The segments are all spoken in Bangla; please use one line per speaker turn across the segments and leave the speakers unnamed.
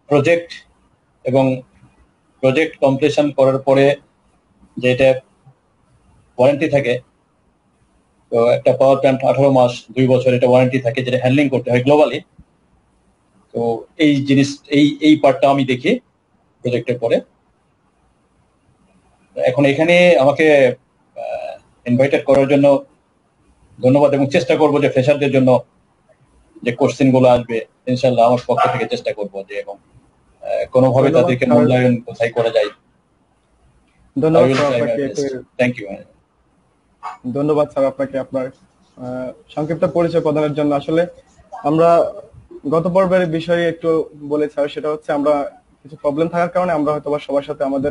প্রজেক্ট এবং প্রজেক্ট কমপ্লিশন করার পরে যেটা ওয়ারেন্টি থাকে, তো একটা পাওয়ার প্ল্যান্ট 18 মাস 2 বছর এটা ওয়ারেন্টি থাকে, যেটা হ্যান্ডলিং করতে হয় গ্লোবালি। তো এই জিনিস এই পার্টটা আমি দেখি প্রজেক্টের পরে। এখন এখানে আমাকে ইনভাইটেড করার জন্য ধন্যবাদ, এবং চেষ্টা করব যে ফ্রেশারদের জন্য যে কোশ্চেন গুলো আসবে ইনশাআল্লাহ আমার পক্ষ থেকে চেষ্টা করব যে, এবং কোনোভাবে তাদেরকে মূল্যায়ন কোথায় করা যায়।
ধন্যবাদ স্যার আপনাকে।
Thank you.
ধন্যবাদ স্যার আপনাকে আপনার সংক্ষিপ্ত পরিচয় প্রদানের জন্য। আসলে আমরা গত পর্বের বিষয়ে একটু বলে স্যার, সেটা হচ্ছে আমরা কিছু প্রবলেম থাকার কারণে আমরা হয়তো সবার সাথে আমাদের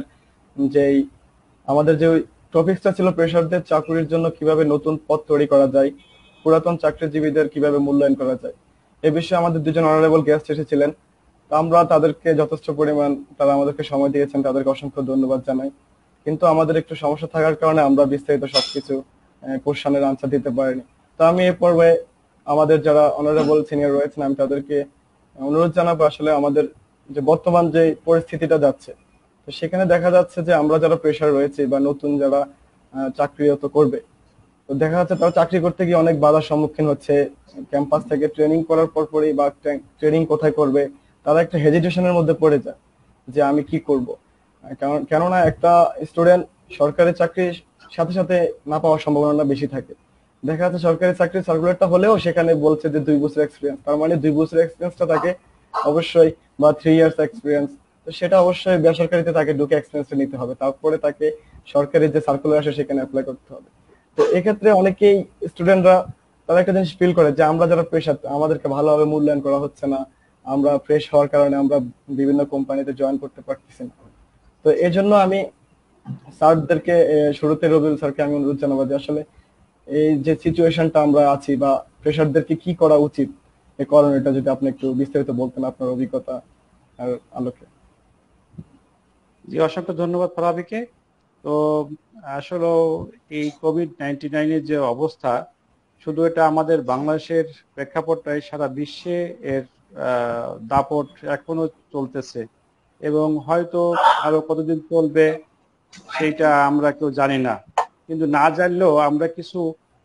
যে টপিকসটা ছিল প্রেশারদের চাকরির জন্য কিভাবে নতুন পথ তৈরি করা যায়, পুরাতন চাকরিজীবীদের কিভাবে মূল্যায়ন করা যায়, এ বিষয়ে আমাদের দুজন অনারেবল গেস্ট এসেছিলেন। আমরা তাদেরকে যথেষ্ট পরিমাণ তারা আমাদেরকে সময় দিয়েছেন, তাদেরকে অসংখ্য ধন্যবাদ জানাই। কিন্তু আমাদের একটু সমস্যা থাকার কারণে আমরা বিস্তারিত সবকিছু কোশ্চেনের আনসার দিতে পারিনি। তো আমি এই পর্বে আমাদের যারা অনারেবল সিনিয়র রয়েছেন আমি তাদেরকে অনুরোধ জানাবো, আসলে আমাদের যে বর্তমান যে পরিস্থিতিটা যাচ্ছে, তো সেখানে দেখা যাচ্ছে যে আমরা যারা প্রেশার রয়েছে বা নতুন যারা চাকরিরত করবে, তো দেখা যাচ্ছে তারা চাকরি করতে গিয়ে অনেক বাধার সম্মুখীন হচ্ছে। ক্যাম্পাস থেকে ট্রেনিং করার পরই বা ট্রেনিং কোথায় করবে তারা একটা হেজিটেশনের মধ্যে পড়ে যায় যে আমি কি করব। কেননা একটা স্টুডেন্ট সরকারি চাকরির সাথে সাথে না পাওয়ার সম্ভাবনা বেশি থাকে। দেখা যাচ্ছে সরকারি চাকরির সার্কুলারটা হলেও সেখানে বলছে যে 2 বছর এক্সপিরিয়েন্স, তার মানে 2 বছর এক্সপিরিয়েন্সটা থাকে অবশ্যই, বা 3 ইয়ার্স এক্সপিরিয়েন্স। তো সেটা অবশ্যই বেসরকারিতে তাকে ঢুকে এক্সপিরিয়েন্সটা নিতে হবে, তারপরে তাকে সরকারি যে সার্কুলার আসে সেখানে অ্যাপ্লাই করতে হবে। তো এক্ষেত্রে অনেকেই স্টুডেন্টরা তারা একটা জিনিস ফিল করে যে আমরা যারা প্রেশার, আমাদেরকে ভালোভাবে মূল্যায়ন করা হচ্ছে না, আমরা ফ্রেশ হওয়ার কারণে আমরা বিভিন্ন কোম্পানিতে জয়েন করতে পারতেছি না। তো এই জন্য আমি স্যারদেরকে শুরুতে রবিউল স্যারকে আমি অনুরোধ জানাবো যে আসলে এই যে সিচুয়েশনটা আমরা আছি বা প্রেশারদেরকে কি করা উচিত এই করণীয়টা যদি আপনি একটু বিস্তারিত বলতেন আপনার অভিজ্ঞতা আর আলোকে।
জি, অসংখ্য ধন্যবাদ ফরাবিকে। তো আসলে এই কোভিড-19 এর যে অবস্থা, শুধু এটা আমাদের বাংলাদেশের প্রেক্ষাপট নয়, সারা বিশ্বে এর দাপট এখনো চলতেছে এবং হয়তো আরো কতদিন চলবে সেইটা আমরা কেউ জানি না। কিন্তু না জানলেও আমরা কিছু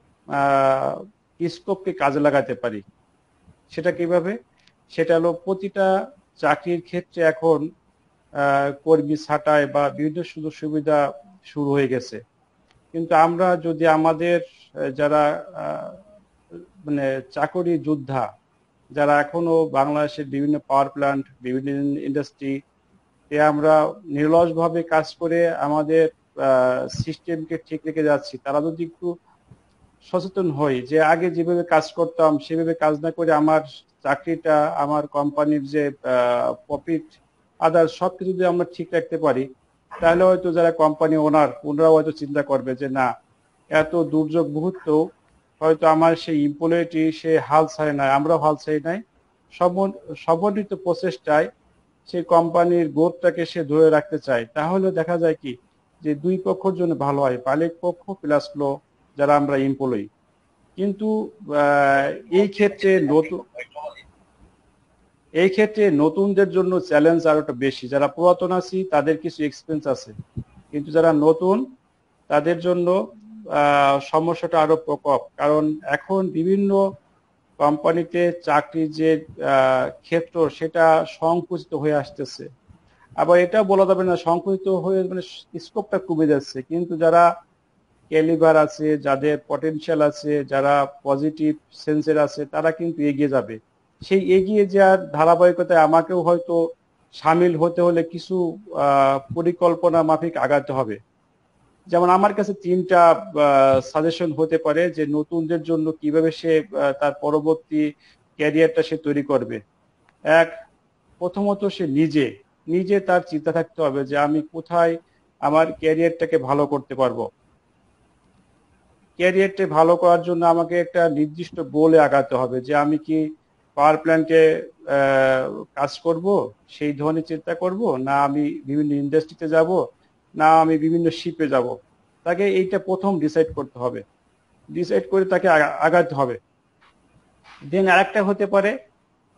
স্কোপকে কাজে লাগাতে পারি। সেটা কিভাবে? সেটা হলো প্রতিটা চাকরির ক্ষেত্রে এখন কর্মী ছাঁটাই বা বিভিন্ন সুযোগ সুবিধা শুরু হয়ে গেছে। কিন্তু আমরা যদি আমাদের যারা মানে চাকরি যোদ্ধা, যারা এখনো বাংলাদেশের বিভিন্ন পাওয়ার প্ল্যান্ট, বিভিন্ন ইন্ডাস্ট্রি আমরা নির্লসভাবে কাজ করে আমাদের সিস্টেমকে ঠিক রেখে যাচ্ছি, তারা যদি একটু সচেতন হই যে আগে যেভাবে কাজ করতাম সেভাবে কাজ না করে আমার চাকরিটা, আমার কোম্পানির যে প্রফিট আদার সবকিছু যদি আমরা ঠিক রাখতে পারি, তাহলে হয়তো যারা কোম্পানি ওনারাও হয়তো চিন্তা করবে যে না, এত দুর্যোগ মুহূর্তেও হয়তো আমার সেই এমপ্লয়িটি সে হাল ছাড়ে নাই, আমরাও হাল ছাড়ি নাই, সমন্বিত প্রচেষ্টায় সেই কোম্পানির গ্রোথটাকে সে ধরে রাখতে চায়। তাহলে দেখা যায় কি যে দুই পক্ষের জন্য ভালো হয়, মালিক পক্ষ প্লাস যারা আমরা এমপ্লয়ি। কিন্তু এই ক্ষেত্রে নতুনদের জন্য চ্যালেঞ্জ আরো একটা বেশি। যারা পুরাতন আছি তাদের কিছু এক্সপেন্স আছে, কিন্তু যারা নতুন তাদের জন্য সমস্যাটা আরো প্রকোপ। কারণ এখন বিভিন্ন কোম্পানিতে চাকরির যে ক্ষেত্র সেটা সংকুচিত হয়ে আসতেছে। আবার এটা বলা যাবে না সংকুচিত হয়ে মানে স্কোপটা কমে যাচ্ছে, কিন্তু যারা ক্যালিবার আছে, যাদের পটেনশিয়াল আছে, যারা পজিটিভ সেন্সের আছে, তারা কিন্তু এগিয়ে যাবে। সেই এগিয়ে যাওয়ার ধারাবাহিকতায় আমাকেও হয়তো সামিল হতে হলে কিছু পরিকল্পনা মাফিক আগাতে হবে। যেমন আমার কাছে 3টা সাজেশন হতে পারে যে নতুনদের জন্য কিভাবে সে তার পরবর্তী ক্যারিয়ারটা সে তৈরি করবে। প্রথমত সে নিজে তার চিন্তা থাকতে হবে যে আমি কোথায় আমার ক্যারিয়ারটাকে ভালো করতে পারবো। ক্যারিয়ারটা ভালো করার জন্য আমাকে একটা নির্দিষ্ট গোলে আগাতে হবে যে আমি কি পাওয়ার প্ল্যান্টে কাজ করব, সেই ধরনের চিন্তা করব, না আমি বিভিন্ন ইন্ডাস্ট্রিতে যাব, না আমি বিভিন্ন শিপে যাব। তাকে এইটা প্রথম ডিসাইড করতে হবে, ডিসাইড করে তাকে আগাতে হবে। দেন আরেকটা হতে পারে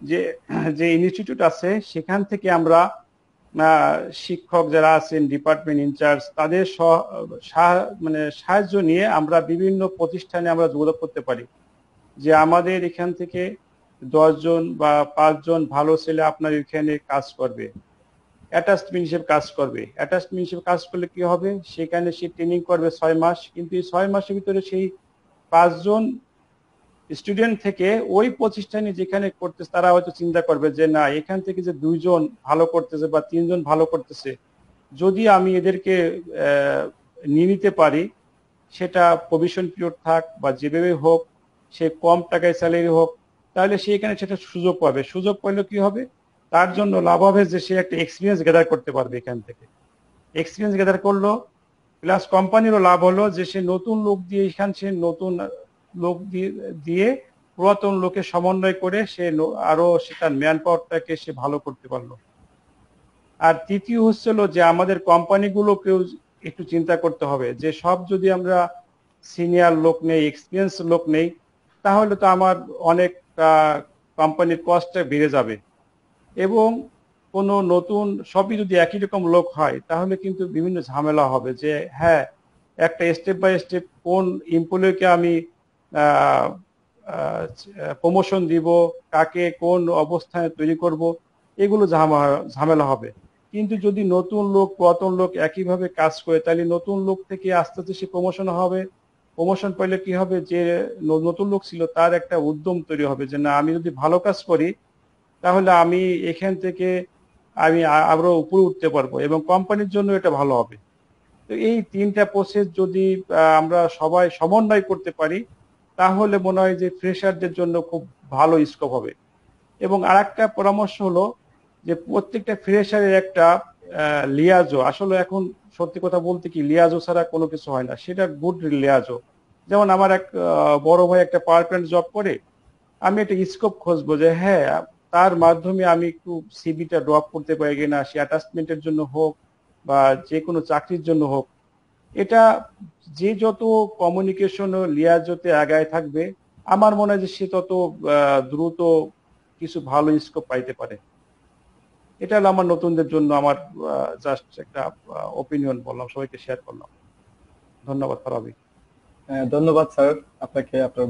যে যে ইনস্টিটিউট আছে সেখান থেকে আমরা শিক্ষক যারা আছেন, ডিপার্টমেন্ট ইনচার্জ, তাদের মানে সাহায্য নিয়ে আমরা বিভিন্ন প্রতিষ্ঠানে আমরা যোগাযোগ করতে পারি যে আমাদের এখান থেকে 10 জন বা 5 জন ভালো ছেলে আপনার এখানে কাজ করবে, অ্যাটাচমেন্ট হিসেবে কাজ করবে। অ্যাটাচমেন্ট হিসেবে কাজ করলে কি হবে, সেখানে সে ট্রেনিং করবে 6 মাস, কিন্তু এই 6 মাসের ভিতরে সেই 5 জন স্টুডেন্ট থেকে ওই প্রতিষ্ঠানে যেখানে করতেছে তারা হয়তো চিন্তা করবে যে না, এখান থেকে যে 2 জন ভালো করতেছে বা 3 জন ভালো করতেছে, যদি আমি এদেরকে নিয়ে নিতে পারি, সেটা প্রভিশন পিরিয়ড থাক বা যেভাবে হোক, সে কম টাকায় স্যালারি হোক, তাহলে সে এখানে সেটা সুযোগ পাবে। সুযোগ পাইলে কি হবে, তার জন্য লাভ হবে যে সে একটা এক্সপিরিয়েন্স গ্যাদার করতে পারবে এখান থেকে। এক্সপিরিয়েন্স গ্যাদার করলো, প্লাস কোম্পানিরও লাভ হলো যে সে নতুন লোক দিয়ে এখান সে নতুন লোক দিয়ে পুরাতন লোকে সমন্বয় করে সে আরো সেটার ম্যান পাওয়ারটাকে সে ভালো করতে পারলো। আর তৃতীয় হচ্ছিল যে আমাদের কোম্পানিগুলোকেও একটু চিন্তা করতে হবে যে সব যদি আমরা সিনিয়র লোক নেই, এক্সপিরিয়েন্স লোক নেই, তাহলে তো আমার অনেক কোম্পানির কস্টটা বেড়ে যাবে। এবং কোনো নতুন সবই যদি একই রকম লোক হয় তাহলে কিন্তু বিভিন্ন ঝামেলা হবে যে হ্যাঁ, একটা স্টেপ বাই স্টেপ কোন এমপ্লয়িকে আমি প্রমোশন দিব, কাকে কোন অবস্থানে তৈরি করব, এগুলো ঝামেলা হবে। কিন্তু যদি নতুন লোক পুরাতন লোক একইভাবে কাজ করে, তাহলে নতুন লোক থেকে আস্তে আস্তে সে প্রমোশন হবে। প্রমোশন পাইলে কি হবে, যে নতুন লোক ছিল তার একটা উদ্যম তৈরি হবে যে না, আমি যদি ভালো কাজ করি তাহলে আমি এখান থেকে আমি আরো উপরে উঠতে পারবো এবং কোম্পানির জন্য এটা ভালো হবে। তো এই 3টা প্রসেস যদি আমরা সবাই সমন্বয় করতে পারি, তাহলে মনে হয় যে ফ্রেশারদের জন্য খুব ভালো স্কোপ হবে। এবং আরেকটা পরামর্শ হলো যে প্রত্যেকটা ফ্রেশারের একটা লিয়াজো, আসলে এখন সত্যি কথা বলতে কি লিয়াজো ছাড়া কোনো কিছু হয় না, সেটা গুড লিয়াজো। যেমন আমার এক বড় ভাই একটা পাওয়ার প্ল্যান্ট জব করে, আমি একটা স্কোপ খুঁজবো যে হ্যাঁ, তার মাধ্যমে আমি একটু সিভিটা ড্রপ করতে পারি কিনা, সে অ্যাটাচমেন্টের জন্য হোক বা যে কোনো চাকরির জন্য হোক। এটা যে যত কমিউনিকেশন ও লিয়াজোতে আগায় থাকবে, আমার মনে হয় যে সে তত দ্রুত কিছু ভালো স্কোপ পাইতে পারে। এটা হলো আমার নতুনদের জন্য আমার জাস্ট একটা ওপিনিয়ন বললাম, সবাইকে শেয়ার করলাম। ধন্যবাদ ফারাবি।
ধন্যবাদ স্যার আপনাকে, আপনার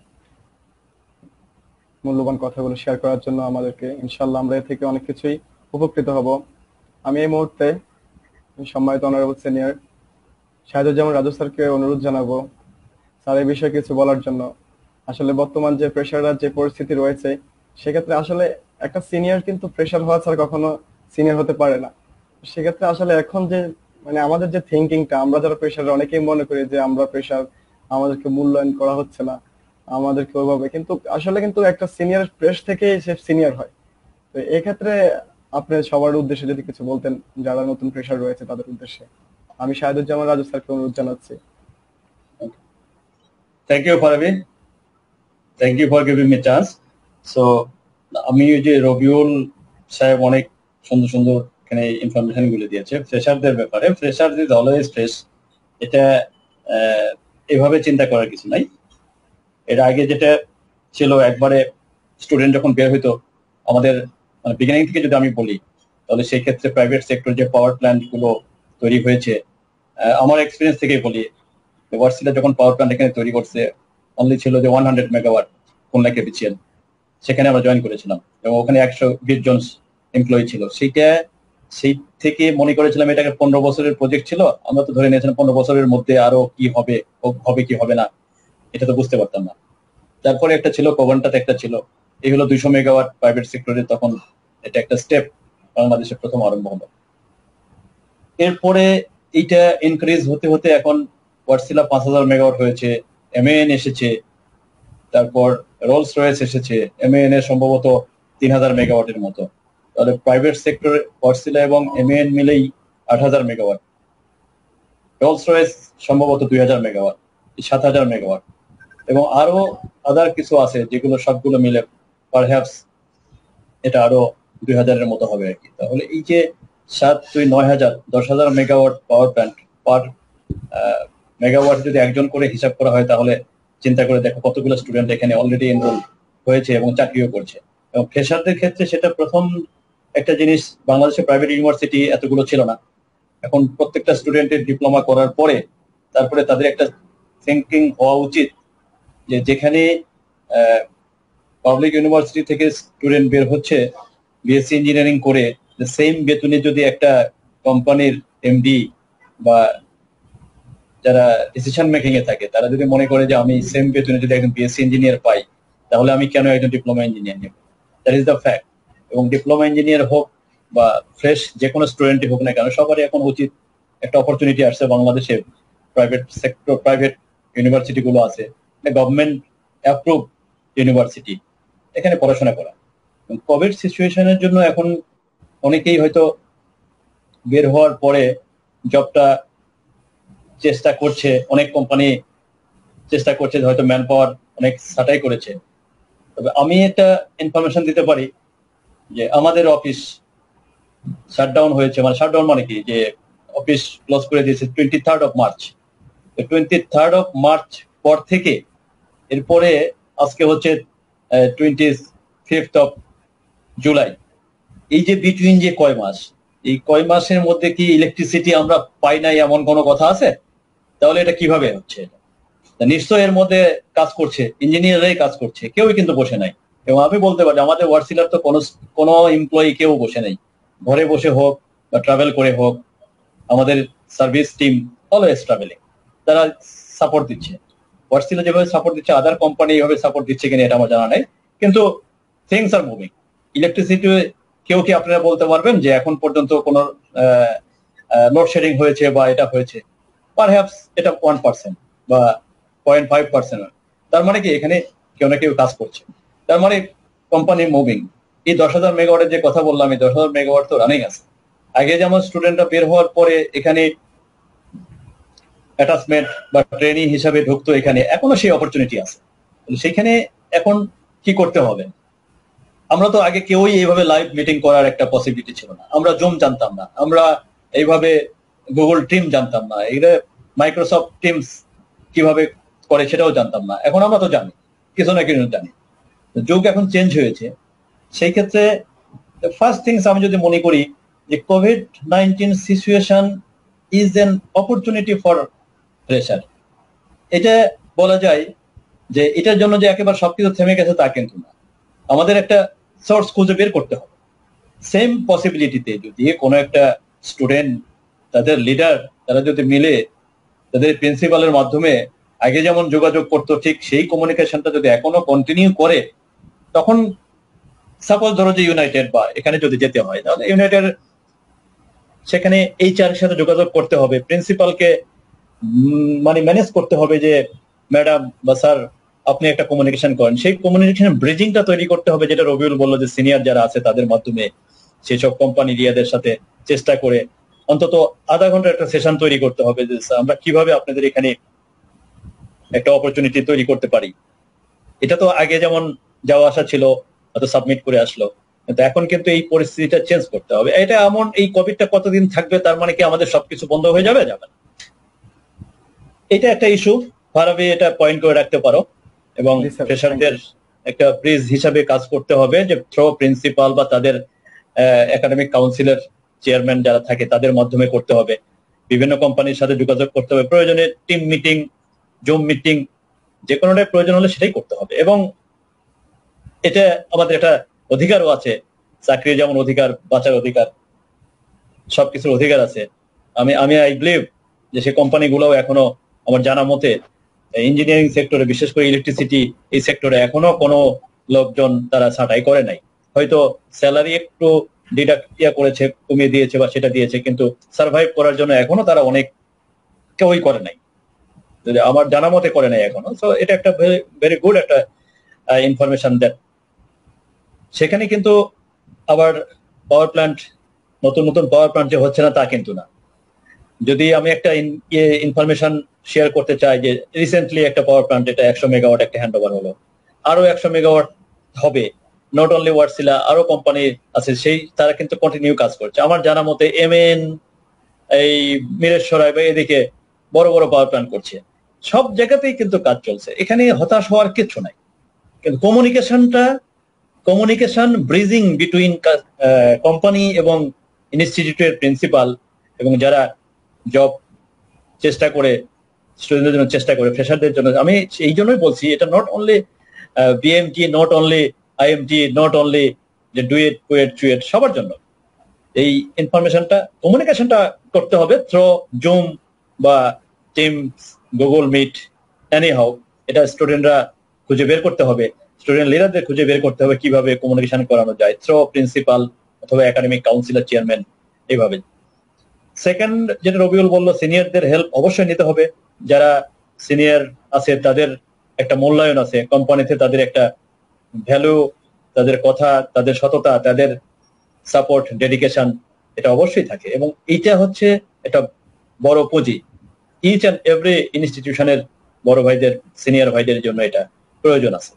মূল্যবান কথাগুলো শেয়ার করার জন্য আমাদেরকে। ইনশাল্লাহ আমরা এ থেকে অনেক কিছুই উপকৃত হব। আমি এই মুহূর্তে সম্মানিত অনারেবল সিনিয়র শাহেদুজ্জামান রাজু স্যারকে অনুরোধ জানাবো স্যার এই বিষয়ে কিছু বলার জন্য। আসলে বর্তমান যে প্রেশাররা যে পরিস্থিতি রয়েছে, সেক্ষেত্রে আসলে একটা সিনিয়র কিন্তু প্রেশার হওয়া ছাড়া কখনো সিনিয়র হতে পারে না। সেক্ষেত্রে আসলে এখন যে মানে আমাদের যে থিঙ্কিংটা, আমরা যারা প্রেশার, অনেকেই মনে করি যে আমরা প্রেশার, আমাদেরকে মূল্যায়ন করা হচ্ছে না, আমাদেরকে ওইভাবে, কিন্তু আসলে কিন্তু একটা সিনিয়র প্রেস থেকে সে সিনিয়র হয়। তো এক্ষেত্রে আপনি সবার উদ্দেশ্যে যদি কিছু বলতেন, যারা নতুন প্রেশার রয়েছে তাদের উদ্দেশ্যে। আমি শাহেদুজ্জামান রাজু স্যারকে অনুরোধ জানাচ্ছি।
Thank you Farabi, thank you for giving me chance. So আমি ওই যে রবিউল সাহেব অনেক সুন্দর সুন্দর এখানে ইনফরমেশন গুলো দিয়েছে ফ্রেশারদের ব্যাপারে। ফ্রেশার ইজ অলওয়েজ ফ্রেশ, এটা এভাবে চিন্তা করার কিছু নাই। এর আগে যেটা ছিল, একবারে স্টুডেন্ট যখন বের হইতো, আমাদের মানে বিগিনিং থেকে যদি আমি বলি, তাহলে সেই ক্ষেত্রে প্রাইভেট সেক্টর যে পাওয়ার প্ল্যান্ট গুলো তৈরি হয়েছে, আমার এক্সপিরিয়েন্স থেকেই বলি, ওয়ার্সিলা যখন পাওয়ার প্ল্যান্ট এখানে তৈরি করছে, অনলি ছিল যে 100 মেগাওয়াট খুলনা কেপিসিএল, সেখানে আমরা জয়েন করেছিলাম এবং ওখানে 120 জন এমপ্লয়ি ছিল। সেই থেকে মনে করেছিলাম এটাকে 15 বছরের প্রজেক্ট ছিল, আমরা তো ধরে নিয়েছিলাম 15 বছরের মধ্যে আরো কি হবে, হবে কি হবে না, এটা তো বুঝতে পারতাম না। তারপরে একটা ছিল কভান্টাতে, একটা ছিল, এই হলো 200 মেগাওয়াট প্রাইভেট সেক্টরে, তখন এটা একটা স্টেপ বাংলাদেশের প্রথম আরম্ভ হলো। এরপরে এইটা ইনক্রিজ হতে হতে এখন ওয়ার্সিলা 5000 মেগাওয়াট হয়েছে, এমএএন এসেছে, তারপর রোলস রয়েস এসেছে, এমএএন এর সম্ভবত 3000 মেগাওয়াটের মতো। তাহলে প্রাইভেট সেক্টরে ওয়ার্সিলা এবং এমএএন মিলেই 8000 মেগাওয়াট, রোলস রয়েস সম্ভবত 2000 মেগাওয়াট, 7000 মেগাওয়াট, এবং আরো আদার কিছু আছে যেগুলো সবগুলো মিলে পারহ্যাপস এটা আরো 2000-এর মতো হবে আর কি। তাহলে এই যে 7, 2, 9000, 10,000 megawatt power plant, per megawatt যদি একজন করে হিসাব করা হয়, তাহলে চিন্তা করে দেখো কতগুলো স্টুডেন্ট এখানে অলরেডি এনরোল হয়েছে এবং চাকরিও করছে। এবং ফ্রেশারদের ক্ষেত্রে সেটা প্রথম একটা জিনিস, বাংলাদেশে প্রাইভেট ইউনিভার্সিটি এতগুলো ছিল না। এখন প্রত্যেকটা স্টুডেন্টের ডিপ্লোমা করার পরে তারপরে তাদের একটা থিঙ্কিং হওয়া উচিত যে যেখানে পাবলিক ইউনিভার্সিটি থেকে স্টুডেন্ট বের হচ্ছে বিএসসি ইঞ্জিনিয়ারিং করে, সেম বেতনে যদি একটা কোম্পানির এমডি বা যারা ডিসিশন মেকিং এ থাকে তারা যদি মনে করে যে আমি সেম বেতনে যদি একজন বিএসসি ইঞ্জিনিয়ার পাই, তাহলে আমি কেন একজন ডিপ্লোমা ইঞ্জিনিয়ার নেব? That is the fact. এবং ডিপ্লোমা ইঞ্জিনিয়ার হোক বা ফ্রেশ যে কোনো স্টুডেন্টই হোক না কেন, সবারই এখন উচিত, একটা অপরচুনিটি আসছে বাংলাদেশে, প্রাইভেট সেক্টর, প্রাইভেট ইউনিভার্সিটি গুলো আছে, গভর্নমেন্ট অ্যাপ্রুভ ইউনিভার্সিটি, এখানে পড়াশোনা করা। কোভিড সিচুয়েশনের জন্য এখন অনেকেই হয়তো বের হওয়ার পরে জবটা চেষ্টা করছে, অনেক কোম্পানি চেষ্টা করছে, হয়তো ম্যান পাওয়ার অনেক ছাঁটাই করেছে। তবে আমি একটা ইনফরমেশন দিতে পারি যে আমাদের অফিস শাটডাউন হয়েছে, মানে শাটডাউন মানে কি, যে অফিস ক্লোজ করে দিয়েছে 23rd of March। 23rd of March পর থেকে এরপরে আজকে হচ্ছে 25th of July, এই যে বিটুইন যে কয় মাস, এই কয় মাসের মধ্যে কি ইলেকট্রিসিটি আমরা পাই নাই এমন কোনো কথা আছে? তাহলে এটা কিভাবে হচ্ছে? নিশ্চয় এর মধ্যে কাজ করছে ইঞ্জিনিয়াররাই কাজ করছে, কেউই কিন্তু বসে নাই। এবং আমি বলতে পারি আমাদের ওয়ার্ডসিলার তো কোনো এমপ্লয়ি কেউ বসে নাই, ঘরে বসে হোক বা ট্রাভেল করে হোক, আমাদের সার্ভিস টিম অলওয়েজ ট্রাভেলিং, তারা সাপোর্ট দিচ্ছে। ওয়ার্ডসিলার যেভাবে সাপোর্ট দিচ্ছে, আদার কোম্পানি এইভাবে সাপোর্ট দিচ্ছে কিনা এটা আমার জানা নেই, কিন্তু থিংস আর মুভিং। ইলেকট্রিসিটি কেউ কি আপনারা বলতে পারবেন যে এখন পর্যন্ত কোনো লোডশেডিং হয়েছে বা এটা হয়েছে? পারহ্যাপস এটা 1% বা 0.5%। তার মানে কি এখানে কেউ না কেউ কাজ করছে, তার মানে কোম্পানি মুভিং। এই 10,000 মেগাওয়াটের যে কথা বললাম, এই 10,000 মেগাওয়াট তো রানিং আছে। আগে যেমন স্টুডেন্টরা বের হওয়ার পরে এখানে অ্যাটাচমেন্ট বা ট্রেনিং হিসাবে ঢুকতো, এখানে এখনো সেই অপরচুনিটি আছে। সেখানে এখন কি করতে হবে? আমরা তো আগে কেউই এইভাবে লাইভ মিটিং করার একটা পসিবিলিটি ছিল না, আমরা জুম জানতাম না, আমরা এইভাবে গুগল টিম জানতাম না, এটা মাইক্রোসফট টিমস কিভাবে করে সেটাও জানতাম না। এখন আমরা তো জানি, কিছু না কিছু জানি। যুগ এখন চেঞ্জ হয়েছে। সেই ক্ষেত্রে ফার্স্ট থিংস আমি যদি মনে করি যে COVID-19 situation is an opportunity for fresher. এটা বলা যায় যে এটার জন্য যে একেবারে সবকিছু থেমে গেছে তা কিন্তু না, আমাদের একটা সোর্স খুঁজে বের করতে হবে। সেম পসিবিলিটিতে যদি কোনো একটা স্টুডেন্ট, তাদের লিডার, তারা যদি মিলে তাদের প্রিন্সিপালের মাধ্যমে আগে যেমন যোগাযোগ করতো, ঠিক সেই কমিউনিকেশনটা যদি এখনো কন্টিনিউ করে, তখন সাপোজ ধরো যে ইউনাইটেড বা এখানে যদি যেতে হয়, তাহলে ইউনাইটেড সেখানে HR এর সাথে যোগাযোগ করতে হবে, প্রিন্সিপালকে মানে ম্যানেজ করতে হবে যে ম্যাডাম বা স্যার আপনি একটা কমিউনিকেশন করেন। সেই কমিউনিকেশন ব্রিজিংটা তৈরি করতে হবে, যেটা রবিউল বললো যে সিনিয়র যারা আছে তাদের মাধ্যমে সেসব কোম্পানি লিডারদের সাথে চেষ্টা করে অন্তত আধা ঘন্টা একটা সেশন তৈরি করতে হবে যে আমরা কিভাবে আপনাদের এখানে একটা অপরচুনিটি তৈরি করতে পারি। এটা তো আগে যেমন যাওয়া আসা ছিল, হয়তো সাবমিট করে আসলো, কিন্তু এখন কিন্তু এই পরিস্থিতিটা চেঞ্জ করতে হবে। এটা এমন, এই কোভিডটা কতদিন থাকবে, তার মানে কি আমাদের সবকিছু বন্ধ হয়ে যাবে? যাবে না। এটা একটা ইস্যু, ভারবে এটা পয়েন্ট করে রাখতে পারো। এবং ফ্রেশারদের একটা ব্রিজ হিসাবে কাজ করতে হবে, যে থ্রো প্রিন্সিপাল বা তাদের একাডেমিক কাউন্সিলের চেয়ারম্যান যারা থাকে তাদের মাধ্যমে করতে হবে, বিভিন্ন কোম্পানির সাথে যোগাযোগ করতে হবে, প্রয়োজনে টিম মিটিং, জুম মিটিং, যে কোনোটাই প্রয়োজন হলে সেটাই করতে হবে। এবং এটা আমাদের একটা অধিকারও আছে, চাকরি যেমন অধিকার, বাঁচার অধিকার, সবকিছুর অধিকার আছে। আমি আই বিলিভ যে সেই কোম্পানিগুলোও এখনো আমার জানা মতে ইঞ্জিনিয়ারিং সেক্টরে, বিশেষ করে ইলেকট্রিসিটি এই সেক্টরে এখনো কোনো লোকজন তারা ছাঁটাই করে নাই। হয়তো স্যালারি একটু করেছে, কমিয়ে দিয়েছে বা সেটা দিয়েছে, কিন্তু সার্ভাইভ করার জন্য এখনো তারা অনেক কেউই করে নাই, আমার জানা মতে করে নাই এখনো। সো এটা একটা ভেরি গুড একটা ইনফরমেশন দ্যাট সেখানে কিন্তু আবার পাওয়ার প্ল্যান্ট, নতুন নতুন পাওয়ার প্ল্যান্ট যে হচ্ছে না তা কিন্তু না। যদি আমি একটা ইনফরমেশন শেয়ার করতে চাই যে রিসেন্টলি একটা পাওয়ার প্ল্যান্ট, এটা 100 মেগাওয়াট একটা হ্যান্ড ওভার হলো, আরো 100 মেগাওয়াট হবে। নট অনলি ওয়ার্ডসিলা, আরো কোম্পানি আছে, সেই তারা কিন্তু কন্টিনিউ কাজ করছে। আমার জানা মতে MN, এই মিরেশ্বরাই বা এদিকে বড় বড় পাওয়ার প্ল্যান্ট করছে, সব জায়গাতেই কিন্তু কাজ চলছে, এখানে হতাশ হওয়ার কিছু নাই। কিন্তু কমিউনিকেশন ব্রিজিং বিটুইন কোম্পানি এবং ইনস্টিটিউটের প্রিন্সিপাল এবং যারা জব চেষ্টা করে স্টুডেন্টদের জন্য চেষ্টা করে ফ্রেশারদের জন্য, আমি এই জন্যই বলছি এটা not only BMT, not only IMT, not only যে ডুয়েট কুয়েট চুয়েট, সবার জন্য এই ইনফরমেশনটা কমিউনিকেশনটা করতে হবে থ্রু জুম বা Teams, Google Meet, anyhow. এটা স্টুডেন্টরা খুঁজে বের করতে হবে, স্টুডেন্ট লিডারদের খুঁজে বের করতে হবে কিভাবে কমিউনিকেশন করানো যায় থ্রু প্রিন্সিপাল অথবা একাডেমিক কাউন্সিলর, চেয়ারম্যান, এইভাবে। সেকেন্ড, যেটা রবিউল বললো, সিনিয়রদের হেল্প অবশ্যই নিতে হবে। যারা সিনিয়র আছে তাদের একটা মূল্যায়ন আছে কোম্পানিতে, তাদের একটা ভ্যালু, তাদের কথা, তাদের সততা, তাদের সাপোর্ট, ডেডিকেশন, এটা অবশ্যই থাকে এবং এইটা হচ্ছে একটা বড় পুঁজি। ইচ অ্যান্ড এভরি ইনস্টিটিউশনের বড় ভাইদের, সিনিয়র ভাইদের জন্য এটা প্রয়োজন আছে।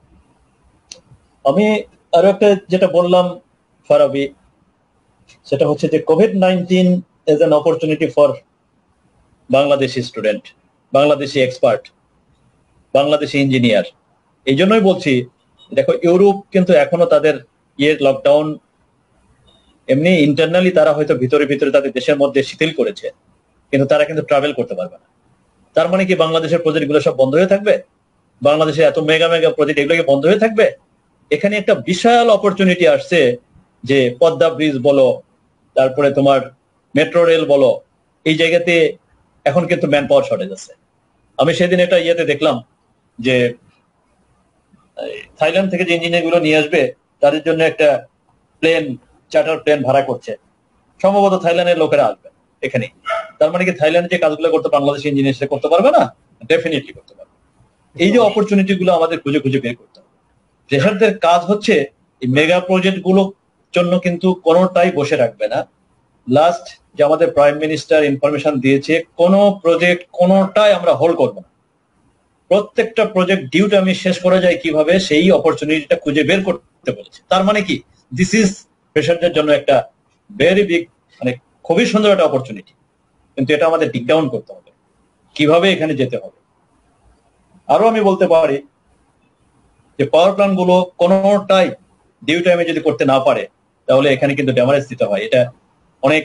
আমি আরো একটা যেটা বললাম ফারাবি, সেটা হচ্ছে যে কোভিড-19 is an opportunity for Bangladeshi student, Bangladeshi expert, Bangladeshi engineer. এই জন্যই বলছি, দেখো ইউরোপ কিন্তু এখনো তাদের লকডাউন এমনি ইন্টারনালি তারা হয়তো ভিতরে ভিতরে তাদের দেশের মধ্যে শিথিল করেছে, কিন্তু তারা কিন্তু ট্রাভেল করতে পারবে না। তার মানে কি বাংলাদেশের প্রজেক্ট গুলো সব বন্ধ হয়ে থাকবে? বাংলাদেশের এত মেগা মেগা প্রজেক্ট এগুলো কি বন্ধ হয়ে থাকবে? এখানে একটা বিশাল অপরচুনিটি আসছে, যে পদ্মা ব্রিজ বলো, তারপরে তোমার মেট্রো রেল বলো, এই জায়গাতে এখন কিন্তু ম্যান পাওয়ার শর্টেজ আছে। আমি সেদিন একটা ইয়েতে দেখলাম যে থাইল্যান্ড থেকে যে ইঞ্জিনিয়ার গুলো নিয়ে আসবে তাদের জন্য একটা প্লেন, চার্টার প্লেন ভাড়া করছে, সম্ভবত থাইল্যান্ডের লোকেরা আসবে এখানে। তার মানে কি থাইল্যান্ডে যে কাজগুলো করতে বাংলাদেশি ইঞ্জিনিয়ার করতে পারবে না? ডেফিনেটলি করতে পারবে। এই যে অপরচুনিটি গুলো আমাদের খুঁজে খুঁজে বের করতে হবে। ফ্রেশারদের কাজ হচ্ছে এই মেগা প্রজেক্ট গুলোর জন্য কিন্তু কোনোটাই বসে রাখবে না। লাস্ট যে আমাদের প্রাইম মিনিস্টার ইনফরমেশন দিয়েছে, কোন প্রজেক্ট কোনোটাই আমরা হোল্ড করবো না। প্রত্যেকটা প্রজেক্ট ডিউ টাইমে শেষ করা যায় কিভাবে, সেই অপরচুনিটিটা খুঁজে বের করতে বলেছে। তার মানে কি, দিস ইজ ফ্রেশারদের জন্য একটা ভেরি বিগ, মানে খুবই সুন্দর একটা অপরচুনিটি। কিন্তু এটা আমাদের ডিক ডাউন করতে হবে, কিভাবে এখানে যেতে হবে। আরো আমি বলতে পারি যে পাওয়ার প্ল্যান্ট গুলো কোনোটাই ডিউ টাইমে যদি করতে না পারে, তাহলে এখানে কিন্তু ড্যামারেজ দিতে হয়। এটা অনেক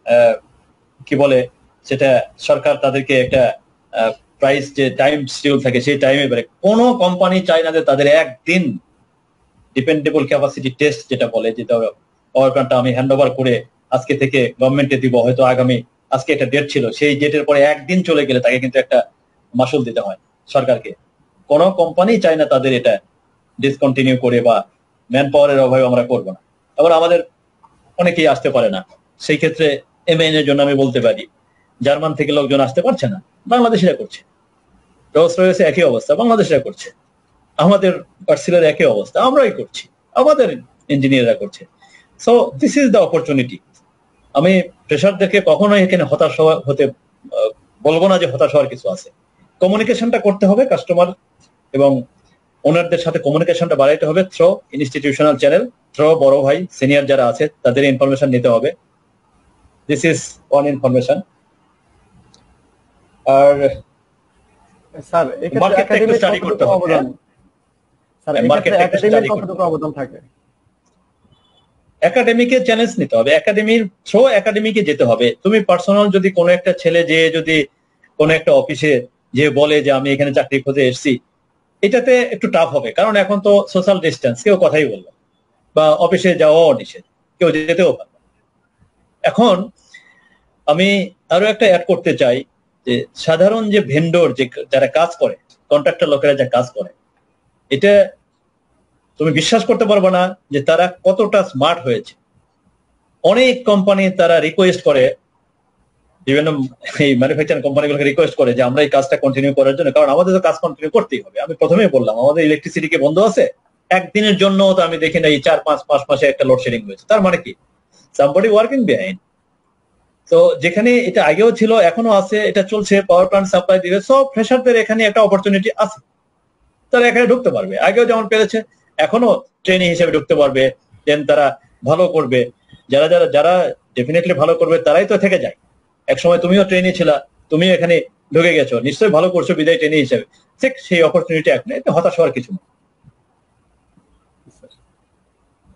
কি বলে, সেটা সরকার তাদেরকে একটা প্রাইস, যে টাইম শিডিউল থাকে সেই টাইমে পারে। কোনো কোম্পানি চায় না যে তাদের একদিন ডিপেন্ডেবল ক্যাপাসিটি টেস্ট যেটা বলে, যে পাওয়ার প্ল্যান্টটা আমি হ্যান্ড ওভার করে আজকে থেকে গভর্নমেন্টে দিব, হয়তো আগামী, আজকে একটা ডেট ছিল, সেই ডেটের পরে একদিন চলে গেলে তাকে কিন্তু একটা মাসুল দিতে হয় সরকারকে। কোনো কোম্পানি চায় না তাদের এটা ডিসকন্টিনিউ করে বা ম্যান পাওয়ারের অভাবে আমরা করবো না। আবার আমাদের অনেকেই আসতে পারে না, সেই ক্ষেত্রে এমএন এর জন্য আমি বলতে পারি, জার্মান থেকে লোকজন আসতে পারছে না, বাংলাদেশিরা করছে। রোলস রয়েছে একই অবস্থা, বাংলাদেশিরা করছে। আমাদের পার্সিলের একই অবস্থা, আমরাই করছি, আমাদের ইঞ্জিনিয়াররা করছে। So this is the opportunity. আমি প্রেশারদেরকে কখনোই এখানে হতাশ হতে বলবো না যে হতাশ হওয়ার কিছু আছে। কমিউনিকেশনটা করতে হবে কাস্টমার এবং ওনারদের সাথে, কমিউনিকেশনটা বাড়াইতে হবে থ্রু ইনস্টিটিউশনাল চ্যানেল, থ্রু বড় ভাই সিনিয়র যারা আছে তাদের ইনফরমেশন নিতে হবে। This is one information. আর
স্যার এক্ষেত্রে একাডেমিক স্টাডি করতে হবে। স্যার এক্ষেত্রে একাডেমিক কতটুকু অবদান থাকে?
একাডেমিকে চ্যালেঞ্জ নিতে হবে, একাডেমির থ্রু একাডেমিকে যেতে হবে। তুমি পার্সোনাল যদি কোনো একটা ছেলে যে যদি কোনো একটা অফিসে যে বলে যে আমি এখানে চাকরি খুঁজে এসেছি, এটাতে একটু টাফ হবে, কারণ এখন তো সোশ্যাল ডিস্টেন্স, কেউ কথাই বলবে, বা অফিসে যাওয়াও নিষেধ, কেউ যেতেও পারবে। এখন আমি আরো একটা অ্যাড করতে চাই, যে সাধারণ যে ভেন্ডর, যে যারা কাজ করে, কন্ট্রাক্টর লোকেরা যা কাজ করে, এটা তুমি বিশ্বাস করতে পারবে না যে তারা কতটা স্মার্ট হয়েছে। অনেক কোম্পানি তারা রিকোয়েস্ট করে, বিভিন্ন এই ম্যানুফ্যাকচারিং কোম্পানিগুলোকে রিকোয়েস্ট করে যে আমরা এই কাজটা কন্টিনিউ করার জন্য, কারণ আমাদের তো কাজ কন্টিনিউ করতেই হবে। আমি প্রথমেই বললাম আমাদের ইলেকট্রিসিটি কি বন্ধ আছে? একদিনের জন্য তো আমি দেখি না এই 4-5 মাসে একটা লোডশেডিং হয়েছে। তার মানে কি, সামবডি ওয়ার্কিং বিহাইন্ড। তো যেখানে এটা আগেও ছিল, এখনো আছে, এটা চলছে, পাওয়ার প্ল্যান্ট সাপ্লাই দিবে, সব ফ্রেশারদের এখানে একটা অপরচুনিটি আছে, তারা এখানে ঢুকতে পারবে। আগেও যেমন পেরেছে, এখনো ট্রেনিং হিসেবে ঢুকতে পারবে। দেন তারা ভালো করবে, যারা যারা যারা ডেফিনেটলি ভালো করবে তারাই তো থেকে যায়। একসময় তুমিও ট্রেনি ছিলা, তুমিও এখানে ঢুকে গেছো, নিশ্চয়ই ভালো করছো বিদায় ট্রেনি হিসেবে। ঠিক সেই অপরচুনিটি এখন, এতে হতাশ হওয়ার কিছু নেই।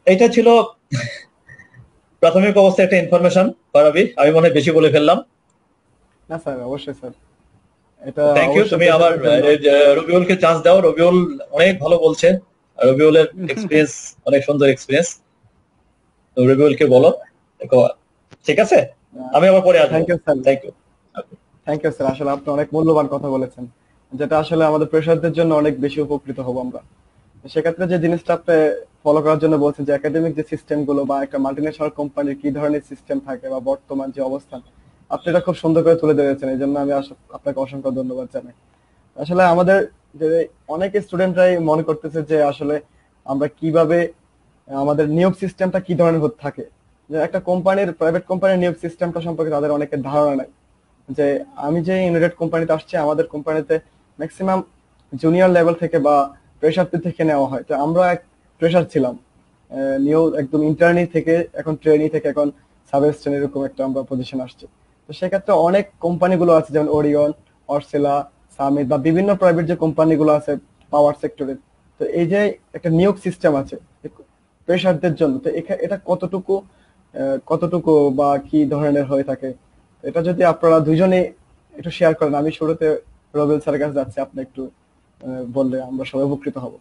এটা ছিল প্রাথমিক অবস্থায় একটা ইনফরমেশন পারাবি, আমি মনে হয় বেশি বলে ফেললাম।
না স্যার, অবশ্যই স্যার, এটা
থ্যাংক ইউ,
অবশ্যই
তুমি আমার
প্রেশারদের জন্য।
রবিউলকে চান্স দাও। রবিউল অনেক ভালো বলছে, রবিউলের এক্সপিরিয়েন্স অনেক সুন্দর এক্সপিরিয়েন্স। রবিউলকে বলো। দেখো, ঠিক আছে, আমি আবার পরে আসবো।
Thank you sir.
Thank you.
Thank you sir, আসলে আপনি অনেক মূল্যবান কথা বলেছেন, যেটা আসলে আমাদের প্রেশারদের জন্য অনেক বেশি উপকৃত হব আমরা। সেক্ষেত্রে যে জিনিসটা আপনি ফলো করার জন্য বলছেন, যে একাডেমিক যে সিস্টেম গুলো বা একটা মাল্টিনেশনাল কোম্পানির কি ধরনের সিস্টেম থাকে বা বর্তমান যে অবস্থান, আপনি এটা খুব সুন্দর করে তুলে ধরেছেন, এই জন্য আমি আপনাকে অসংখ্য ধন্যবাদ জানাই। আসলে আমাদের যে অনেক স্টুডেন্টরাই মনে করতেছে যে আসলে আমরা কিভাবে আমাদের নিয়োগ সিস্টেমটা কি ধরনের হতে থাকে, যে একটা কোম্পানির, প্রাইভেট কোম্পানির নিয়োগ সিস্টেমটা সম্পর্কে তাদের অনেকের ধারণা নাই। যে আমি যে ইউনাইটেড কোম্পানিতে আসছি, আমাদের কোম্পানিতে ম্যাক্সিমাম জুনিয়র লেভেল থেকে বা ফ্রেশারদের থেকে নেওয়া হয়। তো আমরা এক ফ্রেশার ছিলাম, নিউ একদম ইন্টার্নি থেকে এখন ট্রেনি থেকে এখন সাব এসিস্ট্যান্ট, এরকম একটা আমরা পজিশন আসছে। তো সেক্ষেত্রে অনেক কোম্পানিগুলো আছে, যেমন ওরিয়ন, অর্সেলা, সামিট বা বিভিন্ন প্রাইভেট যে কোম্পানিগুলো আছে পাওয়ার সেক্টরে। তো এই যে একটা নিয়োগ সিস্টেম আছে ফ্রেশারদের জন্য, তো এটা কতটুকু বা কি ধরনের হয়ে থাকে, এটা যদি আপনারা দুইজনে একটু শেয়ার করেন। আমি শুরুতে রবিউল স্যারের কাছে যাচ্ছি, আপনি একটু বললে আমরা সবাই উপকৃত হব।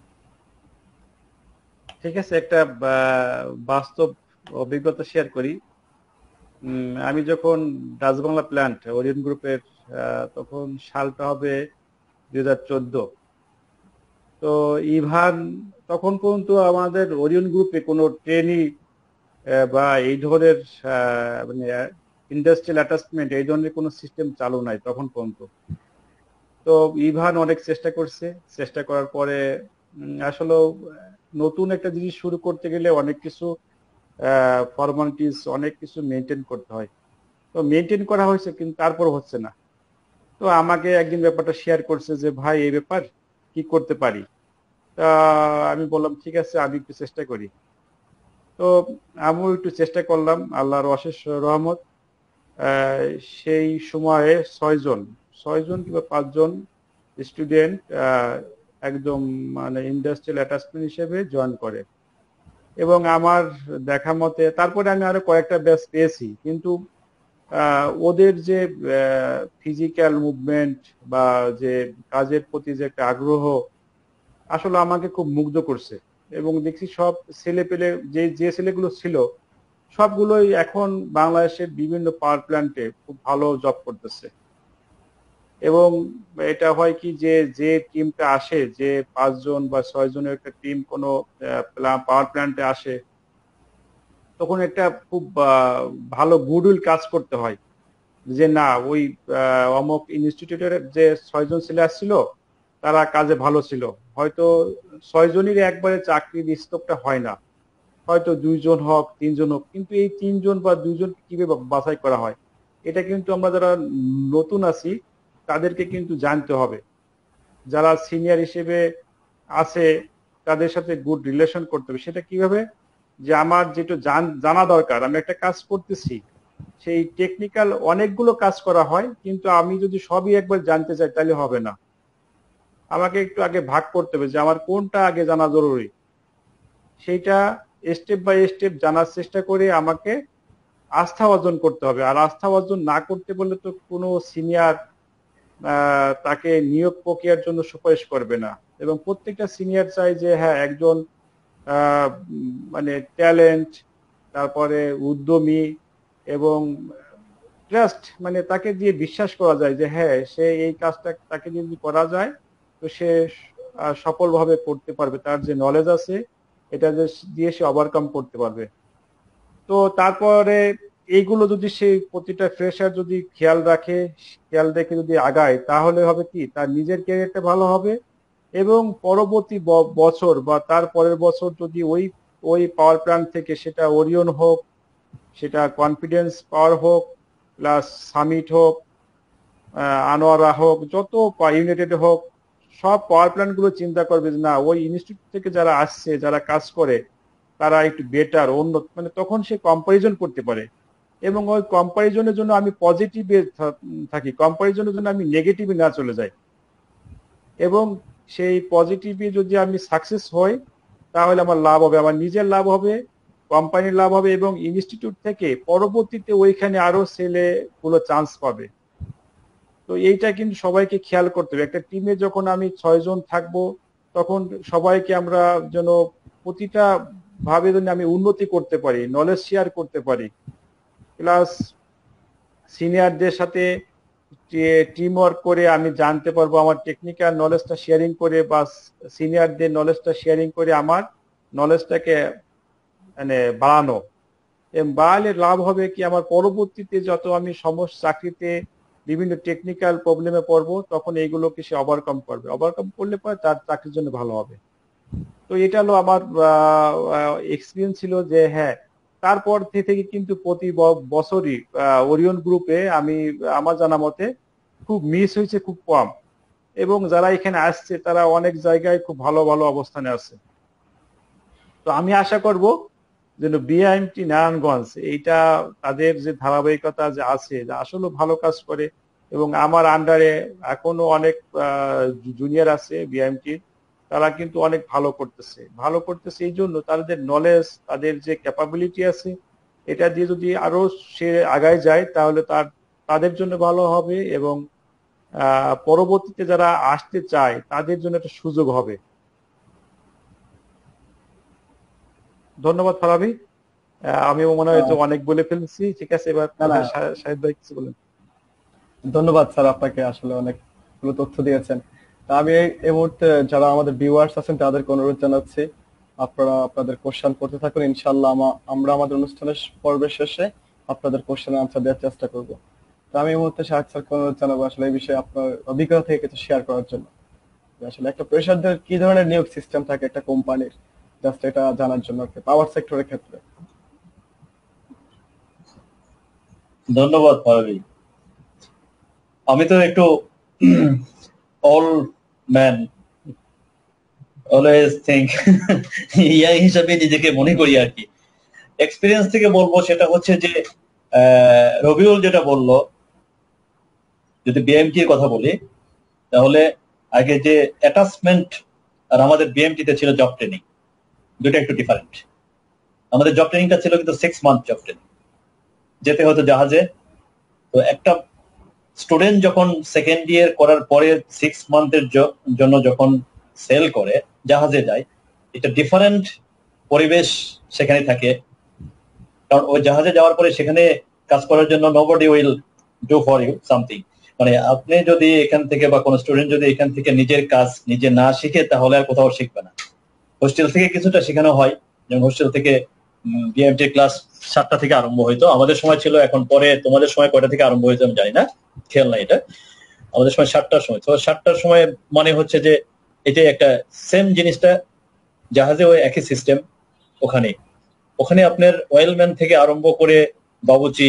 ঠিক আছে, একটা বাস্তব অভিজ্ঞতা শেয়ার করি। আমি যখন ডাচ বাংলা প্ল্যান্ট ওরিয়ন গ্রুপের, তখন সালটা হবে 2014। তো ইভান, তখন পর্যন্ত আমাদের ওরিয়ন গ্রুপে কোনো ট্রেনি বা এই ধরনের মানে ইন্ডাস্ট্রিয়াল অ্যাটাচমেন্ট এই ধরনের কোনো সিস্টেম চালু নাই তখন পর্যন্ত। তো ইভান অনেক চেষ্টা করছে, চেষ্টা করার পরে আসলে নতুন একটা জিনিস শুরু করতে গেলে অনেক কিছু ফর্মালিটিস, অনেক কিছু মেনটেন করতে হয়। তো মেনটেন করা হয়েছে, কিন্তু তারপর হচ্ছে না। তো আমাকে একদিন ব্যাপারটা শেয়ার করছে যে ভাই এই ব্যাপার কি করতে পারি। তা আমি বললাম ঠিক আছে, আমি একটু চেষ্টা করি। তো আমিও একটু চেষ্টা করলাম, আল্লাহর অশেষ রহমত। আহ, সেই সময়ে 6 জন, 6 জন কিংবা 5 জন স্টুডেন্ট একদম মানে ইন্ডাস্ট্রিয়াল অ্যাটাচমেন্ট হিসেবে জয়েন করে। এবং আমার দেখা মতে তারপরে আমি আরো কয়েকটা ব্যাচ পেয়েছি, কিন্তু ওদের যে ফিজিক্যাল মুভমেন্ট বা যে কাজের প্রতি যে একটা আগ্রহ আসলে আমাকে খুব মুগ্ধ করছে। এবং দেখছি সব ছেলে পেলে, যে যে ছেলেগুলো ছিল সবগুলোই এখন বাংলাদেশের বিভিন্ন পাওয়ার প্ল্যান্টে খুব ভালো জব করতেছে। এবং এটা হয় কি, যে যে টিমটা আসে, যে 5 জন বা 6 জনের একটা টিম কোনো পাওয়ার প্ল্যান্টে আসে, তখন একটা খুব ভালো গুডউইল কাজ করতে হয়। যে না, ওই অমুক ইনস্টিটিউটের যে 6 জন ছেলে আসছিল তারা কাজে ভালো ছিল। হয়তো 6 জনেরই একবারে চাকরির স্কোপটা হয় না, হয়তো 2 জন হোক 3 জন হোক, কিন্তু এই 3 জন বা 2 জন কিভাবে বাছাই করা হয়, এটা কিন্তু আমরা যারা নতুন আছি তাদেরকে কিন্তু জানতে হবে। যারা সিনিয়র হিসেবে আছে তাদের সাথে গুড রিলেশন করতে হবে। সেটা কিভাবে, যে আমার যেটা জানা দরকার, আমি একটা কাজ করতেছি, সেই টেকনিক্যাল অনেকগুলো কাজ করা হয়, কিন্তু আমি যদি সবই একবার জানতে চাই তাহলে হবে না। আমাকে একটু আগে ভাগ করতে হবে যে আমার কোনটা আগে জানা জরুরি। সেইটা স্টেপ বাই স্টেপ জানার চেষ্টা করে আমাকে আস্থা অর্জন করতে হবে। আর আস্থা অর্জন না করতে বললে তো কোনো সিনিয়র তাকে নিয়োগ প্রক্রিয়ার জন্য সুপারিশ করবে না। এবং প্রত্যেকটা সিনিয়র চাই যে হ্যাঁ, একজন মানে ট্যালেন্ট, তারপরে উদ্যমী এবং ট্রাস্ট, মানে তাকে দিয়ে বিশ্বাস করা যায় যে হ্যাঁ, সে এই কাজটা তাকে যদি করা যায় তো সে সফলভাবে করতে পারবে, তার যে নলেজ আছে এটা দিয়ে সে ওভারকাম করতে পারবে। তো তারপরে এইগুলো যদি সে প্রতিটা ফ্রেশার যদি খেয়াল রাখে, খেয়াল রেখে যদি আগায়, তাহলে হবে কি, তার নিজের ক্যারিয়ারটা ভালো হবে। এবং পরবর্তী বছর বা তার পরের বছর যদি ওই ওই পাওয়ার প্ল্যান্ট থেকে, সেটা ওরিয়ন হোক, সেটা কনফিডেন্স পাওয়ার হোক, প্লাস সামিট হোক, আনোয়ারা হোক, যত ইউনাইটেড হোক, সব পাওয়ার প্ল্যান্ট গুলো চিন্তা করবে যে না, ওই ইনস্টিটিউট থেকে যারা আসছে, যারা কাজ করে তারা একটু বেটার, অন্য, মানে তখন সে কম্পারিজন করতে পারে। এবং ওই কম্পারিজনের জন্য আমি পজিটিভে থাকি, কম্পারিজনের জন্য আমি নেগেটিভে না চলে যাই। এবং সেই পজিটিভে যদি আমি সাকসেস হই, তাহলে আমার লাভ হবে, আমার নিজের লাভ হবে, কোম্পানির লাভ হবে, এবং ইনস্টিটিউট থেকে পরবর্তীতে ওইখানে আরো ছেলেগুলো চান্স পাবে। তো এইটা কিন্তু সবাইকে খেয়াল করতে হবে। একটা টিমে যখন আমি 6 জন থাকবো, তখন সবাইকে আমরা যেন প্রতিটা ভাবে যেন আমি উন্নতি করতে পারি, নলেজ শেয়ার করতে পারি, প্লাস সিনিয়রদের সাথে টিম ওয়ার্ক করে আমি জানতে পারবো, আমার টেকনিক্যাল নলেজটা শেয়ারিং করে বা সিনিয়রদের নলেজটা শেয়ারিং করে আমার নলেজটাকে মানে বাড়ানো। বাড়ালে লাভ হবে কি, আমার পরবর্তীতে যত আমি সমস্ত চাকরিতে বিভিন্ন টেকনিক্যাল প্রবলেমে পড়বো, তখন এইগুলোকে সে ওভারকাম করবে, ওভারকাম করলে পরে তার চাকরির জন্য ভালো হবে। তো এটা হলো আমার এক্সপিরিয়েন্স ছিল যে হ্যাঁ, তারপর থেকে কিন্তু প্রতি বছরই ওরিয়ন গ্রুপে আমি আমার জানা মতে খুব মিস হয়েছে খুব কম, এবং যারা এখানে আসছে তারা অনেক জায়গায় খুব ভালো ভালো অবস্থানে আছে। তো আমি আশা করব যেন বিআইএমটি নারায়ণগঞ্জ এইটা তাদের যে ধারাবাহিকতা যে আছে, যে আসলে ভালো কাজ করে, এবং আমার আন্ডারে এখনো অনেক জুনিয়র আছে বিআইএমটির, তারা কিন্তু অনেক ভালো করতেছে। ভালো করতেছে এই জন্য তাদের নলেজ, তাদের যে ক্যাপাবিলিটি আছে, এটা দিয়ে যদি আরো সে আগায় যায় তাহলে তাদের জন্য ভালো হবে, এবং পরবর্তীতে যারা আসতে চায় তাদের জন্য একটা সুযোগ হবে। ধন্যবাদ ফারাবি। আমি মনে হয় তো অনেক বলে ফেলছি, ঠিক আছে, এবার শাহিদ ভাই কিছু বলেন।
ধন্যবাদ স্যার, আপনাকে আসলে অনেকগুলো তথ্য দিয়েছেন। তা আমি এই মুহূর্তে যারা আমাদের ভিউয়ার্স আছেন তাদেরকে অনুরোধ জানাচ্ছি, আপনারা আপনাদের কোশ্চেন করতে থাকুন। ইনশাআল্লাহ আমরা আমাদের অনুষ্ঠানের পর্বের শেষে আপনাদের কোশ্চেনের আনসার দেওয়ার চেষ্টা করব। তো আমি এই মুহূর্তে শাহিদ স্যারকে অনুরোধ জানাবো আসলে এই বিষয়ে আপনার অভিজ্ঞতা থেকে কিছু শেয়ার করার জন্য। আসলে একটা প্রেসারদের কি ধরনের নিয়োগ সিস্টেম থাকে একটা কোম্পানির, জাস্ট এটা জানার জন্য পাওয়ার সেক্টরের ক্ষেত্রে।
ধন্যবাদ ফারাবি। আমি তো একটু all man always think young হিসাবে নিজেকে মনে করি আর কি। এক্সপিরিয়েন্স থেকে বলবো সেটা হচ্ছে যে রবিউল যেটা বললো, যদি বিএমটির কথা বলি তাহলে আগে যে অ্যাটাচমেন্ট আর আমাদের বিএমটিতে ছিল জব ট্রেনিং, দুটো একটু ডিফারেন্ট। আমাদের জব ট্রেনিংটা ছিল কিন্তু 6 মান্থ জব ট্রেনিং, যেতে হতো জাহাজে। তো একটা স্টুডেন্ট যখন সেকেন্ড ইয়ার করার পরে 6 মান্থের জন্য যখন সেল করে জাহাজে যায়, এটা ডিফারেন্ট পরিবেশ সেখানে থাকে। কারণ ওই জাহাজে যাওয়ার পরে সেখানে কাজ করার জন্য nobody will do for you something. মানে আপনি যদি এখান থেকে বা কোনো স্টুডেন্ট যদি এখান থেকে নিজের কাজ নিজে না শিখে তাহলে আর কোথাও শিখবে না। হোস্টেল থেকে কিছুটা শেখানো হয়, যেমন হোস্টেল থেকে বিএমটি ক্লাস 7টা থেকে আরম্ভ হইতো, আমাদের সময় ছিল, এখন পরে তোমাদের সময় কয়টা থেকে আরম্ভ হয়েছে আমি জানি না, খেয়াল নাই এটা। আমাদের সময় 7টার সময়। তো 7টার সময় মানে হচ্ছে যে এটা একটা সেম জিনিসটা জাহাজে ওই একই সিস্টেম। ওখানে আপনার ওয়েলম্যান থেকে আরম্ভ করে বাবুচি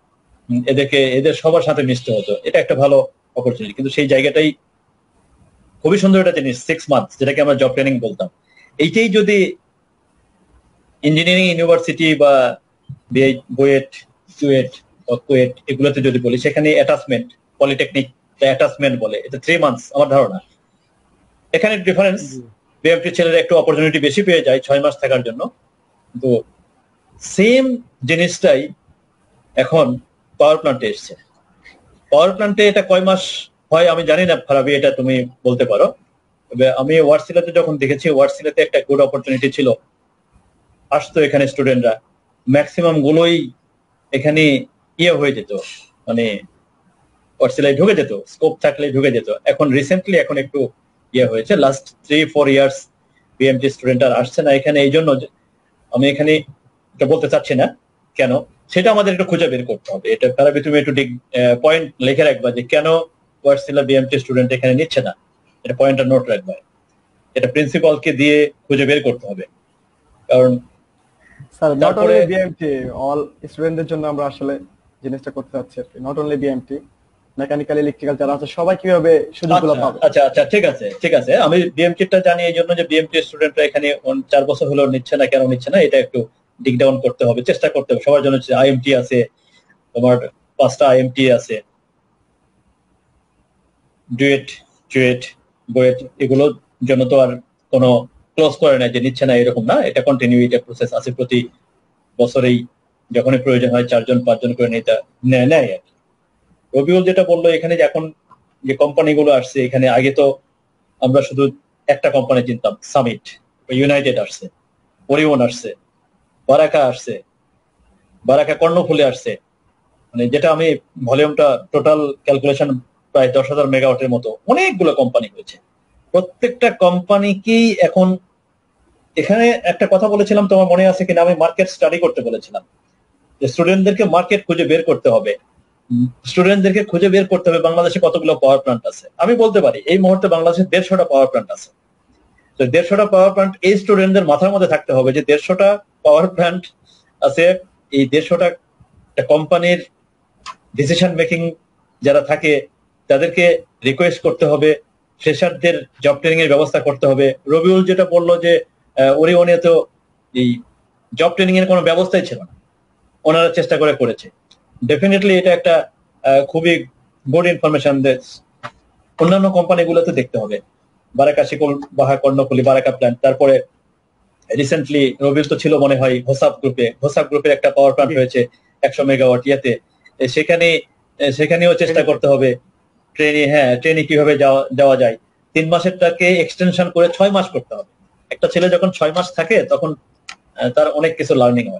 এদের সবার সাথে মিশতে হতো। এটা একটা ভালো অপরচুনিটি, কিন্তু সেই জায়গাটাই খুবই সুন্দর একটা জিনিস 6 মান্থ, যেটাকে আমরা জব ট্রেনিং বলতাম। এইটাই যদি ইঞ্জিনিয়ারিং ইউনিভার্সিটি বা বুয়েট, চুয়েট বা কুয়েট এগুলোতে যদি বলি, সেখানে অ্যাটাচমেন্ট, পলিটেকনিক অ্যাটাচমেন্ট বলে, এটা 3 মান্থস আমার ধারণা। এখানে ডিফারেন্স, বিএমটি ছেলেরা একটু অপরচুনিটি বেশি পেয়ে যায় 6 মাস থাকার জন্য, কিন্তু সেম জিনিসটাই এখন পাওয়ার প্ল্যান্টে এসছে। পাওয়ার প্ল্যান্টে এটা কয় মাস হয় আমি জানি না ফারাবি, এটা তুমি বলতে পারো। তবে আমি ওয়ার্ডসিলাতে যখন দেখেছি, ওয়ার্ডসিলাতে একটা গুড অপরচুনিটি ছিল, আসতো এখানে স্টুডেন্টরা, ম্যাক্সিমাম গুলোই এখানে হয়ে যেত, মানে ওয়ার্ডসিলায় ঢুকে যেত, স্কোপ থাকলে ঢুকে যেত। এখন রিসেন্টলি এখন একটু হয়েছে, লাস্ট 3-4 ইয়ার্স বিএমটি স্টুডেন্ট আর আসছে না এখানে। এই জন্য আমি এখানে এটা বলতে চাচ্ছি না কেন, সেটা আমাদের একটু খুঁজে বের করতে হবে। এটা ফারাবি তুমি একটু পয়েন্ট লিখে রাখবা যে কেন ওয়ার্ডসিলা বিএমটি স্টুডেন্ট এখানে নিচ্ছে না, এটা পয়েন্টটা নোট রাখবা। এটা প্রিন্সিপালকে দিয়ে খুঁজে বের করতে হবে। কারণ
sir not only BMT, all স্টুডেন্টদের জন্য আমরা আসলে জিনিসটা করতে চাচ্ছি আর কি। Not only BMT, mechanical, electrical যারা আছে সবাই কিভাবে সুযোগগুলো পাবে।
আচ্ছা আচ্ছা, ঠিক আছে। আমি বিএমটিটা জানি এই জন্য যে বিএমটি স্টুডেন্টরা এখানে 4 বছর হলো নিচ্ছে না, কেন নিচ্ছে না এটা একটু ডিগ ডাউন করতে হবে, চেষ্টা করতে হবে। সবার জন্য আইএমটি আছে, তোমার 5টা আইএমটি আছে, ডুয়েট, চুয়েট, বুয়েট, এগুলোর জন্য তো আর কোনো ক্লোজ করে নেয় যে নিচ্ছে না, এরকম না, এটা কন্টিনিউ, এটা প্রসেস আছে, প্রতি বছরেই যখনই প্রয়োজন হয় 4-5 জন করে নেতা নেয় নেয় আর কি। রবিউল যেটা বললো এখানে যে এখন যে কোম্পানিগুলো আসছে, এখানে আগে তো আমরা শুধু একটা কোম্পানি চিনতাম, সামিট, ইউনাইটেড আসছে, ওরিয়ন আসছে, বারাকা আসছে, বারাকা কর্ণফুলী আসছে, মানে যেটা আমি ভলিউমটা টোটাল ক্যালকুলেশন প্রায় 10,000 মেগাওয়াটের মতো, অনেকগুলো কোম্পানি হয়েছে। প্রত্যেকটা কোম্পানি কি এখন, এখানে একটা কথা বলেছিলাম, তোমার মনে আছে কিনা, আমি মার্কেট স্টাডি করতে বলেছিলাম যে স্টুডেন্টদেরকে মার্কেট খুঁজে বের করতে হবে, স্টুডেন্টদেরকে খুঁজে বের করতে হবে বাংলাদেশে কতগুলো পাওয়ার প্ল্যান্ট আছে। আমি বলতে পারি এই মুহূর্তে বাংলাদেশে 150টা পাওয়ার প্ল্যান্ট আছে। তো 150টা পাওয়ার প্ল্যান্ট এই স্টুডেন্টদের মাথার মধ্যে থাকতে হবে যে 150টা পাওয়ার প্ল্যান্ট আছে, এই 150টা কোম্পানির ডিসিশন মেকিং যারা থাকে তাদেরকে রিকোয়েস্ট করতে হবে, ফ্রেশারদের জব ট্রেনিং এর ব্যবস্থা করতে হবে। রবিউল যেটা বললো যে ওরিয়নে তো এই জব ট্রেনিং এর কোনো ব্যবস্থাই ছিল না, ওনারা চেষ্টা করে করেছে। ডেফিনেটলি এটা একটা খুবই গুড ইনফরমেশন। অন্যান্য কোম্পানিগুলোতে দেখতে হবে, বারাকা শিকল, বাহা কর্ণফুলী, বারাকা প্ল্যান্ট, তারপরে রিসেন্টলি রবিউল তো ছিল মনে হয় হোসাব গ্রুপের একটা পাওয়ার প্ল্যান্ট হয়েছে 100 মেগাওয়াট ইয়াতে, সেখানেও চেষ্টা করতে হবে ট্রেনে কিভাবে যাওয়া যায়। 3 মাসেরটাকে এক্সটেনশন করে 6 মাস করতে হবে। একটা ছেলে যখন 6 মাস থাকে তখন তার অনেক কিছু লার্নিং হয়।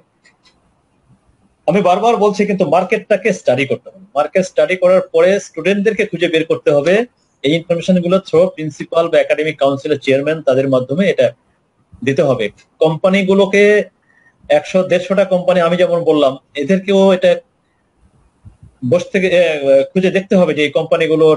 আমি বারবার বলছি কিন্তু মার্কেটটাকে স্টাডি করতে হবে, মার্কেট স্টাডি করার পরে স্টুডেন্টদেরকে খুঁজে বের করতে হবে, এই ইনফরমেশন গুলো থ্রু প্রিন্সিপাল বা একাডেমিক কাউন্সিলের চেয়ারম্যান তাদের মাধ্যমে এটা দিতে হবে। কোম্পানিগুলোকে 100-150টা কোম্পানি আমি যেমন বললাম, এদেরকেও এটা বসে থেকে খুঁজে দেখতে হবে যে এই কোম্পানিগুলো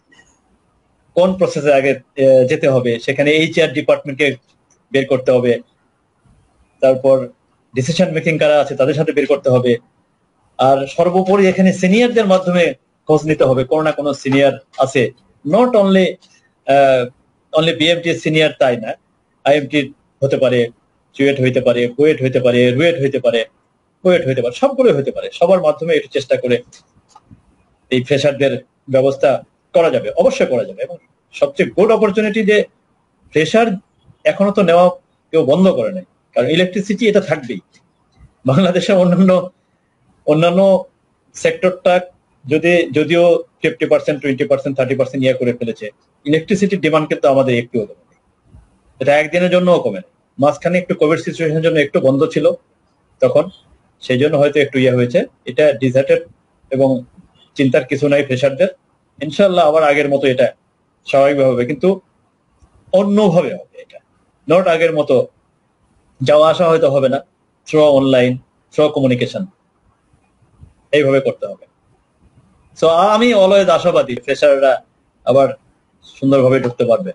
কোন প্রসেসে আগে যেতে হবে, সেখানে এইচআর ডিপার্টমেন্টকে বের করতে হবে, তারপর ডিসিশন মেকিং কারা আছে তাদের সাথে বের করতে হবে, আর সর্বোপরি এখানে সিনিয়রদের মাধ্যমে খোঁজ নিতে হবে, কোনো না কোনো সিনিয়র আছে, নট অনলি বিএমটি সিনিয়র তাই না, আইএমটি হতে পারে, চুয়েট হইতে পারে, কুয়েট হইতে পারে, রুয়েট হইতে পারে, কুয়েট হইতে পারে, সবগুলো হইতে পারে। সবার মাধ্যমে একটু চেষ্টা করে এই ফ্রেশারদের ব্যবস্থা করা যাবে, অবশ্যই করা যাবে। এবং সবচেয়ে গুড অপরচুনিটি যে ফ্রেশার এখনো তো নেওয়া কেউ বন্ধ করে নাই, কারণ ইলেকট্রিসিটি এটা থাকবেই। বাংলাদেশের অন্যান্য সেক্টরটা যদিও 50%, 20%, 30% ইয়ে করে ফেলেছে, ইলেকট্রিসিটির ডিমান্ড কিন্তু আমাদের একটুও কমে নেই, এটা একদিনের জন্যও কমে নেই। মাঝখানে একটু কোভিড সিচুয়েশনের জন্য একটু বন্ধ ছিল তখন, সেই জন্য হয়তো একটু ইয়ে হয়েছে। এটা ডিজার্টেড এবং চিন্তার কিছু নাই ফ্রেশারদের, ইনশাল্লাহ আবার আগের মতো এটা স্বাভাবিকভাবে হবে, কিন্তু অন্যভাবে হবে। এটা নট আগের মতো যাওয়া আসা হয়তো হবে না, থ্রু অনলাইন, থ্রু কমিউনিকেশন, এইভাবে করতে হবে। সো আমি অলওয়েজ আশাবাদী ফ্রেশাররা আবার সুন্দরভাবে ঢুকতে পারবে।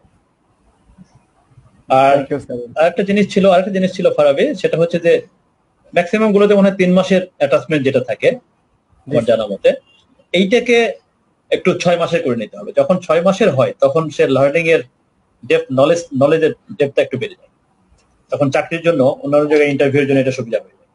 আর আরেকটা জিনিস ছিল ফারাবি, সেটা হচ্ছে যে ম্যাক্সিমাম গুলোতে মনে হয় 3 মাসের অ্যাটাচমেন্ট যেটা থাকে আমার জানা মতে, এইটাকে একটু 6 মাসের করে নিতে হবে। যখন 6 মাসের হয় তখন সে লার্নিং এর ডেপথ, নলেজের ডেপথটা একটু বেড়ে যায়, তখন চাকরির জন্য অন্যান্য জায়গায় ইন্টারভিউর জন্য এটা সুবিধা হয়ে যায়।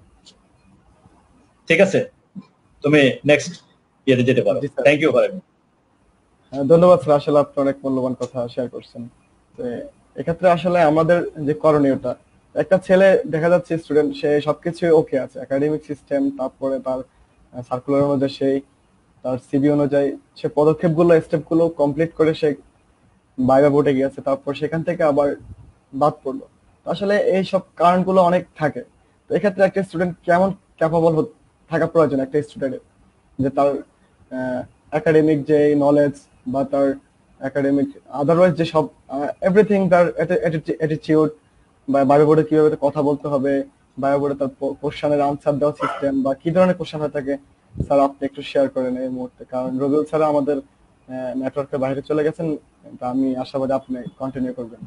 ঠিক আছে, তুমি নেক্সট ইয়েতে যেতে পারো। Thank you Farabi.
ধন্যবাদ স্যার, আসলে আপনি অনেক মূল্যবান কথা শেয়ার করছেন। তো এক্ষেত্রে আসলে আমাদের যে করণীয়টা, একটা ছেলে দেখা যাচ্ছে স্টুডেন্ট, সে সবকিছু ওকে আছে, একাডেমিক সিস্টেম, তারপরে তার সার্কুলার অনুযায়ী, সেই তার সিবি অনুযায়ী সে পদক্ষেপগুলো, স্টেপগুলো কমপ্লিট করে সে ভাইভা বোর্ডে গিয়েছে, তারপর সেখান থেকে আবার বাদ পড়লো। আসলে এই সব কারণগুলো অনেক থাকে। তো এক্ষেত্রে একটা স্টুডেন্ট কেমন ক্যাপাবল থাকা প্রয়োজন একটা স্টুডেন্টের, যে তার একাডেমিক যে নলেজ বা তার একাডেমিক আদারওয়াইজ যে সব এভরিথিং, তার অ্যাটিটিউড, বা ভাইভা বোর্ডে কিভাবে কথা বলতে হবে, ভাইভা বোর্ডে তার কোশ্চেনের আনসার দেওয়ার সিস্টেম, বা কি ধরনের কোশ্চেন হয়ে থাকে, স্যার আপনি একটু শেয়ার করেন এই মুহূর্তে। কারণ রবিউল স্যার আমাদের নেটওয়ার্কের বাইরে চলে গেছেন, তা আমি আশাবাদী আপনি কন্টিনিউ করবেন।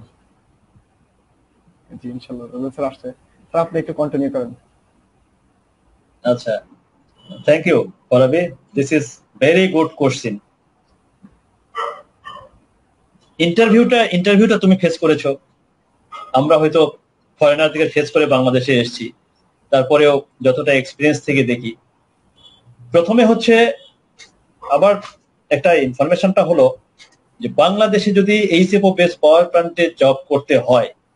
জি ইনশাআল্লাহ, রবিউল স্যার আসছে, স্যার আপনি একটু কন্টিনিউ করেন।
আচ্ছা, thank you Farabi, this is very good question. ইন্টারভিউটা তুমি ফেস করেছো, আমরা হয়তো ফরেনার থেকে ফেস করে বাংলাদেশে এসেছি, তারপরেও যতটা এক্সপিরিয়েন্স থেকে দেখি, প্রথমে হচ্ছে আবার একটা ইনফরমেশনটা হলো যে বাংলাদেশে যদি এইচএফও বেস পাওয়ার প্ল্যান্টে জব করতে হয়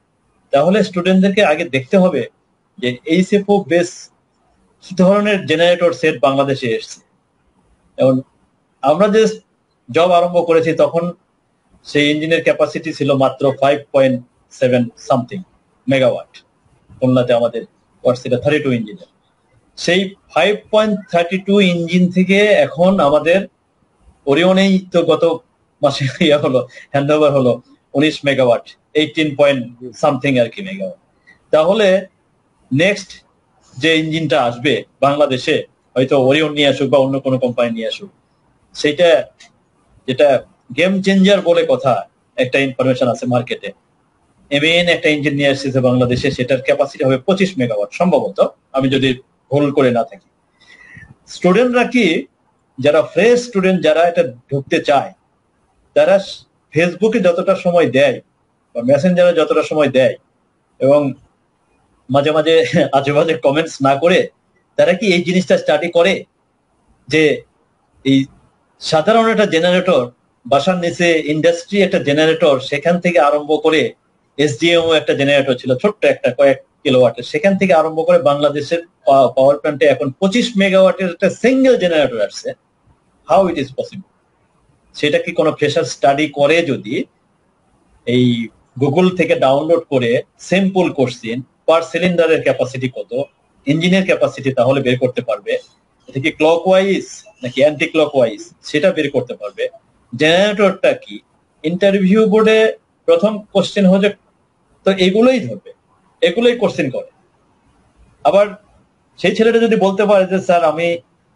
তাহলে স্টুডেন্টদেরকে আগে দেখতে হবে যে এইচএফও বেস কি ধরনের জেনারেটর সেট বাংলাদেশে এসছে। এবং আমরা যে জব আরম্ভ করেছি তখন সেই ইঞ্জিনের ক্যাপাসিটি ছিল মাত্র 5.7 সামথিং মেগাওয়াট। খুলনাতে আমাদের ওয়ার্সিটা 32 ইঞ্জিনের, সেই 5.32 ইঞ্জিন থেকে এখন আমাদের ওরিয়নেই তো গত মাসে হলো হ্যান্ড ওভার হলো 19 মেগাওয়াট, 18 পয়েন্ট সামথিং আর কি মেগাওয়াট। তাহলে নেক্সট যে ইঞ্জিনটা আসবে বাংলাদেশে, হয়তো ওরিয়ন নিয়ে আসুক বা অন্য কোনো কোম্পানি নিয়ে আসুক, সেটা যেটা গেম চেঞ্জার বলে কথা, একটা ইনফরমেশন আছে মার্কেটে, এমএন একটা ইঞ্জিন নিয়ে আসছে বাংলাদেশে, সেটার ক্যাপাসিটি হবে 25 মেগাওয়াট সম্ভবত, আমি যদি ভুল করে না থাকি। স্টুডেন্টরা কি, যারা ফ্রেশ স্টুডেন্ট, যারা এটা ঢুকতে চায়, তারা ফেসবুকে যতটা সময় দেয় বা মেসেঞ্জারে যতটা সময় দেয় এবং মাঝে মাঝে আজেবাজে কমেন্টস না করে, তারা কি এই জিনিসটা স্টাডি করে যে এই সাধারণ একটা জেনারেটর, বাসার নিচে ইন্ডাস্ট্রি একটা জেনারেটর, সেখান থেকে আরম্ভ করে এসডিএমও একটা জেনারেটর ছিল ছোট্ট একটা কয়েক কিলোওয়াটের, সেখান থেকে আরম্ভ করে বাংলাদেশের পাওয়ার প্ল্যান্টে এখন 25 মেগাওয়াটের একটা সিঙ্গেল জেনারেটর আসছে। How it is possible? সেটা কি কোনো ফ্রেশার স্টাডি করে যদি এই গুগল থেকে ডাউনলোড করে সিম্পল কোশ্চেন, পার সিলিন্ডারের ক্যাপাসিটি কত, ইঞ্জিনের ক্যাপাসিটি তাহলে বের করতে পারবে। এটা কি ক্লকওয়াইজ নাকি অ্যান্টি ক্লকওয়াইজ সেটা বের করতে পারবে। জেনারেটরটা কি, ইন্টারভিউ বোর্ডে প্রথম কোশ্চেন হচ্ছে তো এগুলোই ধরবে, এগুলোই কোশ্চেন করে। আবার সেই ছেলেটা যদি বলতে পারে যে স্যার আমি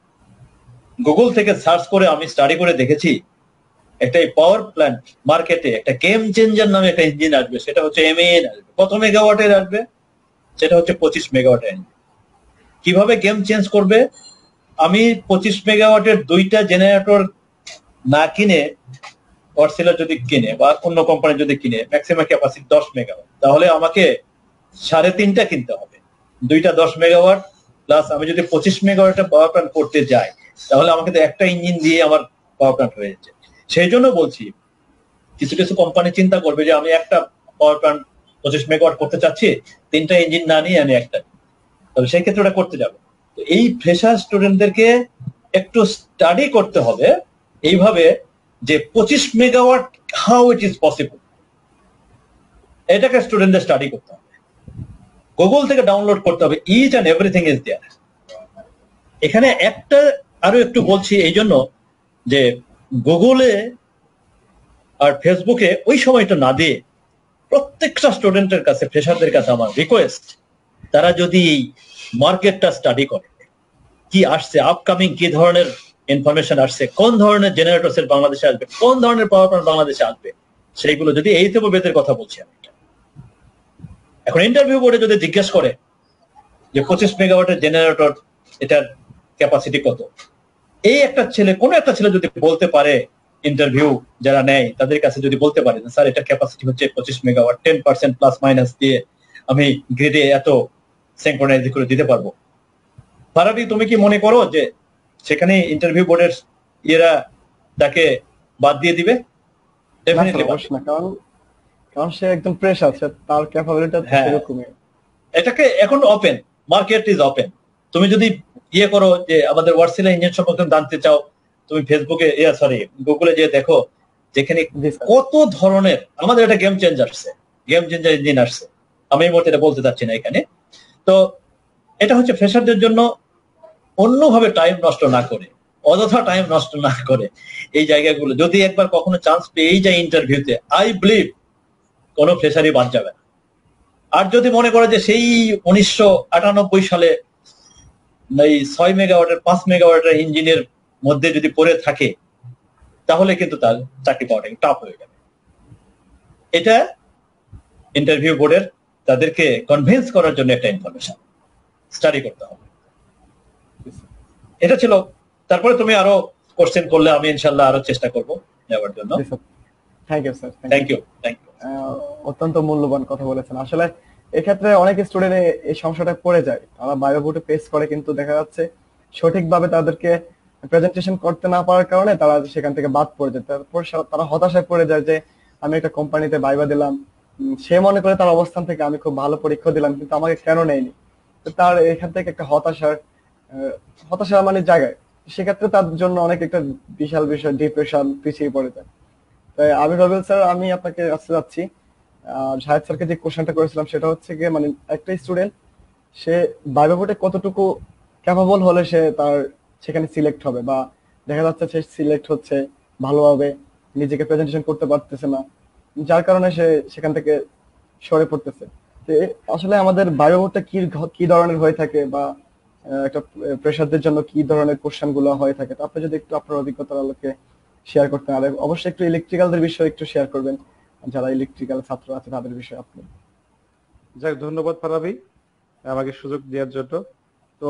গুগল থেকে সার্চ করে আমি স্টাডি করে দেখেছি একটা পাওয়ার প্ল্যান্ট মার্কেটে একটা গেম চেঞ্জার নামে একটা ইঞ্জিন আসবে, সেটা হচ্ছে এমএন আসবে, কত মেগাওয়াটের আসবে, সেটা হচ্ছে 25 মেগাওয়াটের ইঞ্জিন। কিভাবে গেম চেঞ্জ করবে? আমি 25 মেগাওয়াটের দুইটা জেনারেটর না কিনে, ওয়ার্সিলা যদি কিনে বা অন্য কোম্পানি যদি কিনে, ম্যাক্সিমাম ক্যাপাসিটি 10 মেগাওয়াট, তাহলে আমাকে 3.5টা কিনতে হবে, দুইটা 10 মেগাওয়াট প্লাস আমি যদি 25 মেগাওয়াটের পাওয়ার প্ল্যান্ট করতে যাই, তাহলে আমাকে তো একটা ইঞ্জিন দিয়ে আমার পাওয়ার প্ল্যান্ট হয়ে যাচ্ছে। সেই জন্য বলছি কিছু কিছু কোম্পানি চিন্তা করবে যে আমি একটা পাওয়ার প্ল্যান্ট 25 মেগাওয়াট করতে চাচ্ছি, 3টা ইঞ্জিন না নিয়ে আমি একটা, তবে সেই ক্ষেত্রে ওটা করতে যাবে। তো এই ফ্রেশার স্টুডেন্টদেরকে একটু স্টাডি করতে হবে এইভাবে যে 25 megawatt how it is possible, এটাকে স্টুডেন্টদের স্টাডি করতে হবে, গুগল থেকে ডাউনলোড করতে হবে, each and everything is there. এখানে একটা আরো একটু বলছি এই জন্য যে গুগলে আর ফেসবুকে ওই সময়টা না দিয়ে প্রত্যেকটা স্টুডেন্টের কাছে, ফ্রেশারদের কাছে আমার রিকোয়েস্ট, তারা যদি মার্কেটটা স্টাডি করে, কি আসছে আপকামিং, কি ধরনের ইনফরমেশন আসছে, কোন ধরনের জেনারেটর সেট বাংলাদেশে আসবে, কোন ধরনের পাওয়ার প্ল্যান্ট বাংলাদেশে আসবে, সেইগুলো যদি এই থেকে বেদের কথা বলছি আমি। এখন ইন্টারভিউ বোর্ডে যদি জিজ্ঞেস করে যে 25 মেগাওয়াটের জেনারেটর এটার ক্যাপাসিটি কত, এই একটা ছেলে, কোনো একটা ছেলে যদি বলতে পারে, ইন্টারভিউ যারা নেয় তাদের কাছে যদি বলতে পারে স্যার এটা ক্যাপাসিটি হচ্ছে 25 মেগাওয়াট, 10% প্লাস মাইনাস দিয়ে আমি গ্রিডে এত সিনক্রোনাইজ করে দিতে পারবো, ফারাবি তুমি কি মনে করো যে সেখানে ইন্টারভিউ বোর্ডের ইয়েরা তাকে বাদ দিয়ে দিবে? ডেফিনেটলি
না, কারণ সে একদম ফ্রেশ আছে, তার ক্যাপাবিলিটি সেরকমই।
এটাকে এখন ওপেন, মার্কেট ইজ ওপেন। তুমি যদি ইয়ে করো যে আমাদের ওয়ার্সিলা ইঞ্জিন সম্পর্কে জানতে চাও, তুমি ফেসবুকে গুগলে যে দেখো, যেখানে কত ধরনের আমাদের একটা গেম চেঞ্জার আসছে, গেম চেঞ্জার ইঞ্জিন আসছে, আমি এই মুহূর্তে এটা বলতে চাচ্ছি না এখানে। তো এটা হচ্ছে ফ্রেশারদের জন্য অন্যভাবে টাইম নষ্ট না করে, অযথা টাইম নষ্ট না করে এই জায়গাগুলো যদি একবার কখনো চান্স পেয়েই যায় ইন্টারভিউতে, আই বিলিভ কোনো ফ্রেশারই বাদ যাবে না। আর যদি মনে করে যে সেই 1998 সালে এই 6 মেগাওয়াটের 5 মেগাওয়াটের ইঞ্জিনের মধ্যে যদি পড়ে থাকে, তাহলে কিন্তু তার চাকরি পাওয়াটা টাফ হয়ে যাবে। এটা ইন্টারভিউ বোর্ডের তাদেরকে কনভিন্স করার জন্য একটা ইনফরমেশন, স্টাডি করতে হবে। এটা ছিল। তারপরে তুমি আরো কোশ্চেন করলে আমি ইনশাল্লাহ আরো চেষ্টা করবো নেওয়ার জন্য।
Thank you sir,
thank you.
অত্যন্ত মূল্যবান কথা বলেছেন। আসলে এক্ষেত্রে অনেক স্টুডেন্ট এই সমস্যাটা পড়ে যায়, তারা বায়ো বোর্ডে পেস করে কিন্তু দেখা যাচ্ছে সঠিকভাবে তাদেরকে প্রেজেন্টেশন করতে না পারার কারণে তারা সেখান থেকে বাদ পড়ে যায়। তারপর তারা হতাশায় পড়ে যায় যে আমি একটা কোম্পানিতে ভাইবা দিলাম, সে মনে করে তার অবস্থান থেকে আমি খুব ভালো পরীক্ষা দিলাম কিন্তু আমাকে কেন নেয়নি। তো তার এখান থেকে একটা আহ, হতাশা মানে জায়গায়, সেক্ষেত্রে তার জন্য অনেক একটা বিশাল বিষয় ডিপ্রেশন পিছিয়ে পড়ে যায়। তাই আমি রবিউল স্যার, আমি আপনাকে আসতে যাচ্ছি শাহেদ স্যারকে যে কোশ্চেনটা করেছিলাম সেটা হচ্ছে গিয়ে মানে একটা স্টুডেন্ট সে ভাইভা ভোটে কতটুকু ক্যাপাবল হলে সে তার সেখানে সিলেক্ট হবে, বা দেখা যাচ্ছে সে সিলেক্ট হচ্ছে ভালোভাবে, নিজেকে প্রেজেন্টেশন করতে পারতেছে না, যার কারণে সে সেখান থেকে সরে পড়তেছে। তো আসলে আমাদের ভাইভা ভোটটা কি কি ধরনের হয়ে থাকে, বা একটা প্রেশারদের জন্য কি ধরনের কোশ্চেন গুলো হয়ে থাকে, তো আপনি যদি একটু আপনার অভিজ্ঞতার আলোকে শেয়ার করতেন, আর অবশ্যই একটু ইলেকট্রিক্যালদের বিষয়ে একটু শেয়ার করবেন, যারা ইলেকট্রিক্যাল ছাত্র আছে তাদের বিষয়ে আপনি।
যাক, ধন্যবাদ ফারাবি আমাকে সুযোগ দেওয়ার জন্য। তো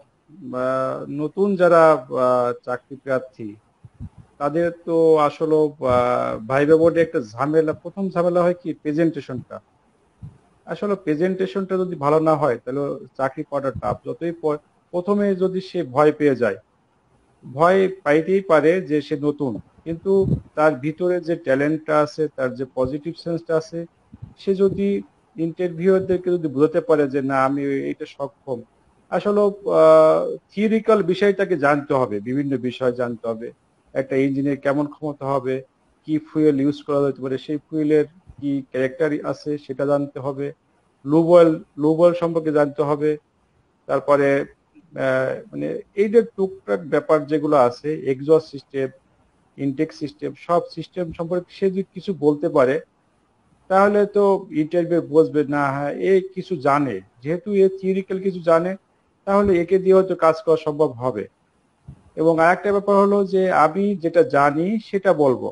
নতুন যারা চাকরি প্রার্থী, তাদের তো আসলে ভাইবা বোর্ডে একটা ঝামেলা, প্রথম ঝামেলা হয় কি প্রেজেন্টেশনটা। আসলে প্রেজেন্টেশনটা যদি ভালো না হয় তাহলে চাকরি করাটা টাফ। যতই প্রথমে যদি সে ভয় পেয়ে যায়, ভয় পাইতেই পারে যে সে নতুন, কিন্তু তার ভিতরে যে ট্যালেন্টটা আছে, তার যে পজিটিভ সেন্সটা আছে, সে যদি ইন্টারভিউয়ারদেরকে যদি বোঝাতে পারে যে না আমি এটা সক্ষম। আসলে থিওরিক্যাল বিষয়টাকে জানতে হবে, বিভিন্ন বিষয় জানতে হবে। একটা ইঞ্জিনের কেমন ক্ষমতা হবে, কি ফুয়েল ইউজ করা যেতে পারে, সেই ফুয়েলের কি ক্যারেক্টার আছে সেটা জানতে হবে। লো বয়েল সম্পর্কে জানতে হবে। তারপরে মানে এই যে টুকটাক ব্যাপার যেগুলো আছে, এক্সস্ট সিস্টেম, ইনটেক সিস্টেম, সব সিস্টেম সম্পর্কে সে যদি কিছু বলতে পারে, তাহলে তো ইন্টারভিউ বসবে না, হ্যাঁ এ কিছু জানে, যেহেতু এ থিওরিক্যাল কিছু জানে, তাহলে একে দিয়ে হয়তো কাজ করা সম্ভব হবে। এবং আরেকটা ব্যাপার হলো যে আমি যেটা জানি সেটা বলবো।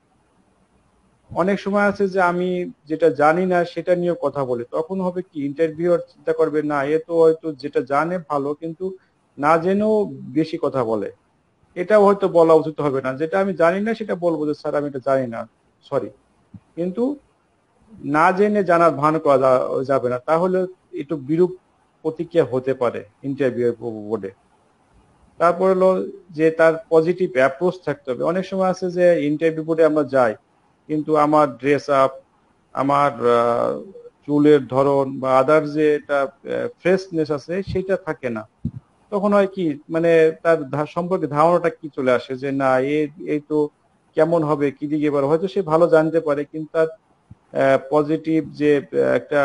অনেক সময় আছে যে আমি যেটা জানি না সেটা নিয়ে কথা বলি, তখন হবে কি ইন্টারভিউয়ার চিন্তা করবে না এ তো হয়তো যেটা জানে ভালো, কিন্তু না জেনেও বেশি কথা বলে। এটাও হয়তো বলা উচিত হবে না, যেটা আমি জানি না সেটা বলবো যে স্যার আমি এটা জানি না, সরি। কিন্তু না জেনে জানার ভান করা যাবে না, তাহলে একটু বিরূপ প্রতিক্রিয়া হতে পারে ইন্টারভিউ বোর্ডে। তারপর হলো যে তার পজিটিভ অ্যাপ্রোচ থাকতে হবে। অনেক সময় আছে যে ইন্টারভিউ বোর্ডে আমরা যাই, কিন্তু আমার ড্রেস আপ, আমার চুলের ধরন বা আদার যে একটা ফ্রেশনেস আছে সেটা থাকে না। তখন হয় কি মানে তার সম্পর্কে ধারণাটা কি চলে আসে যে না এই তো কেমন হবে, কি দিকে এবার হয়তো সে ভালো জানতে পারে, কিন্তু তার পজিটিভ যে একটা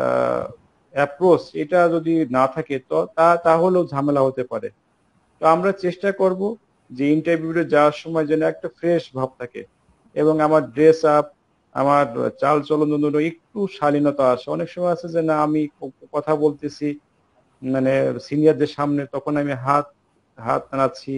অ্যাপ্রোচ এটা যদি না থাকে তো তাহলেও ঝামেলা হতে পারে। তো আমরা চেষ্টা করব যে ইন্টারভিউতে যাওয়ার সময় যেন একটা ফ্রেশ ভাব থাকে, এবং আমার ড্রেস আপ, আমার চাল চলন যেন একটু শালীনতা আসে। অনেক সময় আছে যে না আমি কথা বলতেছি মানে সিনিয়রদের সামনে, তখন আমি হাত হাত নাড়াচ্ছি,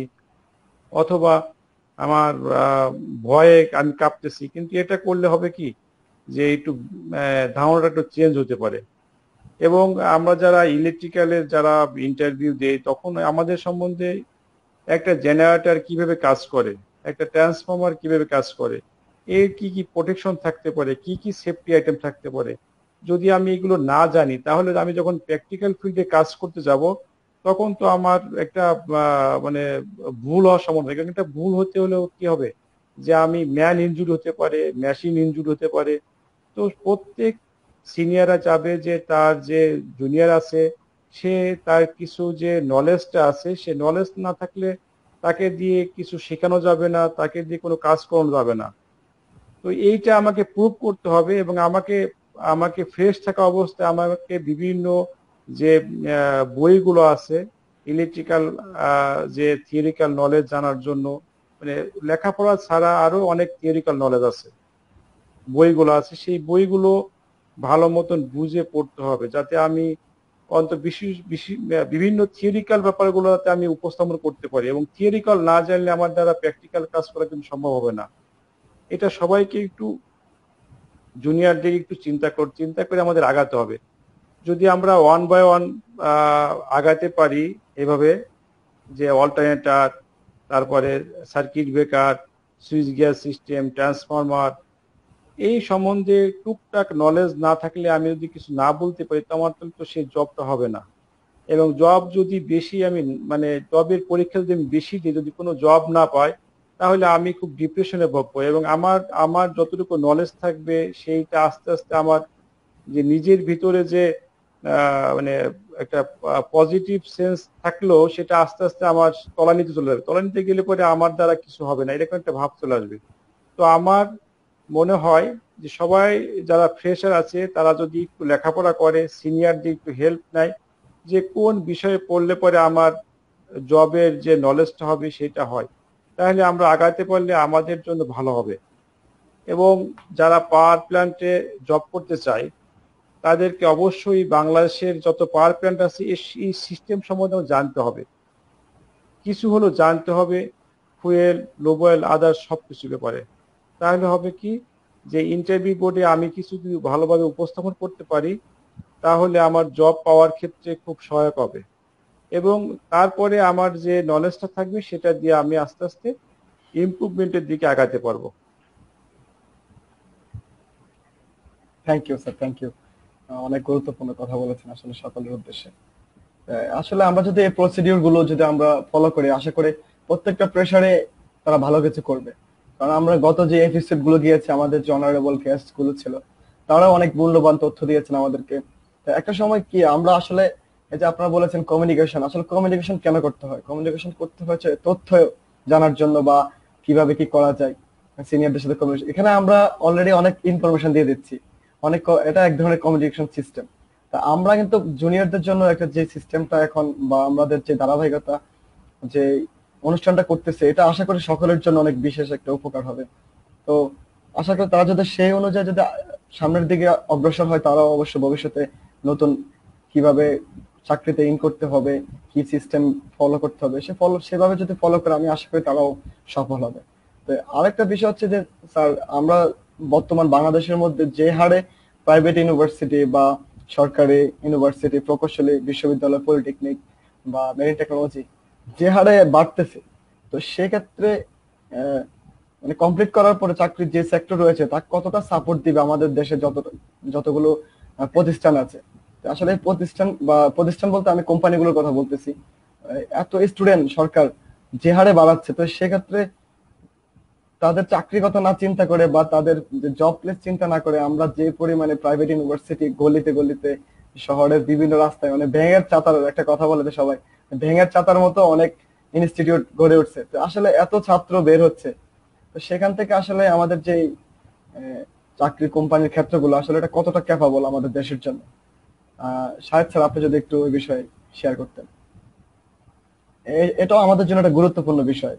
অথবা আমার ভয়ে আমি কাঁপতেছি, কিন্তু এটা করলে হবে কি যে একটু ধারণাটা একটু চেঞ্জ হতে পারে। এবং আমরা যারা ইলেকট্রিক্যালের যারা ইন্টারভিউ দেই, তখন আমাদের সম্বন্ধে একটা জেনারেটর কিভাবে কাজ করে, একটা ট্রান্সফরমার কিভাবে কাজ করে, এর কি কি প্রোটেকশন থাকতে পারে, কি কি সেফটি আইটেম থাকতে পারে, যদি আমি এগুলো না জানি, তাহলে আমি যখন প্র্যাকটিক্যাল ফিল্ডে কাজ করতে যাব, তখন তো আমার একটা মানে ভুল হওয়ার সম্ভাবনা থাকে। কারণ একটা ভুল হতে হলেও কি হবে যে আমি ম্যান ইনজুরি হতে পারে, মেশিন ইনজুরি হতে পারে। তো প্রত্যেক সিনিয়ররা চাবে যে তার যে জুনিয়র আছে সে তার কিছু যে নলেজটা আছে, সে নলেজ না থাকলে তাকে দিয়ে কিছু শেখানো যাবে না, তাকে দিয়ে কোনো কাজ করানো যাবে না। তো এইটা আমাকে প্রুভ করতে হবে, এবং আমাকে আমাকে ফ্রেশ থাকা অবস্থায় আমাকে বিভিন্ন যে বইগুলো আছে ইলেকট্রিক্যাল, যে থিওরিক্যাল নলেজ জানার জন্য, মানে লেখাপড়া ছাড়া আরো অনেক থিওরিক্যাল নলেজ আছে, বইগুলো আছে, সেই বইগুলো ভালো মতন বুঝে পড়তে হবে, যাতে আমি অন্তত বিভিন্ন থিওরিক্যাল ব্যাপারগুলোতে আমি উপস্থাপন করতে পারি। এবং থিওরিক্যাল না জানলে আমার দ্বারা প্র্যাকটিক্যাল কাজ করা কিন্তু সম্ভব হবে না। এটা সবাইকে একটু, জুনিয়রদের একটু চিন্তা করে আমাদের আগাতে হবে। যদি আমরা ওয়ান বাই ওয়ান আগাতে পারি এভাবে, যে অল্টারনেটর, তারপরে circuit breaker, switch gear system, transformer, এই সম্বন্ধে টুকটাক নলেজ না থাকলে আমি যদি কিছু না বলতে পারি, তো আমার তো সেই জবটা হবে না। এবং জব যদি বেশি আমি মানে জবের পরীক্ষা যদি আমি বেশি দিই, যদি কোনো জব না পাই, তাহলে আমি খুব ডিপ্রেশনে ভোগবো, এবং আমার আমার যতটুকু নলেজ থাকবে সেইটা আস্তে আস্তে আমার যে নিজের ভিতরে যে মানে একটা পজিটিভ সেন্স থাকলেও সেটা আস্তে আস্তে আমার তলানিতে চলে যাবে, তলানিতে গেলে পরে আমার দ্বারা কিছু হবে না, এরকম একটা ভাব চলে আসবে। তো আমার মনে হয় যে সবাই যারা ফ্রেশার আছে তারা যদি একটু লেখাপড়া করে, সিনিয়রদের একটু হেল্প নেয়, যে কোন বিষয়ে পড়লে পরে আমার জবের যে নলেজটা হবে সেটা হয়, তাহলে আমরা আগাতে পারলে আমাদের জন্য ভালো হবে। এবং যারা পাওয়ার প্ল্যান্টে জব করতে চায় তাদেরকে অবশ্যই বাংলাদেশের যত পাওয়ার প্ল্যান্ট আছে এই সিস্টেম সম্বন্ধে জানতে হবে, কিছু হলেও জানতে হবে, ফুয়েল, গ্লোবাল, আদার সবকিছু ব্যাপারে। তাহলে হবে কি, যে ইন্টারভিউ বোর্ডে আমি কিছু যদি ভালোভাবে উপস্থাপন করতে পারি তাহলে আমার জব পাওয়ার ক্ষেত্রে খুব সহায়ক হবে, এবং তারপরে আমার যে নলেজটা থাকবে সেটা দিয়ে আমি আস্তে আস্তে ইমপ্রুভমেন্টের দিকে আগাতে পারবো।
Thank you sir, thank you. অনেক গুরুত্বপূর্ণ কথা বলেছেন আসলে সকলের উদ্দেশ্যে। আসলে আমরা যদি এই প্রসিডিউর গুলো যদি আমরা ফলো করি, আশা করি প্রত্যেকটা প্রেসারে তারা ভালো কিছু করবে। কারণ আমরা গত যে এপিসোড গুলো গিয়েছে, আমাদের যে অনারেবল গেস্ট গুলো ছিল, তারাও অনেক মূল্যবান তথ্য দিয়েছেন আমাদেরকে। একটা সময় কি আমরা আসলে, এই যে আপনারা বলেছেন কমিউনিকেশন, আসলে কমিউনিকেশন কেন করতে হয়? কমিউনিকেশন করতে হচ্ছে তথ্য জানার জন্য, বা কিভাবে কি করা যায় সিনিয়রদের সাথে কমিউনিকেশন। এখানে আমরা অলরেডি অনেক ইনফরমেশন দিয়ে দিচ্ছি, অনেক এটা এক ধরনের কমিউনিকেশন সিস্টেম। তা আমরা কিন্তু জুনিয়রদের জন্য একটা যে সিস্টেমটা এখন, বা আমাদের যে ধারাবাহিকতা যে অনুষ্ঠানটা করতেছে, এটা আশা করি সকলের জন্য অনেক বিশেষ একটা উপকার হবে। তো আশা করি তারা যদি সেই অনুযায়ী যদি সামনের দিকে অগ্রসর হয়, তারাও অবশ্য ভবিষ্যতে নতুন কিভাবে চাকরিতে ইন করতে হবে, কি সিস্টেম ফলো করতে হবে, সেভাবে যদি ফলো করে, আমি আশা করি তারাও সফল হবে। তো আরেকটা বিষয় হচ্ছে যে স্যার, আমরা বর্তমান বাংলাদেশের মধ্যে যে হারে প্রাইভেট ইউনিভার্সিটি বা সরকারি ইউনিভার্সিটি, প্রকৌশলী বিশ্ববিদ্যালয়, পলিটেকনিক বা মেরিন টেকনোলজি যে হারে বাড়তেছে, তো সেক্ষেত্রে মানে কমপ্লিট করার পরে চাকরির যে সেক্টর রয়েছে তা কতটা সাপোর্ট দিবে আমাদের দেশে যতগুলো প্রতিষ্ঠান আছে। তো আসলে এই প্রতিষ্ঠান বলতে আমি কোম্পানিগুলোর কথা বলতেছি। এত স্টুডেন্ট সরকার যে হারে বাড়াচ্ছে, তো সেক্ষেত্রে তাদের চাকরির কথা না চিন্তা করে বা তাদের জব প্লেস চিন্তা না করে, আমরা যে পরিমাণে প্রাইভেট ইউনিভার্সিটি গলিতে গলিতে শহরের বিভিন্ন রাস্তায়, মানে ভেঙের চাতার, একটা কথা বলে যে সবাই, ভেঙের চাতার মতো অনেক ইনস্টিটিউট গড়ে উঠছে। তো আসলে এত ছাত্র বের হচ্ছে, তো সেখান থেকে আসলে আমাদের যে চাকরি কোম্পানির ক্ষেত্রগুলো, আসলে এটা কতটা ক্যাপাবল আমাদের দেশের জন্য? শাহেদ স্যার, আপনি যদি একটু ওই বিষয়ে শেয়ার করতেন। এটাও আমাদের জন্য একটা গুরুত্বপূর্ণ বিষয়।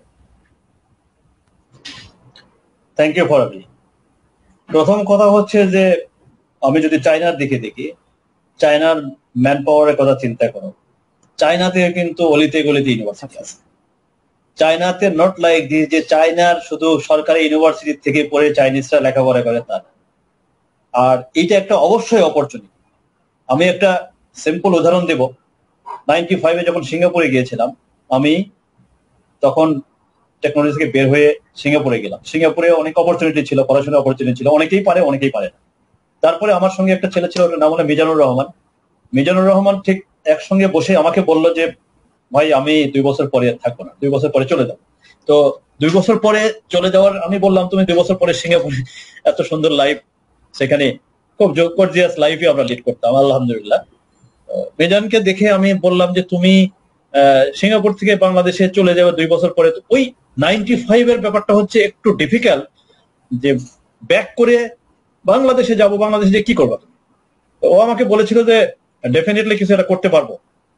Thank you Farabi. প্রথম কথা হচ্ছে যে আমি যদি চায়নার দিকে দেখি, চায়নার ম্যান পাওয়ারের কথা চিন্তা করো, চায়নাতে কিন্তু অলিতে গলিতে ইউনিভার্সিটি আছে। চায়নাতে নট লাইক দিস যে চায়নার শুধু সরকারি ইউনিভার্সিটি থেকে পড়ে চাইনিজরা লেখাপড়া করে, তা না। আর এইটা একটা অবশ্যই অপরচুনিটি। আমি একটা সিম্পল উদাহরণ দেব। 95-এ যখন সিঙ্গাপুরে গিয়েছিলাম, আমি তখন টেকনোলজি থেকে বের হয়ে সিঙ্গাপুরে গেলাম। সিঙ্গাপুরে অনেক অপরচুনিটি ছিল, পড়াশোনার অপরচুনিটি ছিল, অনেকেই পারে অনেকেই পারে না। তারপরে আমার সঙ্গে একটা ছেলে ছিল, ওর নাম হলো মিজানুর রহমান। মিজানুর রহমান ঠিক একসঙ্গে বসে আমাকে বলল যে ভাই, আমি 2 বছর পরে থাকবো না, 2 বছর পরে চলে যাবো। তো 2 বছর পরে চলে যাওয়ার আমি বললাম, তুমি 2 বছর পরে সিঙ্গাপুরে এত সুন্দর লাইফ, সেখানে খুব গর্জিয়াস লাইফই আমরা লিড করতাম, আলহামদুলিল্লাহ। মিজানকে দেখে আমি বললাম যে তুমি সিঙ্গাপুর থেকে বাংলাদেশে চলে যাবে 2 বছর পরে। তো ওই 95-এর ব্যাপারটা হচ্ছে একটু ডিফিকাল্ট, যে ব্যাক করে বাংলাদেশে যাব, বাংলাদেশে যে কি করবো তুমি। ও আমাকে বলেছিল যে ডেফিনেটলি কিছু একটা করতে পারবো।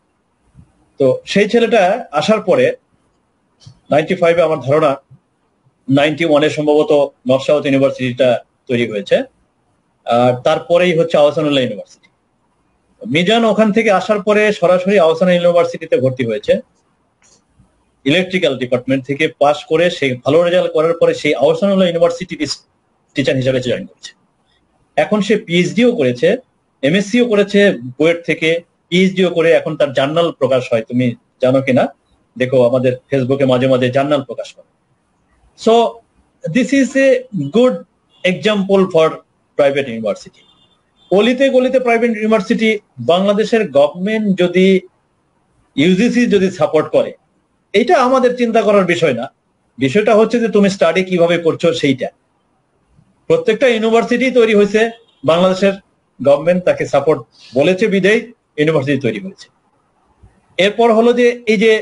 তো সেই ছেলেটা আসার পরে 95-এ আমার ধারণা 91-এ সম্ভবত নর্থ সাউথ ইউনিভার্সিটিটা তৈরি হয়েছে, আর তারপরেই হচ্ছে আহসানুল্লাহ ইউনিভার্সিটি। মিজান ওখান থেকে আসার পরে সরাসরি আহসানুল্লাহ ইউনিভার্সিটিতে ভর্তি হয়েছে। ইলেকট্রিক্যাল ডিপার্টমেন্ট থেকে পাস করে সে ভালো রেজাল্ট করার পরে সেই আহসানুল্লাহ ইউনিভার্সিটির টিচার হিসেবে জয়েন করেছে। এখন সে পিএইচডিও করেছে, এমএসসিও করেছে বুয়েট থেকে, পিএইচডিও করে এখন তার জার্নাল প্রকাশ হয়। তুমি জানো কিনা দেখো, আমাদের ফেসবুকে মাঝে মাঝে জার্নাল প্রকাশ করে। So this is a good example for private university. অলিতে গলিতে প্রাইভেট ইউনিভার্সিটি, বাংলাদেশের গভর্নমেন্ট যদি ইউজিসি যদি সাপোর্ট করে, এটা আমাদের চিন্তা করার বিষয় না। বিষয়টা হচ্ছে যে তুমি স্টাডি কিভাবে করছো সেইটা। প্রত্যেকটা ইউনিভার্সিটি তৈরি হয়েছে, বাংলাদেশের গভর্নমেন্ট তাকে সাপোর্ট বলেছে বিদেয় ইউনিভার্সিটি তৈরি হয়েছে। এরপর হলো যে এই যে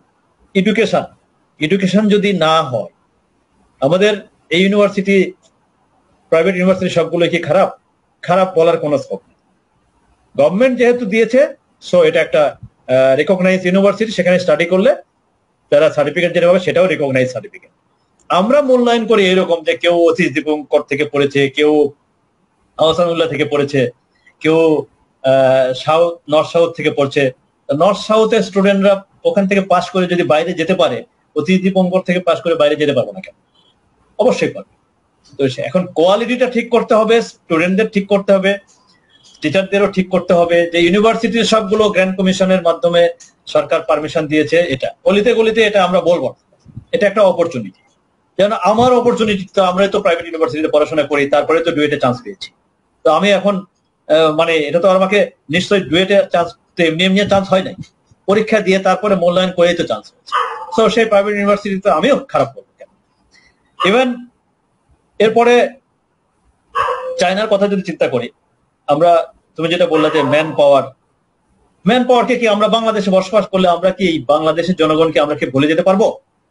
এডুকেশন যদি না হয়, আমাদের এই ইউনিভার্সিটি, প্রাইভেট ইউনিভার্সিটি সবগুলো কি খারাপ? খারাপ বলার কোনো স্কোপ নেই। গভর্নমেন্ট যেহেতু দিয়েছে, সো এটা একটা রেকগনাইজ ইউনিভার্সিটি, সেখানে স্টাডি করলে তারা সার্টিফিকেট যেটা হবে সেটাও রেকগনাইজ সার্টিফিকেট। আমরা মূল্যায়ন করি এরকম যে কেউ অতীশ দীপঙ্কর থেকে পড়েছে, কেউ আহসানুল্লাহ থেকে পড়েছে, কেউ সাউথ নর্থ সাউথ থেকে পড়ছে। নর্থ সাউথের স্টুডেন্টরা ওখান থেকে পাশ করে যদি বাইরে যেতে পারে, অতীশ দীপঙ্কর থেকে পাশ করে বাইরে যেতে পারবো না কেন? অবশ্যই পারবে। তো এখন কোয়ালিটিটা ঠিক করতে হবে, স্টুডেন্টদের ঠিক করতে হবে, টিচারদেরও ঠিক করতে হবে। যে ইউনিভার্সিটির সবগুলো গ্র্যান্ড কমিশনের মাধ্যমে সরকার পারমিশন দিয়েছে, এটা গলিতে গলিতে এটা আমরা বলবো না, এটা একটা অপরচুনিটি। যেন আমার অপরচুনিটি, তো আমরা তো প্রাইভেট ইউনিভার্সিটিতে পড়াশোনা করি, তারপরে তো ডুয়েটে চান্স পেয়েছি। তো আমি এখন মানে এটা তো আমাকে নিশ্চয়ই ডুয়েটে চান্স এমনি এমনি চান্স হয় নাই, পরীক্ষা দিয়ে তারপরে মূল্যায়ন করেই তো চান্স হয়েছে। তো সেই প্রাইভেট ইউনিভার্সিটিতে আমিও খারাপ করবো কেন? ইভেন এরপরে চায়নার কথা যদি চিন্তা করি, আমরা, তুমি যেটা বললা যে ম্যান পাওয়ারকে কি আমরা বাংলাদেশে বসবাস করলে আমরা কি বাংলাদেশের জনগণকে আমরা কি ভুলে যেতে পারবো?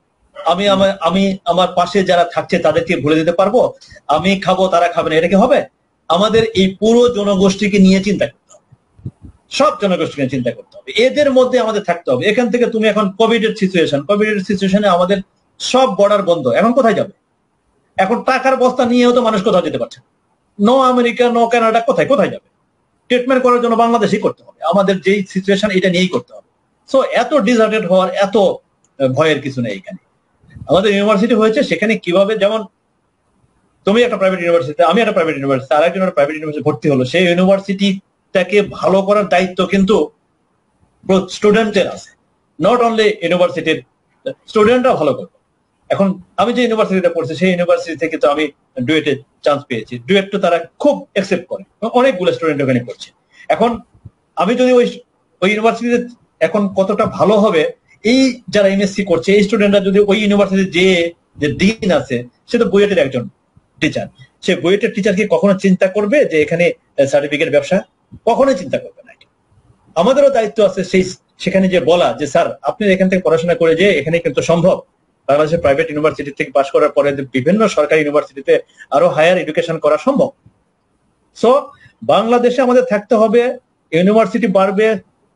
আমি আমার পাশে যারা থাকছে তাদেরকে ভুলে যেতে পারবো? আমি খাবো তারা খাবে না, এটা কি হবে? আমাদের এই পুরো জনগোষ্ঠীকে নিয়ে চিন্তা করতে হবে, সব জনগোষ্ঠীকে চিন্তা করতে হবে, এদের মধ্যে আমাদের থাকতে হবে। এখান থেকে তুমি এখন কোভিডের সিচুয়েশনে আমাদের সব বর্ডার বন্ধ, এখন কোথায় যাবে? এখন টাকার বস্তা নিয়েও তো মানুষ কোথাও যেতে পারছে না। নো আমেরিকা, নো কানাডা, কোথায় যাবে? ট্রিটমেন্ট করার জন্য বাংলাদেশই করতে হবে, আমাদের যেই সিচুয়েশন এটা নিয়েই করতে হবে। সো এত ডিজার্টেড হওয়ার এত ভয়ের কিছু নেই। এখানে আমাদের ইউনিভার্সিটি হয়েছে, সেখানে কিভাবে, যেমন তুমি একটা প্রাইভেট ইউনিভার্সিটি, আমি একটা প্রাইভেট ইউনিভার্সিটি, আর একজন একটা প্রাইভেট ইউনিভার্সিটি ভর্তি হলো, সেই ইউনিভার্সিটিটাকে ভালো করার দায়িত্ব কিন্তু স্টুডেন্টের আছে, নট অনলি ইউনিভার্সিটির। স্টুডেন্টরা ভালো করবে। এখন আমি যে ইউনিভার্সিটিতে পড়ছি, সেই ইউনিভার্সিটি থেকে তো আমি ডুয়েটে চান্স পেয়েছি, ডুয়েট তো তারা খুব অ্যাকসেপ্ট করে, অনেকগুলো স্টুডেন্ট ওখানে পড়ছে। এখন আমি যদি ওই ইউনিভার্সিটিতে এখন কতটা ভালো হবে, এই যারা এমএসসি করছে এই স্টুডেন্টরা যদি ওই ইউনিভার্সিটির যে ডিন আছে, সে তো বুয়েটের একজন টিচার, সে বুয়েটের টিচার কি কখনো চিন্তা করবে যে এখানে সার্টিফিকেট ব্যবসা? কখনোই চিন্তা করবে না। আমাদেরও দায়িত্ব আছে সেখানে যে বলা যে স্যার আপনি এখান থেকে পড়াশোনা করে যে এখানে কিন্তু সম্ভব, বাংলাদেশের প্রাইভেট ইউনিভার্সিটি থেকে পাশ করার পরে বিভিন্ন সরকারি ইউনিভার্সিটিতে আরো হায়ার এডুকেশন করা সম্ভব। সো বাংলাদেশে আমাদের থাকতে হবে, ইউনিভার্সিটি বাড়বে,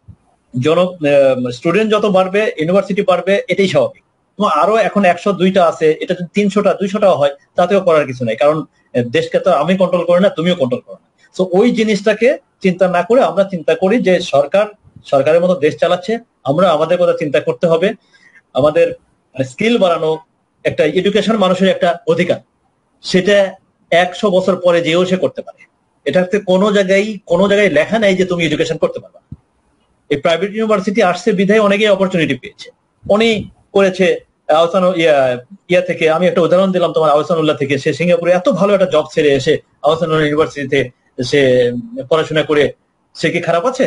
স্টুডেন্ট যত বাড়বে ইউনিভার্সিটি বাড়বে, এটাই স্বাভাবিক। তোমার আরো এখন 102টা আছে, এটা যদি 300টা 200টা হয় তাতেও করার কিছু নাই, কারণ দেশকে তো আমি কন্ট্রোল করি না, তুমিও কন্ট্রোল করো না। সো ওই জিনিসটাকে চিন্তা না করে আমরা চিন্তা করি যে সরকারের মতো দেশ চালাচ্ছে, আমরা আমাদের কথা চিন্তা করতে হবে। আমাদের স্কিল বাড়ানো, একটা এডুকেশন মানুষের একটা অধিকার, সেটা 100 বছর পরে যেও সে করতে পারে। এটাতে কোনো জায়গায় লেখা নাই যে তুমি এডুকেশন করতে পারবা। এই প্রাইভেট ইউনিভার্সিটি আসছে বিধায় অনেকেই অপরচুনিটি পেয়েছে, অনেক করেছে। ইয়া থেকে আমি একটা উদাহরণ দিলাম তোমার, আহসানুল্লাহ থেকে, সে সিঙ্গাপুরে এত ভালো একটা জব ছেড়ে এসে আহসানুল্লাহ ইউনিভার্সিটিতে সে পড়াশোনা করে, সে কি খারাপ আছে?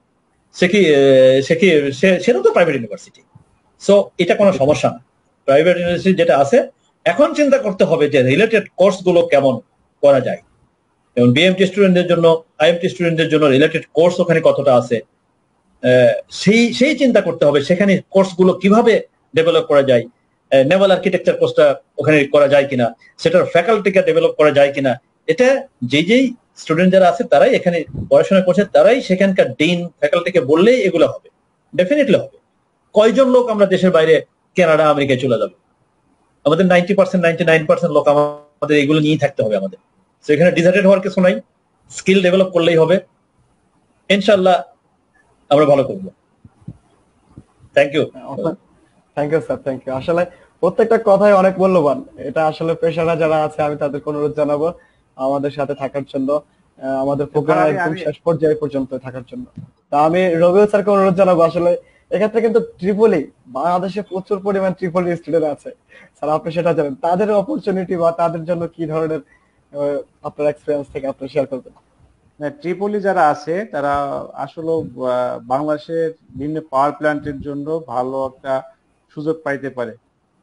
সেটা তো প্রাইভেট ইউনিভার্সিটি। সো এটা কোনো সমস্যা না। প্রাইভেট ইউনিভার্সিটি যেটা আছে, এখন চিন্তা করতে হবে যে রিলেটেড কোর্স গুলো কেমন করা যায়। যেমন বিএমটি স্টুডেন্টদের জন্য, আইএমটি স্টুডেন্টদের জন্য রিলেটেড কোর্স ওখানে কতটা আছে, সেই চিন্তা করতে হবে। সেখানে কোর্স গুলো কিভাবে ডেভেলপ করা যায়, নেভাল আর্কিটেকচার কোর্সটা ওখানে করা যায় কিনা, সেটার ফ্যাকাল্টিকে ডেভেলপ করা যায় কিনা, এটা যেই স্টুডেন্ট যারা আছে তারাই এখানে পড়াশোনা করছে, তারাই সেখানকার ডিন ফ্যাকাল্টিকে বললেই এগুলো হবে, ডেফিনেটলি হবে। কয়জন লোক আমরা দেশের বাইরে কানাডা আমেরিকায় চলে যাবে? আমাদের 90% 99% লোক আমাদের এগুলো নিয়েই থাকতে হবে। আমাদের সেখানে ডিজার্টেড হওয়ার কিছু নাই, স্কিল ডেভেলপ করলেই হবে, ইনশাল্লাহ আমরা ভালো করবো। Thank you
sir, thank you. আসলে প্রত্যেকটা কথাই অনেক মূল্যবান। এটা আসলে পেশারা যারা আছে আমি তাদেরকে অনুরোধ জানাবো আমাদের সাথে থাকার জন্য, আমাদের প্রোগ্রামের একদম শেষ পর্যায়ে পর্যন্ত থাকার জন্য। তা আমি রবিউল স্যারকে অনুরোধ জানাবো, আসলে এক্ষেত্রে কিন্তু বাংলাদেশে প্রচুর পরিমাণ ট্রিপল স্টুডেন্ট আছে স্যার, আপনি সেটা জানেন। তাদের অপরচুনিটি বা তাদের জন্য কি ধরনের আপনার এক্সপিরিয়েন্স থেকে আপনি শেয়ার করবেন?
ট্রিপলি যারা আছে তারা আসলে বাংলাদেশের বিভিন্ন পাওয়ার প্ল্যান্টের জন্য ভালো একটা সুযোগ পাইতে পারে,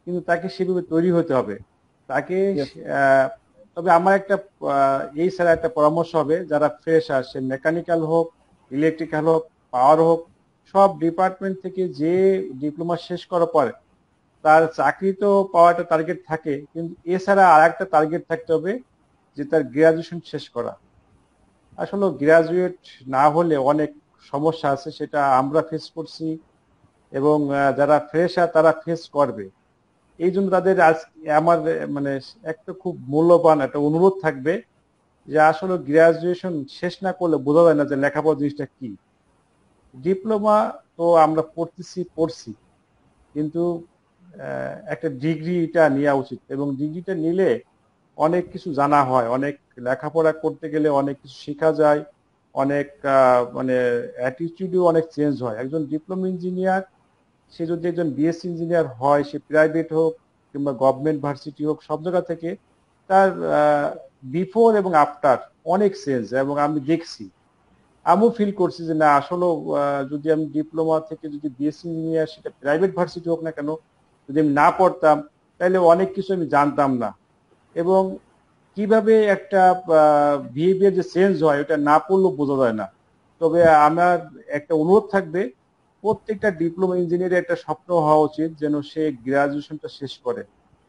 কিন্তু তাকে সেভাবে তৈরি হতে হবে তাকে।
Yes.
তবে আমার একটা এই স্যার একটা পরামর্শ হবে, যারা ফ্রেশার, সে মেকানিক্যাল হোক, ইলেকট্রিক্যাল হোক, পাওয়ার হোক, সব ডিপার্টমেন্ট থেকে যে ডিপ্লোমা শেষ করার পরে তার চাকরি তো পাওয়ার একটা টার্গেট থাকে, কিন্তু এছাড়া আর একটা টার্গেট থাকতে হবে যে তার গ্রাজুয়েশন শেষ করা। আসলে গ্রাজুয়েট না হলে অনেক সমস্যা আছে, সেটা আমরা ফেস করছি এবং যারা ফ্রেশার তারা ফেস করবে। এই জন্য তাদের আজ আমার মানে একটা খুব মূল্যবান একটা অনুরোধ থাকবে যে আসলে গ্রাজুয়েশন শেষ না করলে বোঝা যায় না যে লেখাপড়া জিনিসটা কি। ডিপ্লোমা তো আমরা পড়ছি, কিন্তু একটা ডিগ্রিটা নেওয়া উচিত, এবং ডিগ্রিটা নিলে অনেক কিছু জানা হয়, অনেক লেখাপড়া করতে গেলে অনেক কিছু শেখা যায়, অনেক মানে অ্যাটিটিউডও অনেক চেঞ্জ হয়। একজন ডিপ্লোমা ইঞ্জিনিয়ার সে যদি একজন বিএসসি ইঞ্জিনিয়ার হয়, সে প্রাইভেট হোক কিংবা গভর্নমেন্ট ভার্সিটি হোক, সব জায়গা থেকে তার বিফোর এবং আফটার অনেক চেঞ্জ। এবং আমি দেখছি, আমিও ফিল করছি যে না আসলে যদি আমি ডিপ্লোমা থেকে যদি বিএসসি ইঞ্জিনিয়ার, সেটা প্রাইভেট ভার্সিটি হোক না কেন, যদি আমি না পড়তাম তাহলে অনেক কিছু আমি জানতাম না। এবং কিভাবে একটা বিহেভিয়ার যে চেঞ্জ হয় ওটা না পড়লেও বোঝা যায় না। তবে আমার একটা অনুরোধ থাকবে, প্রত্যেকটা ডিপ্লোমা ইঞ্জিনিয়ারের একটা স্বপ্ন হওয়া উচিত যেন সে গ্রাজুয়েশনটা শেষ করে,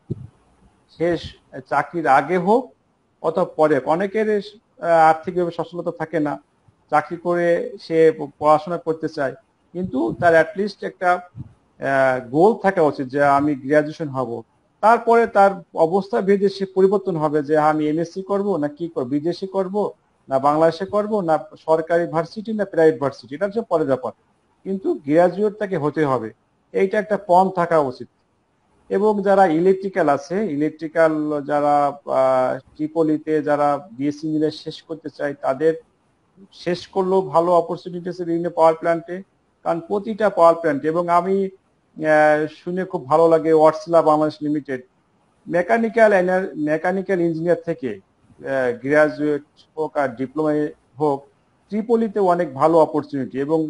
শেষ চাকরির আগে হোক অথবা পরে। অনেকের আর্থিকভাবে সচ্ছলতা থাকে না, চাকরি করে সে পড়াশোনা করতে চায়, কিন্তু তার অ্যাটলিস্ট একটা গোল থাকা উচিত যে আমি গ্রাজুয়েশন হব। তারপরে তার অবস্থা ভেদে সে পরিবর্তন হবে যে আমি এমএসসি করব না কি করব, বিদেশে করব না বাংলাদেশে করব না সরকারি ভার্সিটি না প্রাইভেট ভার্সিটি, এটা হচ্ছে পরে ব্যাপার, কিন্তু গ্রাজুয়েট তাকে হতে হবে। এইটা একটা পণ থাকা উচিত। এবং যারা ইলেকট্রিক্যাল আছে, ইলেকট্রিক্যাল যারা ট্রিপলিতে যারা বিএসসি ইঞ্জিনিয়ার শেষ করতে চায়, তাদের শেষ করলেও ভালো অপরচুনিটি আছে বিভিন্ন পাওয়ার প্ল্যান্টে, কারণ প্রতিটা পাওয়ার প্ল্যান্ট। এবং আমি শুনে খুব ভালো লাগে, Wartsila Bangladesh limited mechanical engineer থেকে গ্রাজুয়েট হোক আর ডিপ্লোমা হোক, ট্রিপলিতে অনেক ভালো অপরচুনিটি। এবং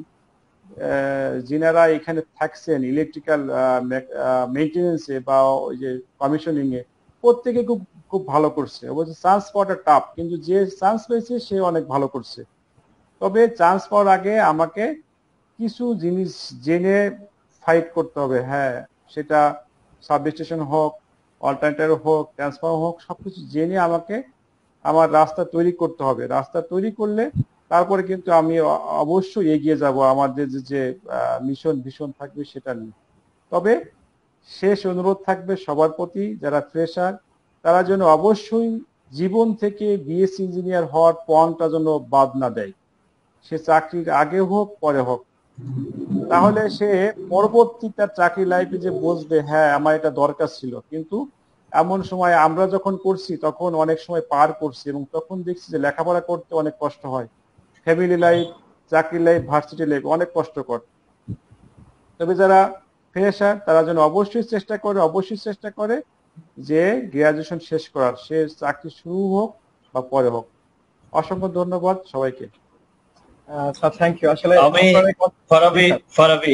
যিনারা এখানে থাকছেন ইলেকট্রিক্যাল মেইনটেনেন্সে বা ওই যে কমিশনিং এ, প্রত্যেকে খুব খুব ভালো করছে। অবশ্য চান্স পাওয়াটা টাফ, কিন্তু যে চান্স পেয়েছে সে অনেক ভালো করছে। তবে চান্স পাওয়ার আগে আমাকে কিছু জিনিস জেনে ফাইট করতে হবে। হ্যাঁ, সেটা সাবস্টেশন হোক, অল্টারনেটর হোক, ট্রান্সফর্মার হোক, সবকিছু জেনে আমাকে আমার রাস্তা তৈরি করতে হবে। রাস্তা তৈরি করলে তারপরে কিন্তু আমি অবশ্যই এগিয়ে যাব আমাদের যে মিশন ভিশন থাকবে সেটা নিয়ে। তবে শেষ অনুরোধ থাকবে সবার প্রতি, যারা ফ্রেশার তারা যেন অবশ্যই জীবন থেকে বিএসসি ইঞ্জিনিয়ার হওয়ার পণটা যেন বাদ না দেয়, সে চাকরির আগে হোক পরে হোক। তাহলে সে পরবর্তী তার চাকরি লাইফে যে বুঝবে হ্যাঁ আমার এটা দরকার ছিল। কিন্তু এমন সময় আমরা যখন করছি তখন অনেক সময় পার করছি, এবং তখন দেখছি যে লেখাপড়া করতে অনেক কষ্ট হয়, ফ্যামিলি লাইফ, চাকরি লাইফ, ভার্সিটি লাইফ অনেক কষ্টকর। তবে যারা ফ্রেশার তারা যেন অবশ্যই চেষ্টা করে যে গ্রাজুয়েশন শেষ করার, সে চাকরি শুরু হোক বা পরে হোক। অসংখ্য ধন্যবাদ সবাইকে।
আচ্ছা, থ্যাংক ইউ। আসলে
আমি ফারাবি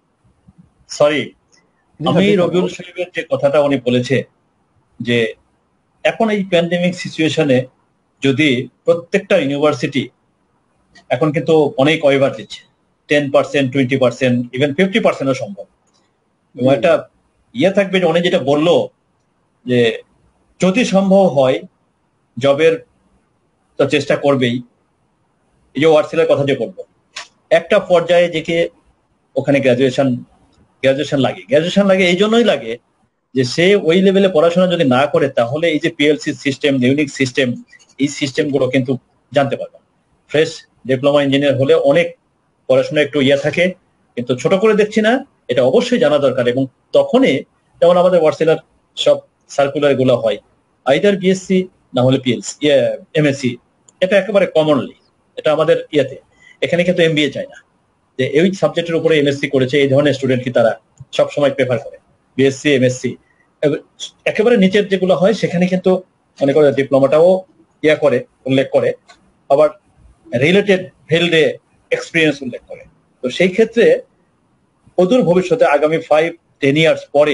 সরি আমি রবিউল শরীফের যে কথাটা উনি বলেছে যে এখন এই প্যান্ডেমিক সিচুয়েশনে যদি প্রত্যেকটা ইউনিভার্সিটি এখন কিন্তু অনেক ওয়েভার দিচ্ছে, 10%, 20%, ইভেন 50%ও সম্ভব। এবং একটা থাকবে যে উনি যেটা বললো যে যদি সম্ভব হয় জবের তো চেষ্টা করবেই, এই যে ওয়ার্সিলার কথা যে বলবো, একটা পর্যায়ে যেকে ওখানে গ্রাজুয়েশন লাগে এই জন্যই লাগে যে সে ওই লেভেলে পড়াশোনা যদি না করে তাহলে এই যে পিএলসি সিস্টেম, ইউনিক সিস্টেম, এই সিস্টেম গুলো কিন্তু জানতে পারবে। ফ্রেশ ডিপ্লোমা ইঞ্জিনিয়ার হলে অনেক পড়াশোনা একটু থাকে, কিন্তু ছোট করে দেখছি না, এটা অবশ্যই জানা দরকার। এবং তখনই যেমন আমাদের ওয়ার্সিলার সব সার্কুলার গুলো হয় আইদার বিএসসি না হলে পিএলসি, এমএসসি, এটা একেবারে কমনলি এটা আমাদের এখানে কিন্তু এমবিএ চায় না, যে এই সাবজেক্টের উপরে এমএসসি করেছে এই ধরনের স্টুডেন্ট কি তারা সবসময় প্রেফার করে। বিএসসি, এমএসসি একেবারে নিচের যেগুলো হয় সেখানে কিন্তু মনে করে ডিপ্লোমাটাও করে উল্লেখ করে, আবার রিলেটেড ফিল্ডে এক্সপিরিয়েন্স উল্লেখ করে। তো সেই ক্ষেত্রে অদূর ভবিষ্যতে আগামী 5-10 ইয়ার্স পরে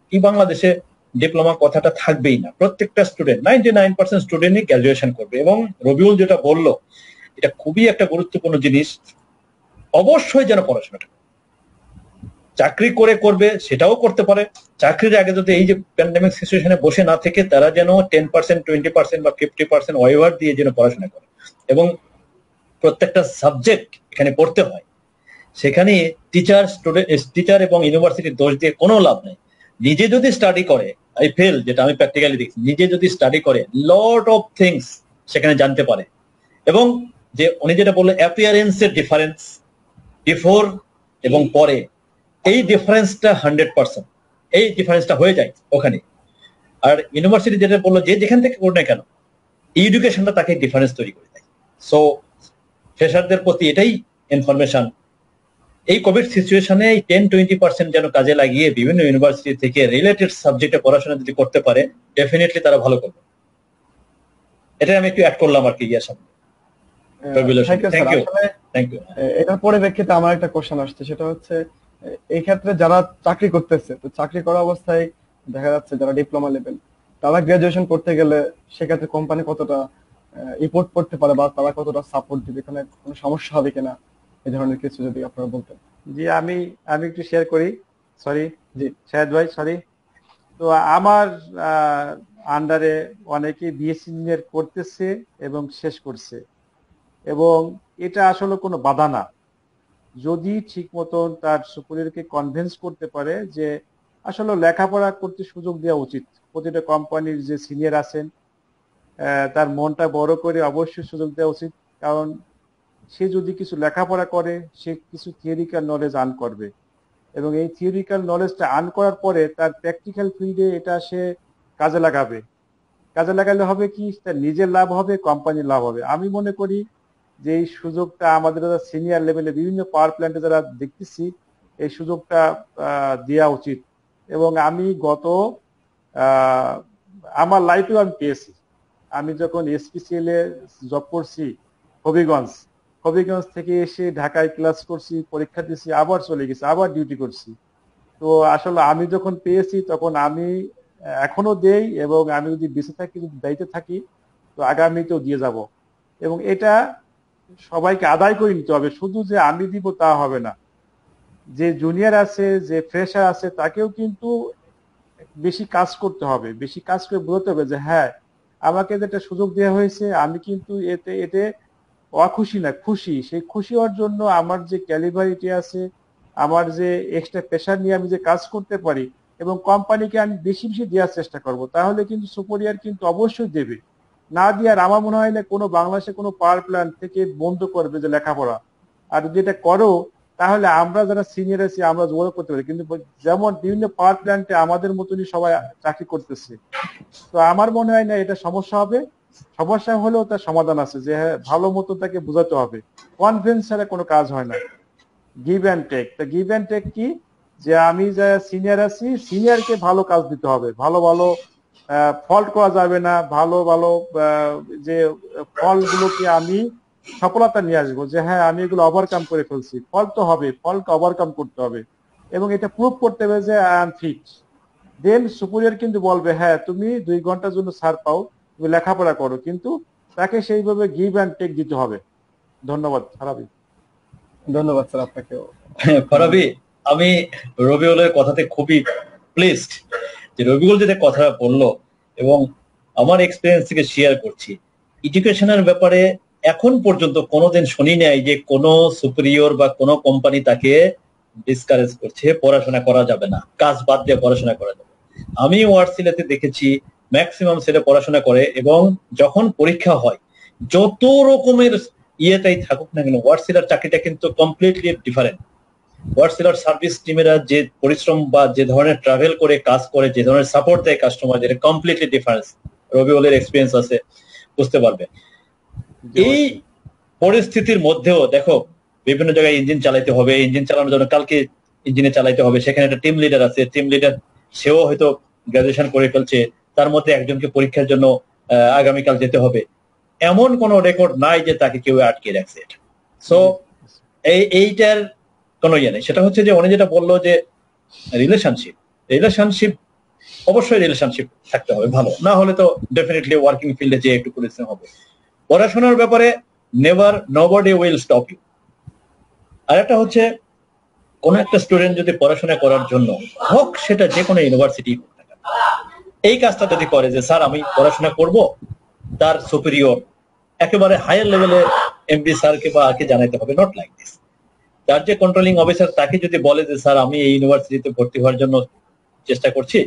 এই বাংলাদেশে ডিপ্লোমা কথাটা থাকবেই না। প্রত্যেকটা স্টুডেন্ট 99% স্টুডেন্টই গ্রাজুয়েশন করবে। এবং রবিউল যেটা বললো এটা খুবই একটা গুরুত্বপূর্ণ জিনিস, অবশ্যই যেন পড়াশোনাটা চাকরি করে করবে সেটাও করতে পারে। চাকরির আগে যদি এই যে প্যান্ডেমিক সিচুয়েশনে বসে না থেকে তারা যেন 10%, 20% বা 50% ওয়েভার দিয়ে যেন পড়াশোনা করে। এবং প্রত্যেকটা সাবজেক্ট এখানে পড়তে হয়, সেখানে টিচার এবং ইউনিভার্সিটির দোষ দিয়ে কোনো লাভ নেই। নিজে যদি স্টাডি করে, আই ফিল, যেটা আমি প্র্যাকটিক্যালি দেখছি, নিজে যদি স্টাডি করে লট অফ থিংস সেখানে জানতে পারে। এবং যে উনি যেটা বললো অ্যাপিয়ারেন্সের ডিফারেন্স বিফোর এবং পরে, এই ডিফারেন্সটা 100%, এই ডিফারেন্সটা হয়ে যায় ওখানে। আর ইউনিভার্সিটি যেটা বললো যে যেখান থেকে করুন না কেন, এডুকেশনটা তাকে ডিফারেন্স তৈরি করে দেয়। সো ফ্রেশারদের প্রতি এটাই ইনফরমেশন, এই কোভিড সিচুয়েশনে 10-20% যেন কাজে লাগিয়ে বিভিন্ন ইউনিভার্সিটি থেকে রিলেটেড সাবজেক্টে পড়াশোনা যদি করতে পারে, ডেফিনেটলি তারা ভালো করবে। এটাই আমি একটু অ্যাড করলাম আর কি ইয়ার সামনে। Thank you.
এটার পরিপ্রেক্ষিতে আমার একটা কোশ্চেন আসছে, সেটা হচ্ছে এই ক্ষেত্রে যারা চাকরি করতেছে, তো চাকরি করা অবস্থায় দেখা যাচ্ছে যারা ডিপ্লোমা লেভেল, তারা গ্রাজুয়েশন করতে গেলে সেক্ষেত্রে কোম্পানি কতটা ইম্পোর্ট করতে পারে বা তারা কতটা সাপোর্ট দিবে, এখানে কোনো সমস্যা হবে কিনা, এই ধরনের কিছু যদি আপনারা বলতেন।
জি, আমি একটু শেয়ার করি। সরি
জি
শাহেদ ভাই, সরি। তো আমার আন্ডারে অনেকে বিএসসি ইঞ্জিনিয়ার করতেছে এবং শেষ করছে, এবং এটা আসলে কোনো বাধা না, যদি ঠিক মতন তার সুপিরিয়রকে কনভিন্স করতে পারে যে আসলে লেখাপড়া করতে সুযোগ দেওয়া উচিত। প্রতিটা কোম্পানির যে সিনিয়র আছেন তার মনটা বড় করে অবশ্যই সুযোগ দেওয়া উচিত, কারণ সে যদি কিছু লেখাপড়া করে সে কিছু থিওরিক্যাল নলেজ আর্ন করবে, এবং এই থিওরিক্যাল নলেজটা আর্ন করার পরে তার প্র্যাকটিক্যাল ফিল্ডে এটা সে কাজে লাগাবে। কাজে লাগালে হবে কি, তার নিজের লাভ হবে, কোম্পানির লাভ হবে। আমি মনে করি যে এই সুযোগটা আমাদের যারা সিনিয়র লেভেলে বিভিন্ন পাওয়ার প্ল্যান্টে যারা দেখতেছি, এই সুযোগটা দেওয়া উচিত। এবং আমি আমার লাইফেও আমি পেয়েছি। আমি যখন এসপিসিএল এ জব করছি হবিগঞ্জ থেকে এসে ঢাকায় ক্লাস করছি, পরীক্ষা দিয়েছি, আবার চলে গেছি, আবার ডিউটি করছি। তো আসলে আমি যখন পেয়েছি তখন আমি এখনো দেই, এবং আমি যদি বেঁচে থাকি, যদি দায়িত্বে থাকি, তো আগামীতেও দিয়ে যাব। এবং এটা সবাইকে আদায় করে নিতে হবে, শুধু যে আমি দিব তা হবে না। যে জুনিয়র আছে, যে ফ্রেশার আছে, তাকেও কিন্তু বেশি কাজ করতে হবে, বেশি কাজ করে বলতে হবে যে হ্যাঁ, আমাকে যেটা সুযোগ দেওয়া হয়েছে আমি কিন্তু এতে অখুশি না, খুশি। সেই খুশি হওয়ার জন্য আমার যে ক্যালিবারিটি আছে, আমার যে এক্সট্রা প্রেশার নিয়ে আমি যে কাজ করতে পারি, এবং কোম্পানিকে আমি বেশি বেশি দেওয়ার চেষ্টা করব, তাহলে কিন্তু সুপিরিয়র কিন্তু অবশ্যই দেবে। না দেওয়ার আমার মনে হয় না কোনো বাংলাদেশে কোনো পাওয়ার প্ল্যান্ট থেকে বন্ধ করবে যে লেখাপড়া। আর যদি এটা করো, তাহলে আমরা যারা সিনিয়র আছি আমরা যোগাযোগ করতে পারি। কিন্তু যেমন বিভিন্ন পাওয়ার প্ল্যান্টে আমাদের মতনই সবাই চাকরি করতেছে, তো আমার মনে হয় না এটা সমস্যা হবে। সমস্যা হলেও তার সমাধান আছে, যে হ্যাঁ, ভালো মতো তাকে বোঝাতে হবে। কনফিডেন্স ছাড়া কোনো কাজ হয় না। Give and take. তা গিভ অ্যান্ড টেক কি, যে আমি যারা সিনিয়র আছি, সিনিয়রকে ভালো কাজ দিতে হবে, ভালো ভালো ফল্ট করা যাবে না, ভালো ভালো যে ফলগুলোকে আমি সফলতা নিয়ে আসবো, যে হ্যাঁ আমি এগুলো ওভারকাম করে ফেলছি। ফল তো হবে, ফলকে ওভারকাম করতে হবে, এবং এটা প্রুভ করতে হবে যে I am fit. Then superior কিন্তু বলবে হ্যাঁ তুমি 2 ঘন্টার জন্য ছাড় পাও, তুমি লেখাপড়া করো, কিন্তু তাকে সেইভাবে গিভ অ্যান্ড টেক দিতে হবে। ধন্যবাদ ফারাবি।
ধন্যবাদ স্যার আপনাকেও।
ফারাবি, আমি রবিউলের কথাতে খুবই প্লিজড যে রবিউল যেটা কথা বললো, এবং আমার এক্সপিরিয়েন্স থেকে শেয়ার করছি। এডুকেশনের ব্যাপারে এখন পর্যন্ত কোনোদিন শুনি নাই যে কোনো সুপিরিয়র বা কোনো কোম্পানি তাকে ডিসকারেজ করছে পড়াশোনা করা যাবে না, কাজ বাদ দিয়ে পড়াশোনা করা যাবে। আমি ওয়ার্ডসিলাতে দেখেছি ম্যাক্সিমাম ছেলে পড়াশোনা করে, এবং যখন পরীক্ষা হয় যত রকমের ইয়েটাই থাকুক না কেন, ওয়ার্ডসিলার চাকরিটা কিন্তু কমপ্লিটলি ডিফারেন্ট। ওয়ার্ডসিলার সার্ভিস টিমেরা যে পরিশ্রম বা যে ধরনের ট্রাভেল করে কাজ করে, যে ধরনের সাপোর্ট দেয় কাস্টমার, যেটা কমপ্লিটলি ডিফারেন্স। রবিউলের এক্সপিরিয়েন্স আছে, বুঝতে পারবে। এই পরিস্থিতির মধ্যেও দেখো বিভিন্ন জায়গায় ইঞ্জিন চালাইতে হবে, ইঞ্জিন চালানোর জন্য কালকে ইঞ্জিনে চালাইতে হবে, সেখানে একটা টিম লিডার আছে, টিম লিডার সেও হয়তো গ্রাজুয়েশন করে ফেলছে, তার মধ্যে একজনকে পরীক্ষার জন্য আগামীকাল যেতে হবে। এমন কোন রেকর্ড নাই যে তাকে কেউ আটকে রাখছে। সো এইটার কোনো ইয়ে নেই। সেটা হচ্ছে যে উনি যেটা বললো যে রিলেশনশিপ অবশ্যই রিলেশনশিপ থাকতে হবে ভালো, না হলে তো ডেফিনেটলি ওয়ার্কিং ফিল্ডে যে একটু পরিশ্রম হবে। পড়াশোনার ব্যাপারে never nobody will stop you. আর একটা হচ্ছে কোন একটা স্টুডেন্ট যদি পড়াশোনা করার জন্য হোক সেটা যে কোনো ইউনিভার্সিটি হোক না কেন, এই কাজটা যদি করে যে স্যার আমি পড়াশোনা করব, তার সুপিরিয়র একেবারে হায়ার লেভেলে এমডি স্যারকে বা আকে জানাতে হবে, নট লাইক দিস। তার যে কন্ট্রোলিং অফিসার তাকে যদি বলে যে স্যার আমি এই ইউনিভার্সিটিতে ভর্তি হওয়ার জন্য চেষ্টা করছি,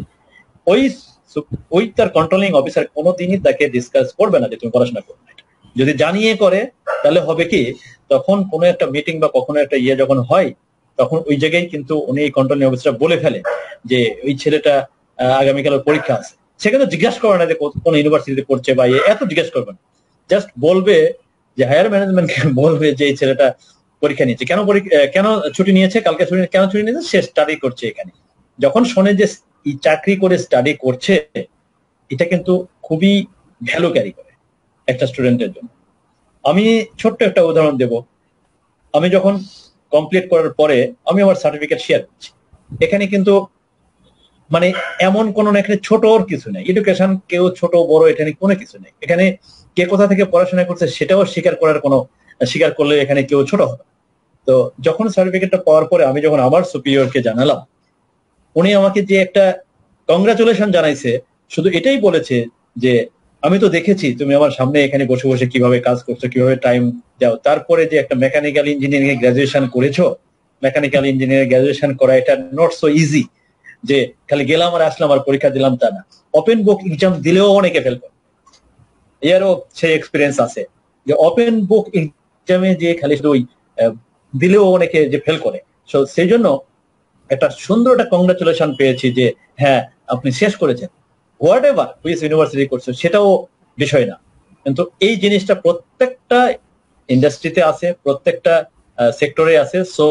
ওই তার কন্ট্রোলিং অফিসার কোনোদিনই তাকে ডিসকাস করবে না যে তুমি পড়াশোনা করবে না। যদি জানিয়ে করে তাহলে হবে কি, তখন কোনো একটা মিটিং বা কখনো একটা যখন হয়, তখন ওই জায়গায় কিন্তু উনি কন্ট্রোলিং অফিসার বলে ফেলে যে ওই ছেলেটা আগামীকালের পরীক্ষা আছে। সেখানে জিজ্ঞাসা করে না যে কোন ইউনিভার্সিটিতে পড়ছে বা এত জিজ্ঞাসা করবে না, জাস্ট বলবে যে হায়ার ম্যানেজমেন্টকে বলবে যে এই ছেলেটা পরীক্ষা নিয়েছে, কেন ছুটি নিয়েছে, কালকে কেন ছুটি নিয়েছে, সে স্টাডি করছে এখানে। যখন শোনে যে চাকরি করে স্টাডি করছে, এটা কিন্তু খুবই ভ্যালু ক্যারি করে একটা স্টুডেন্টের জন্য। আমি ছোট্ট একটা উদাহরণ দেব। আমি যখন কমপ্লিট করার পরে আমি আমার সার্টিফিকেট শেয়ার করছি, এখানে কিন্তু মানে এমন কোন এখানে ছোট ওর কিছু নেই, এডুকেশন কেউ ছোট বড় এখানে কোনো কিছু নেই। এখানে কে কোথা থেকে পড়াশোনা করছে সেটাও স্বীকার করলে এখানে কেউ ছোট হবে। তো যখন সার্টিফিকেটটা পাওয়ার পরে আমি যখন আমার সুপিরিয়রকে জানালাম, উনি আমাকে যে একটা কংগ্রাচুলেশন জানাইছে, শুধু এটাই বলেছে যে আমি তো দেখেছি তুমি আমার সামনে এখানে বসে বসে কিভাবে কাজ করছো, কিভাবে টাইম দাও, তারপরে যে একটা মেকানিক্যাল ইঞ্জিনিয়ারিং গ্রাজুয়েশন করেছো, মেকানিক্যাল ইঞ্জিনিয়ারিং গ্রাজুয়েশন করা এটা নট সো ইজি যে খালি গেলাম আর আসলাম আর পরীক্ষা দিলাম, তা না। ওপেন বুক এক্সাম দিলেও অনেকে ফেল করে, এরও সেই এক্সপিরিয়েন্স আছে যে ওপেন বুক এক্সামে যে খালি শুধু দিলেও অনেকে যে ফেল করে। সো সেই জন্য একটা সুন্দর একটা কংগ্রাচুলেশন পেয়েছি যে হ্যাঁ আপনি শেষ করেছেন, হোয়াট এভার হুইচ ইউনিভার্সিটি করছে সেটাও বিষয় না। কিন্তু এই জিনিসটা প্রত্যেকটা ইন্ডাস্ট্রিতে আছে, প্রত্যেকটা সেক্টরে আছে। সো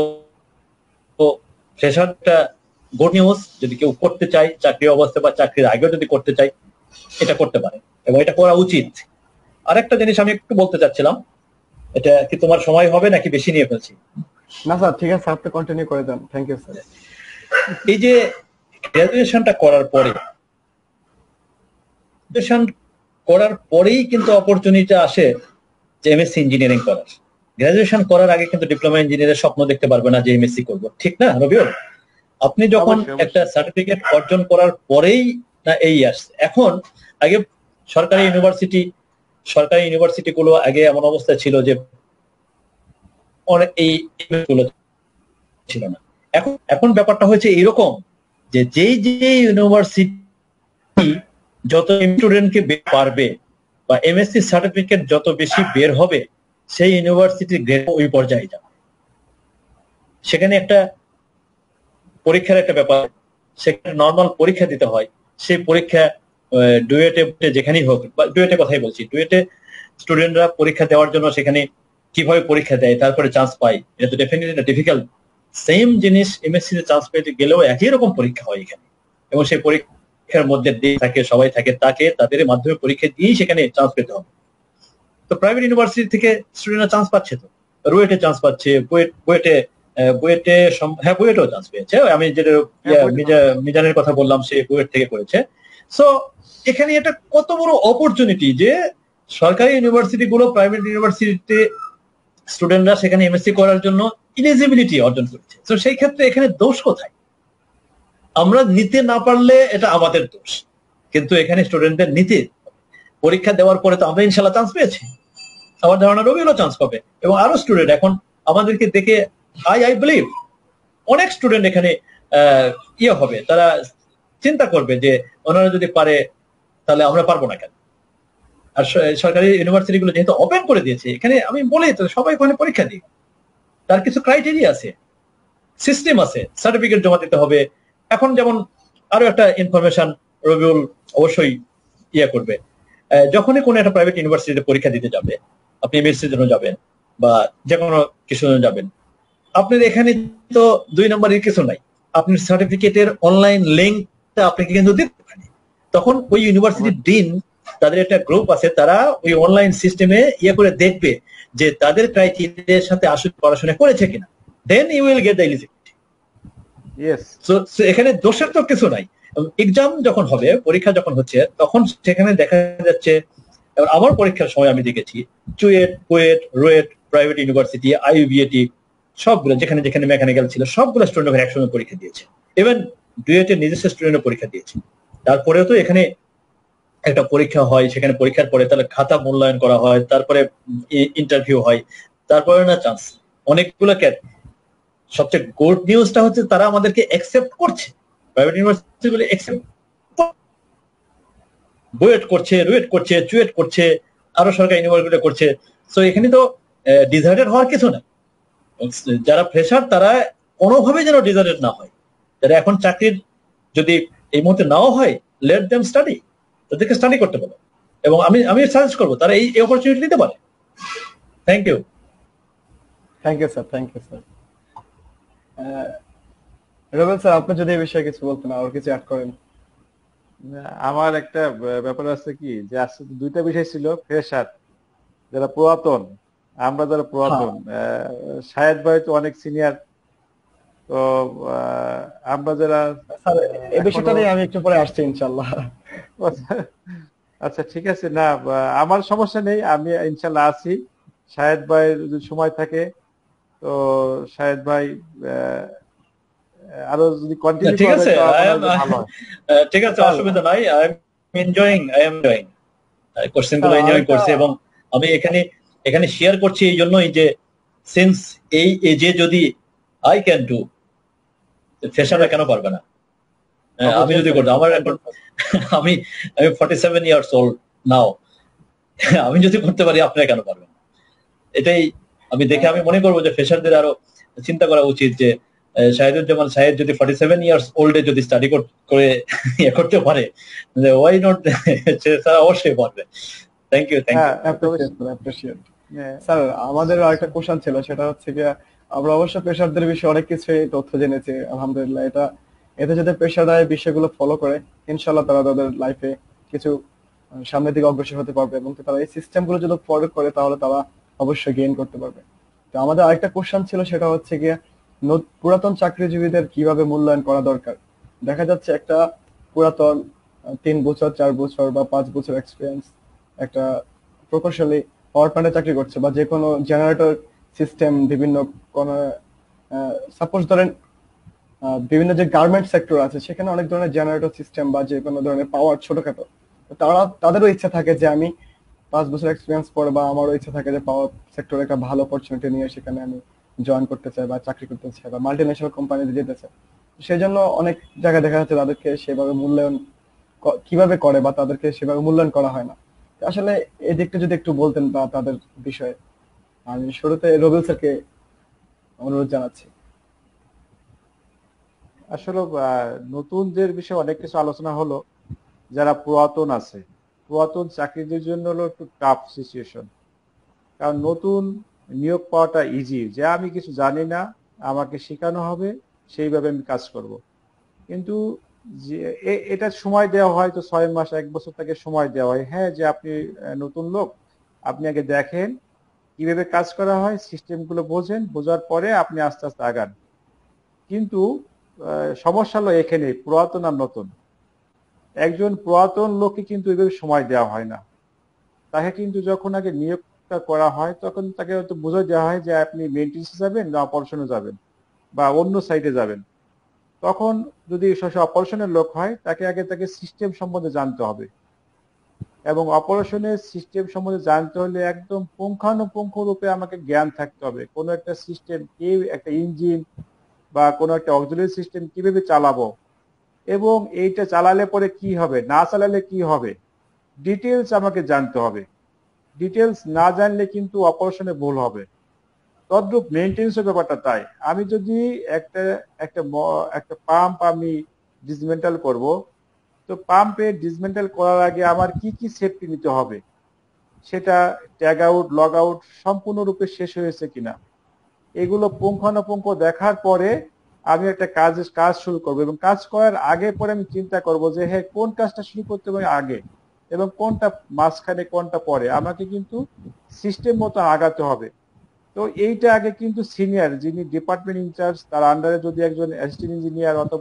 ফ্রেশারটা গুড নিউজ, যদি কেউ করতে চায় চাকরি অবস্থা বা চাকরির আগেও যদি করতে চায় এটা করতে পারে এবং এটা করা উচিত। আরেকটা জিনিস আমি একটু বলতে চাচ্ছিলাম, এটা কি তোমার সময় হবে নাকি বেশি নিয়ে ফেলছি?
না স্যার, ঠিক আছে, আপনি কন্টিনিউ করে যান। Thank you sir.
এই যে গ্রাজুয়েশনটা করার পরেই কিন্তু অপরচুনিটি আসে যে এমএসসি ইঞ্জিনিয়ারিং করার। গ্রাজুয়েশন করার আগে কিন্তু ডিপ্লোমা ইঞ্জিনিয়ারের স্বপ্ন দেখতে পারবে না যে এমএসসি করবো, ঠিক না রবিউল? আপনি যখন একটা সার্টিফিকেট অর্জন করার পরেই না এই আসছে। এখন আগে সরকারি ইউনিভার্সিটি গুলো আগে এমন অবস্থা ছিল যে অনেক এই ছিল না। এখন ব্যাপারটা হয়েছে এরকম যে যেই ইউনিভার্সিটি যত স্টুডেন্টকে পারবে বা এমএসসি সার্টিফিকেট যত বেশি বের হবে, সেই ইউনিভার্সিটির গ্রেড ওই পর্যায়ে যাবে। সেখানে একটা পরীক্ষার একটা ব্যাপার, সেখানে নর্মাল পরীক্ষা দিতে হয়। সেই পরীক্ষা ডুয়েটে যেখানেই হোক, বা ডুয়েটে কথাই বলছি, ডুয়েটে স্টুডেন্টরা পরীক্ষা দেওয়ার জন্য সেখানে কিভাবে পরীক্ষা দেয় তারপরে চান্স পায়, এটা তো ডেফিনেটলি ডিফিকাল্ট। সেম জিনিস এমএসসি তে চান্স পেতে গেলেও একই রকম পরীক্ষা হয় এখানে, এবং সেই পরীক্ষার মধ্যে থাকে সবাই থাকে, তাদের মাধ্যমে পরীক্ষা দিয়েই সেখানে চান্স পেতে হবে। তো প্রাইভেট ইউনিভার্সিটি থেকে স্টুডেন্টরা চান্স পাচ্ছে, তো রুয়েটে চান্স পাচ্ছে, বুয়েটেও চান্স পেয়েছে। আমি যেটা মিজানের কথা বললাম সে বুয়েট থেকে করেছে। সো এখানে এটা কত বড় অপরচুনিটি যে সরকারি ইউনিভার্সিটি গুলো প্রাইভেট ইউনিভার্সিটিতে স্টুডেন্টরা সেখানে এমএসসি করার জন্য এলিজিবিলিটি অর্জন করেছে। তো সেই ক্ষেত্রে এখানে দোষ কোথায়? আমরা নিতে না পারলে এটা আমাদের দোষ, কিন্তু এখানে স্টুডেন্টদের নিতে, পরীক্ষা দেওয়ার পরে তো আমরা ইনশাল্লাহ চান্স পেয়েছি, আমার ধারণা রবিউলও চান্স পাবে এবং আরো স্টুডেন্ট এখন আমাদেরকে দেখে আই বিলিভ অনেক স্টুডেন্ট এখানে হবে, তারা চিন্তা করবে যে ওনারা যদি পারে তাহলে আমরা পারবো না কেন। আর সরকারি ইউনিভার্সিটি গুলো যেহেতু ওপেন করে দিয়েছে, এখানে আমি বলি তো সবাই ওখানে পরীক্ষা দিই, তার কিছু ক্রাইটেরিয়া আছে, সিস্টেম আছে, সার্টিফিকেট জমা দিতে হবে। এখন যেমন আরো একটা ইনফরমেশন রবিউল অবশ্যই করবে, যখনই কোনো একটা প্রাইভেট ইউনিভার্সিটিতে পরীক্ষা দিতে যাবে, আপনি এমএসসির জন্য যাবেন বা যে কোনো কিছু জন্য যাবেন, আপনার এখানে তো 2 নম্বরের কিছু নাই, আপনার সার্টিফিকেটের অনলাইন লিঙ্কটা আপনাকে কিন্তু দিতে পারেন। তখন ওই ইউনিভার্সিটির ডিন, তাদের একটা গ্রুপ আছে, তারা ওই অনলাইন সিস্টেমে করে দেখবে যে তাদের ক্রাইটেরিয়ার সাথে আসলে পড়াশোনা করেছে কিনা, then you will get the eligibility. So এখানে দোষের তো কিছু নাই, এক্সাম যখন হবে, পরীক্ষা যখন হচ্ছে, তখন সেখানে দেখা যাচ্ছে, এবার আমার পরীক্ষার সময় আমি দেখেছি চুয়েট, কুয়েট, রুয়েট, প্রাইভেট ইউনিভার্সিটি, আইইউবিএটি, সবগুলো যেখানে যেখানে মেকানিক্যাল ছিল সবগুলো স্টুডেন্ট ওখানে একসঙ্গে পরীক্ষা দিয়েছে। ইভেন ডুয়েটের নিজস্ব স্টুডেন্টও পরীক্ষা দিয়েছে। তারপরেও তো এখানে একটা পরীক্ষা হয়, সেখানে পরীক্ষার পরে তাহলে খাতা মূল্যায়ন করা হয়, তারপরে ইন্টারভিউ হয়, তারপরে না চান্স অনেকগুলো। সবচেয়ে গুড নিউজটা হচ্ছে তারা আমাদেরকে অ্যাকসেপ্ট করছে, প্রাইভেট ইউনিভার্সিটি গুলো অ্যাকসেপ্ট, বুয়েট করছে, রুয়েট করছে, চুয়েট করছে, আরো সরকারি ইউনিভার্সিটি করছে। সো এখানে তো ডিজার্টেড হওয়ার কিছু না। যারা ফ্রেশার তারা কোনোভাবে যেন ডিজার্টেড না হয়। যারা এখন চাকরির যদি এই মুহূর্তে নাও হয়, লেট দেম স্টাডি, তাদেরকে স্টাডি করতে বলো। এবং আমি সাজেস্ট করবো তারা এই অপরচুনিটি নিতে পারে। Thank you.
Thank you sir, thank you sir. Rabiul sir, আপনি যদি এই বিষয়ে কিছু বলতেন, আর কিছু অ্যাড করেন।
আমার একটা ব্যাপার আছে কি, যে আজকে দুইটা বিষয় ছিল, ফ্রেশার যারা পুরাতন, আমরা যারা পুরাতন। শাহেদ ভাই তো অনেক সিনিয়র, তো আমরা যারা
স্যার এই বিষয়টা নিয়ে আমি একটু পরে আসছি ইনশাআল্লাহ।
আচ্ছা ঠিক আছে, না আমার সমস্যা নেই, আমি ইনশাল্লাহ আছি। শাহেদ ভাই যদি সময় থাকে তো শাহেদ ভাই আরো যদি কন্টিনিউ
ঠিক
করা
আছে,
যায় তো ভালো হয়।
ঠিক আছে, অসুবিধা নাই। আই এম এনজয়িং কোশ্চেন গুলো এনজয় করছি, এবং আমি এখানে শেয়ার করছি এই জন্যই যে সিন্স এই এজে যদি আই ক্যান ডু, ফ্রেশাররা কেন পারবে না? আমি যদি করতে, আমার এখন আমি 47 ইয়ার্স ওল্ড নাও, আমি যদি করতে পারি আপনারা কেন পারবেন? এটাই আমি দেখে আমি মনে করবো যে ফ্রেশারদের আরো চিন্তা করা উচিত যে শাহিদুজ্জামান সাহেব যদি 47 ইয়ার্স ওল্ডে যদি স্টাডি করে ইয়ে করতে পারে, ওয়াই নট, তারা অবশ্যই পারবে। Thank you, thank you.
Sir আমাদের আরেকটা কোশ্চেন ছিল, সেটা হচ্ছে কি, আমরা অবশ্য পেশারদের বিষয়ে অনেক কিছু তথ্য জেনেছি আলহামদুলিল্লাহ। এতে যদি পেশাররা এই বিষয়গুলো ফলো করে, ইনশাল্লাহ তারা তাদের লাইফে কিছু সামনের দিকে অগ্রসর হতে পারবে, এবং তারা এই সিস্টেম গুলো যদি ফলো করে তাহলে তারা অবশ্যই গেইন করতে পারবে। তো আমাদের আরেকটা কোশ্চেন ছিল, সেটা হচ্ছে গিয়ে পুরাতন চাকরিজীবীদের কিভাবে মূল্যায়ন করা দরকার। দেখা যাচ্ছে একটা পুরাতন 3 বছর 4 বছর বা 5 বছর এক্সপিরিয়েন্স একটা প্রকৌশলী পাওয়ার প্ল্যান্টে চাকরি করছে, বা যে কোনো জেনারেটর সিস্টেম, বিভিন্ন কোন সাপোজ ধরেন বিভিন্ন যে গার্মেন্ট সেক্টর আছে সেখানে অনেক ধরনের জেনারেটর সিস্টেম বা যে কোনো ধরনের পাওয়ার ছোটখাটো, তাদেরও ইচ্ছা থাকে যে আমি 5 বছর এক্সপিরিয়েন্স পরে, বা আমারও ইচ্ছা থাকে যে পাওয়ার সেক্টরে একটা ভালো অপরচুনিটি নিয়ে সেখানে আমি জয়েন করতে চাই বা চাকরি করতে চাই বা মাল্টিন্যাশনাল কোম্পানিতে যেতে চাই। সেই জন্য অনেক জায়গায় দেখা যাচ্ছে তাদেরকে সেভাবে মূল্যায়ন কিভাবে করে, বা তাদেরকে সেভাবে মূল্যায়ন করা হয় না। আসলে এই দিকটা যদি একটু বলতেন বা তাদের বিষয়ে। আমি শুরুতে রবিউল স্যারকে অনুরোধ জানাচ্ছি।
আসলে নতুনদের বিষয়ে অনেক কিছু আলোচনা হলো। যারা পুরাতন আছে, পুরাতন চাকরিদের জন্য হলো একটু টাফ সিচুয়েশন, কারণ নতুন নিয়োগ পাওয়াটা ইজি, যে আমি কিছু জানি না, আমাকে শেখানো হবে, সেইভাবে আমি কাজ করব। কিন্তু যে এটা সময় দেওয়া হয়, তো 6 মাস 1 বছর তাকে সময় দেওয়া হয়, হ্যাঁ যে আপনি নতুন লোক, আপনি আগে দেখেন কিভাবে কাজ করা হয়, সিস্টেমগুলো বোঝেন, বোঝার পরে আপনি আস্তে আস্তে আগান। কিন্তু সমস্যা হলো এখানে পুরাতন আর নতুন। একজন পুরাতন লোককে কিন্তু এইভাবে সময় দেওয়া হয় না। তাকে কিন্তু যখন আগে নিয়োগটা করা হয় তখন তাকে হয়তো বুঝে দেওয়া হয় যে আপনি মেইনটেন্যান্সে যাবেন না অপারেশনে যাবেন বা অন্য সাইডে যাবেন। তখন যদি সে অপারেশনের লোক হয়, তাকে সিস্টেম সম্বন্ধে জানতে হবে, এবং অপারেশনের সিস্টেম সম্বন্ধে জানতে হলে একদম পুঙ্খানুপুঙ্খ রূপে আমাকে জ্ঞান থাকতে হবে। কোনো একটা সিস্টেম, একটা ইঞ্জিন বা কোনো একটা অক্সিলারি সিস্টেম কিভাবে চালাবো, এবং এইটা চালালে পরে কি হবে, না চালালে কি হবে, ডিটেলস আমাকে জানতে হবে। ডিটেলস না জানলে কিন্তু অপারেশনে ভুল হবে। তদ্রূপ মেইনটেন্যান্সের ব্যাপারটা তাই। আমি যদি একটা একটা একটা পাম্প আমি ডিসমেন্টাল করব, তো পাম্পে ডিসমেন্টাল করার আগে আমার কি কি সেফটি নিতে হবে, সেটা ট্যাগ আউট, লগ আউট সম্পূর্ণরূপে শেষ হয়েছে কিনা, এগুলো পুঙ্খানুপুঙ্খ দেখার পরে আমি একটা কাজ শুরু করবো। এবং কাজ করার আগে পরে আমি চিন্তা করব যে হ্যাঁ কোন কাজটা শুরু করতে হবে আগে এবং কোনটা মাঝখানে, কোনটা পরে। আমাকে কিন্তু সিস্টেম মতো আগাতে হবে। তো এইটা আগে কিন্তু সিনিয়র যিনি ডিপার্টমেন্ট ইনচার্জ, তার আন্ডারে যদি একজন অ্যাসিস্ট্যান্ট ইঞ্জিনিয়ার অথবা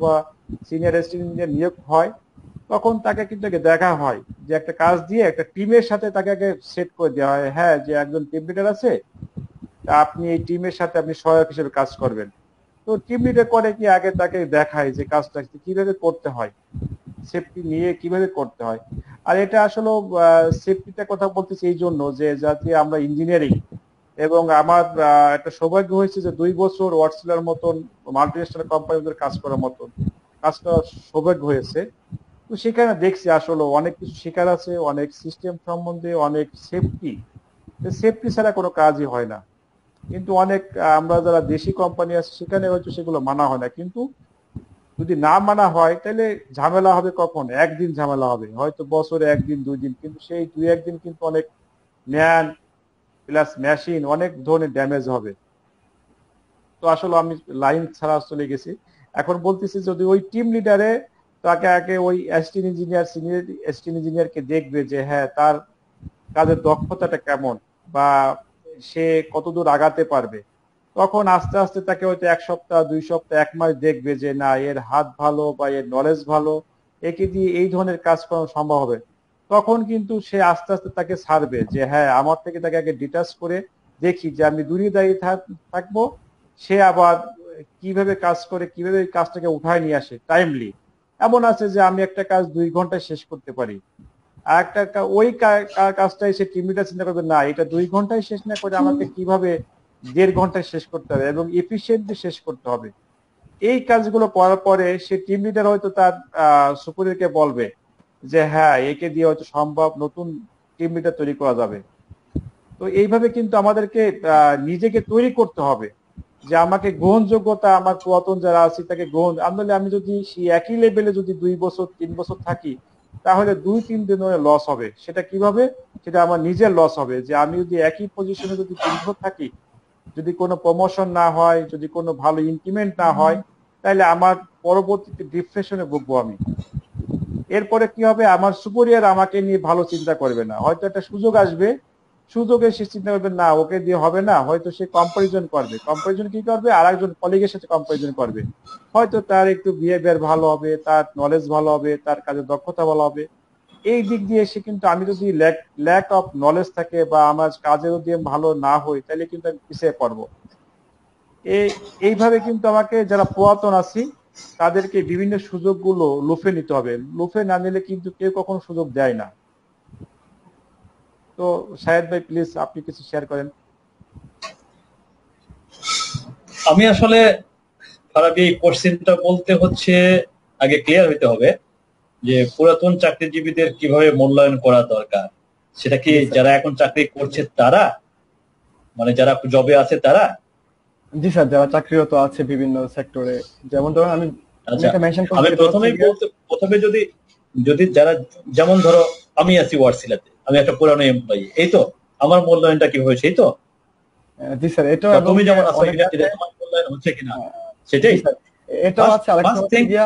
সিনিয়র অ্যাসিস্ট্যান্ট ইঞ্জিনিয়ার নিয়োগ হয়, তখন তাকে কিন্তু আগে দেখা হয় যে একটা কাজ দিয়ে একটা টিমের সাথে তাকে আগে সেট করে দেওয়া হয়, হ্যাঁ যে একজন টিম লিডার আছে, তা আপনি এই টিমের সাথে আপনি সহায়ক হিসেবে কাজ করবেন। তো টিম লিডার করে কি আগে তাকে দেখায় যে কাজটা কিভাবে করতে হয়, সেফটি নিয়ে কিভাবে করতে হয়। আর এটা আসলে সেফটিটার কথা বলতেছি এই জন্য যে যাতে আমরা ইঞ্জিনিয়ারিং এবং আমার একটা সৌভাগ্য হয়েছে যে 2 বছর ওয়াটসিলার মতন মাল্টিনেশনাল কোম্পানিদের কাজ করার মতন কাজ করার সৌভাগ্য হয়েছে। তো সেখানে দেখছি আসলে অনেক কিছু শেখার আছে, অনেক সিস্টেম সম্বন্ধে, অনেক সেফটি, সেফটি ছাড়া কোনো কাজই হয় না। কিন্তু অনেক আমরা যারা দেশি কোম্পানি আছে সেখানে হয়তো সেগুলো মানা হয় না, কিন্তু যদি না মানা হয় তাহলে ঝামেলা হবে কখন, একদিন ঝামেলা হবে, হয়তো বছরে একদিন 2 দিন, কিন্তু সেই 2-1 দিন কিন্তু অনেক ম্যান প্লাস মেশিন অনেক ধরনের ড্যামেজ হবে। তো আসলে আমি লাইন ছাড়া চলে গেছি। এখন বলতেছি যদি ওই টিম লিডারে তাকে আগে ওই অ্যাসিস্ট্যান্ট ইঞ্জিনিয়ার সিনিয়র অ্যাসিস্ট্যান্ট ইঞ্জিনিয়ারকে দেখবে যে হ্যাঁ তার কাজের দক্ষতাটা কেমন বা সে কতদূর আগাতে পারবে। তখন আস্তে আস্তে তাকে হয়তো 1 সপ্তাহ 2 সপ্তাহ 1 মাস দেখবে যে না এর হাত ভালো বা এর নলেজ ভালো, একে দিয়ে এই ধরনের কাজ করানো সম্ভব হবে। তখন কিন্তু সে আস্তে আস্তে তাকে ছাড়বে যে হ্যাঁ আমার থেকে তাকে আগে ডিটাচ করে দেখি যে আমি দূরে দাঁড়িয়ে থাকবো, সে আবার কিভাবে কাজ করে, কিভাবে এই কাজটাকে উঠায় নিয়ে আসে টাইমলি। এমন আছে যে আমি একটা কাজ 2 ঘন্টায় শেষ করতে পারি, আর একটা ওই কাজটাই সে টিম লিডার চিন্তা করবে না এটা 2 ঘন্টায় শেষ না করে আমাকে কিভাবে 1.5 ঘন্টায় শেষ করতে হবে এবং এফিসিয়েন্টলি শেষ করতে হবে। এই কাজগুলো করার পরে সে টিম লিডার হয়তো তার সুপারিয়রকে বলবে যে হ্যাঁ একে দিয়ে হয়তো সম্ভব নতুন টিম লিডার তৈরি করা যাবে। তো এইভাবে কিন্তু আমাদেরকে নিজেকে তৈরি করতে হবে যে আমাকে গ্রহণযোগ্যতা, আমার পুরাতন যারা আছে তাকে গ্রহণ, আনলে আমি যদি সেই একই লেভেলে যদি 2 বছর 3 বছর থাকি তাহলে 2-3 দিনের লস হবে। সেটা কিভাবে, সেটা আমার নিজের লস হবে যে আমি যদি একই পজিশনে যদি 3 বছর থাকি, যদি কোনো প্রমোশন না হয়, যদি কোনো ভালো ইনক্রিমেন্ট না হয়, তাহলে আমার পরবর্তীতে ডিপ্রেশনে ভুগবো আমি। এরপরে কি হবে, আমার সুপিরিয়র আমাকে নিয়ে ভালো চিন্তা করবে না, হয়তো একটা সুযোগ আসবে, সুযোগে সে চিন্তা করবে না ওকে দিয়ে হবে না, হয়তো সে কম্পারিজন করবে। কম্পারিজন কি করবে, আর একজন কলিগের সাথে কম্পারিজন করবে, হয়তো তার একটু বিহেভিয়ার ভালো হবে, তার নলেজ ভালো হবে, তার কাজের দক্ষতা ভালো হবে। এই দিক দিয়ে সে কিন্তু, আমি যদি ল্যাক অফ নলেজ থাকে বা আমার কাজে যদি ভালো না হই তাহলে কিন্তু আমি পিছিয়ে পড়বো। এইভাবে কিন্তু আমাকে যারা পুরাতন আছি তাদেরকে বিভিন্ন সুযোগগুলো লুফে নিতে হবে, লুফে না নিলে কিন্তু কেউ কখনো সুযোগ দেয় না। তো শাহেদ ভাই প্লিজ আপনি কিছু শেয়ার করেন।
আমি আসলে ফারাবি কোশ্চেনটা বলতে হচ্ছে আগে ক্লিয়ার হইতে হবে যে পুরাতন চাকরিজীবীদের কিভাবে মূল্যায়ন করা দরকার। সেটা কি যারা এখন চাকরি করছে তারা, মানে যারা জবে আছে তারা?
জি স্যার, যারা চাকরিরত আছে বিভিন্ন সেক্টরে, যেমন ধরুন আমি
আচ্ছা,
একটা মেনশন করছি,
আমি
এটা হচ্ছে
প্রথমে যদি যদি যারা, যেমন ধরো আমি আছি ওয়ার্ডসিলাতে, আমি একটা পুরানো এমপ্লয়ি, এই তো আমার মূল্যায়নটা কি হয়েছে, এই তো?
জি স্যার, এটাও
বা
এবং
তুমি যেমন আছো
অনেক
এটা তোমার মূল্যায়ন হচ্ছে কিনা,
জি
সেটাই।
স্যার, এটাও আছে। আরেকটা হচ্ছে গিয়া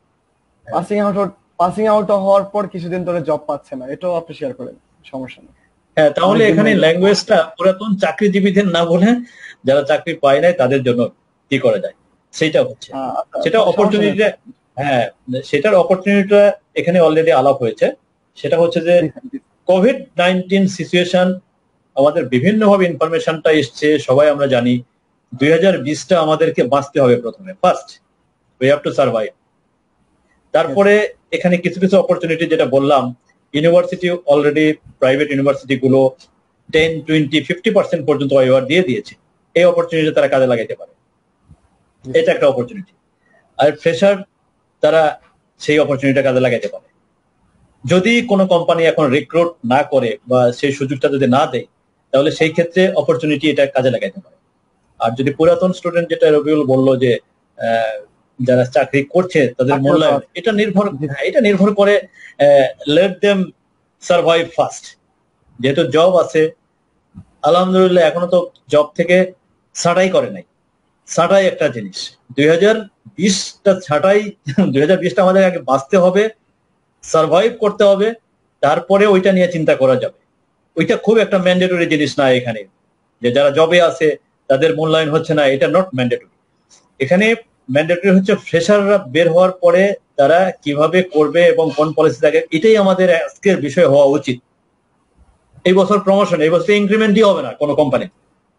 পাসিং আউট হওয়ার পর কিছুদিন ধরে জব পাচ্ছে না, এটাও আপনি শেয়ার করেন, সমস্যা নেই।
হ্যাঁ, তাহলে
অনেকদিন
এখানে
হয়ে গেছে।
ল্যাঙ্গুয়েজটা পুরাতন চাকরিজীবীদের না বলে যারা চাকরি পায় নাই তাদের জন্য কি করা যায় সেটা হচ্ছে,
আচ্ছা,
সেটা
সমস্যা নেই
অপরচুনিটিটা।
স্যার।
হ্যাঁ, সেটার অপরচুনিটিটা এখানে অলরেডি আলাপ হয়েছে। সেটা হচ্ছে যে
জি স্যার, জি।
কোভিড-19 সিচুয়েশন, আমাদের বিভিন্নভাবে ইনফরমেশনটা এসছে, সবাই আমরা জানি 2020টা আমাদেরকে বাঁচতে হবে প্রথমে, first we have to survive. তারপরে এখানে কিছু কিছু অপরচুনিটি যেটা বললাম, ইউনিভার্সিটি অলরেডি, প্রাইভেট ইউনিভার্সিটি গুলো 10-20-50% পর্যন্ত ওয়াইভার দিয়ে দিয়েছে। এই অপরচুনিটি তারা কাজে লাগাইতে পারে, এটা একটা অপরচুনিটি। আর ফ্রেশার তারা সেই অপরচুনিটিটা কাজে লাগাইতে পারে। যদি কোনো কোম্পানি এখন রিক্রুট না করে বা সেই সুযোগটা যদি না দেয়, তাহলে সেই ক্ষেত্রে অপরচুনিটি এটা কাজে লাগাইতে পারে। আর যদি পুরাতন স্টুডেন্ট, যেটা রবিউল বললো যে যারা চাকরি করছে তাদের মূল্যায়ন, এটা নির্ভর করে লেট দেম সার্ভাইভ ফার্স্ট। যেহেতু জব আছে, আলহামদুলিল্লাহ এখনো তো জব থেকে ছাঁটাই করে নাই। ছাঁটাই একটা জিনিস, 2020টা ছাঁটাই, 2020টা আমাদের আগে বাঁচতে হবে, সার্ভাইভ করতে হবে, তারপরে ওইটা নিয়ে চিন্তা করা যাবে। ওইটা খুব একটা ম্যান্ডেটরি জিনিস না এখানে, যে যারা জবে আছে তাদের মূল্যায়ন হচ্ছে না, এটা নট ম্যান্ডেটরি। এখানে ম্যান্ডেটরি হচ্ছে ফ্রেশাররা বের হওয়ার পরে তারা কিভাবে করবে এবং কোন পলিসি থাকে, এটাই আমাদের আজকের বিষয় হওয়া উচিত। এই বছর প্রমোশন, এই বছর ইনক্রিমেন্টই হবে না কোনো কোম্পানি,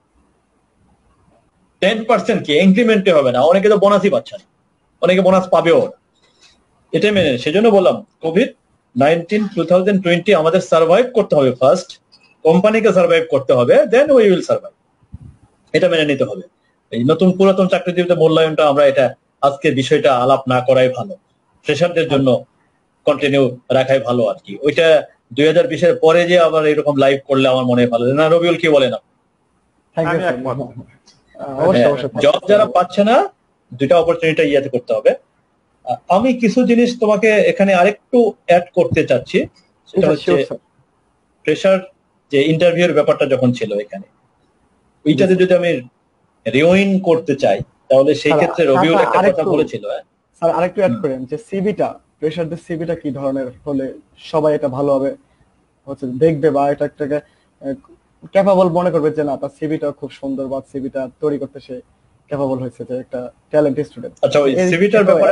10% কি ইনক্রিমেন্টই হবে না, অনেকে তো বোনাসই পাচ্ছে না, অনেকে বোনাস পাবেও না। এটাই মেনে, সেজন্য বললাম কোভিড-19 2020 আমাদের সার্ভাইভ করতে হবে, ফার্স্ট কোম্পানিকে সার্ভাইভ করতে হবে, দেন উই উইল সার্ভাইভ। এটা মেনে নিতে হবে। এই নতুন পুরাতন চাকরিজীবীদের মূল্যায়নটা আমরা এটা আজকে বিষয়টা আলাপ না করাই ভালো, ফ্রেশারদের জন্য কন্টিনিউ রাখাই ভালো আর কি। ওইটা 2020-এর পরে যে আবার এরকম লাইভ করলে আমার মনে হয় ভালো না। রবিউল কি বলেন?
থ্যাংক ইউ
আমি
স্যার।
একমত।
অবশ্যই অবশ্যই।
জব যারা পাচ্ছে না, দুইটা অপরচুনিটি ইয়াতে করতে হবে। আমি কিছু জিনিস তোমাকে এখানে আরেকটু অ্যাড করতে চাচ্ছি, সেটা হচ্ছে
Sure, sir.
ফ্রেশার যে ইন্টারভিউর ব্যাপারটা যখন ছিল এখানে, ওইটাতে যদি আমি রিউইন করতে চাই তাহলে সেই
স্যার,
ক্ষেত্রে রবিউল একটা কথা
আরেকটু-
বলেছিল।
স্যার আরেকটু অ্যাড করেন যে সিভিটা, ফ্রেশারদের সিভিটা কি ধরনের হলে সবাই এটা ভালোভাবে হচ্ছে দেখবে বা এটা একটাকে ক্যাপাবল মনে করবে যে না তার সিভিটা খুব সুন্দর বা সিভিটা তৈরি করতে সে ক্যাপাবল হয়েছে, যে একটা ট্যালেন্টেড স্টুডেন্ট।
আচ্ছা, ওই সিভিটার ব্যাপারে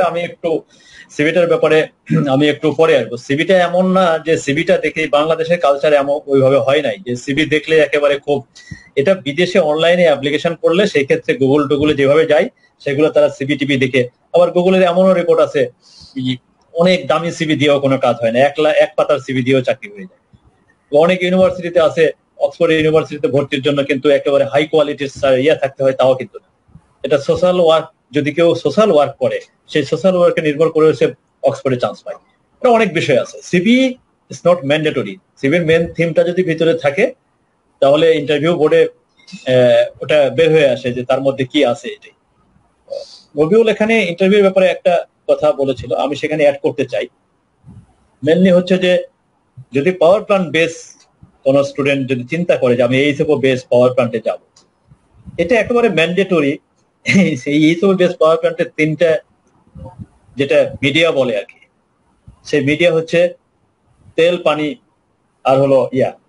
আমি একটু পরে আসবো। সিভিটা এমন না যে সিভিটা দেখে বাংলাদেশের কালচার এমন ওইভাবে হয় নাই যে সিভি দেখলে একেবারে খুব, এটা বিদেশে অনলাইনে অ্যাপ্লিকেশন করলে সেই ক্ষেত্রে গুগলে যেভাবে যায় সেগুলো তারা সিভি টিভি দেখে, আবার গুগলের এমনও রিপোর্ট আছে অনেক দামি সিভি দিয়েও কোনো কাজ হয় না, এক পাতার সিভি দিয়েও চাকরি হয়ে যায়। অনেক ইউনিভার্সিটিতে আছে, অক্সফোর্ড ইউনিভার্সিটিতে ভর্তির জন্য কিন্তু একেবারে হাই কোয়ালিটির থাকতে হয়, তাও কিন্তু না। এটা সোশ্যাল ওয়ার্ক, যদি কেউ সোশ্যাল ওয়ার্ক করে সেই সোশ্যাল ওয়ার্কে নির্ভর করে সে অক্সফোর্ডে চান্স পায়। এটা অনেক বিষয় আছে, সিভি ইজ নট ম্যান্ডেটরি। সিভির মেন থিমটা যদি ভিতরে থাকে তাহলে ইন্টারভিউ বোর্ডে ওটা বের হয়ে আসে যে তার মধ্যে কি আছে। এটাই রবিউল এখানে ইন্টারভিউর ব্যাপারে একটা কথা বলেছিল, আমি সেখানে অ্যাড করতে চাই। মেনলি হচ্ছে যে যদি পাওয়ার প্ল্যান্ট বেস কোন স্টুডেন্ট যদি চিন্তা করে যে আমি এইসব বেস পাওয়ার প্ল্যান্টে যাব, এটা একেবারে ম্যান্ডেটরি। সেই এইসব বেস পাওয়ার প্ল্যান্টের তিনটা যেটা মিডিয়া বলে আর কি, সেই মিডিয়া হচ্ছে তেল, পানি আর হলো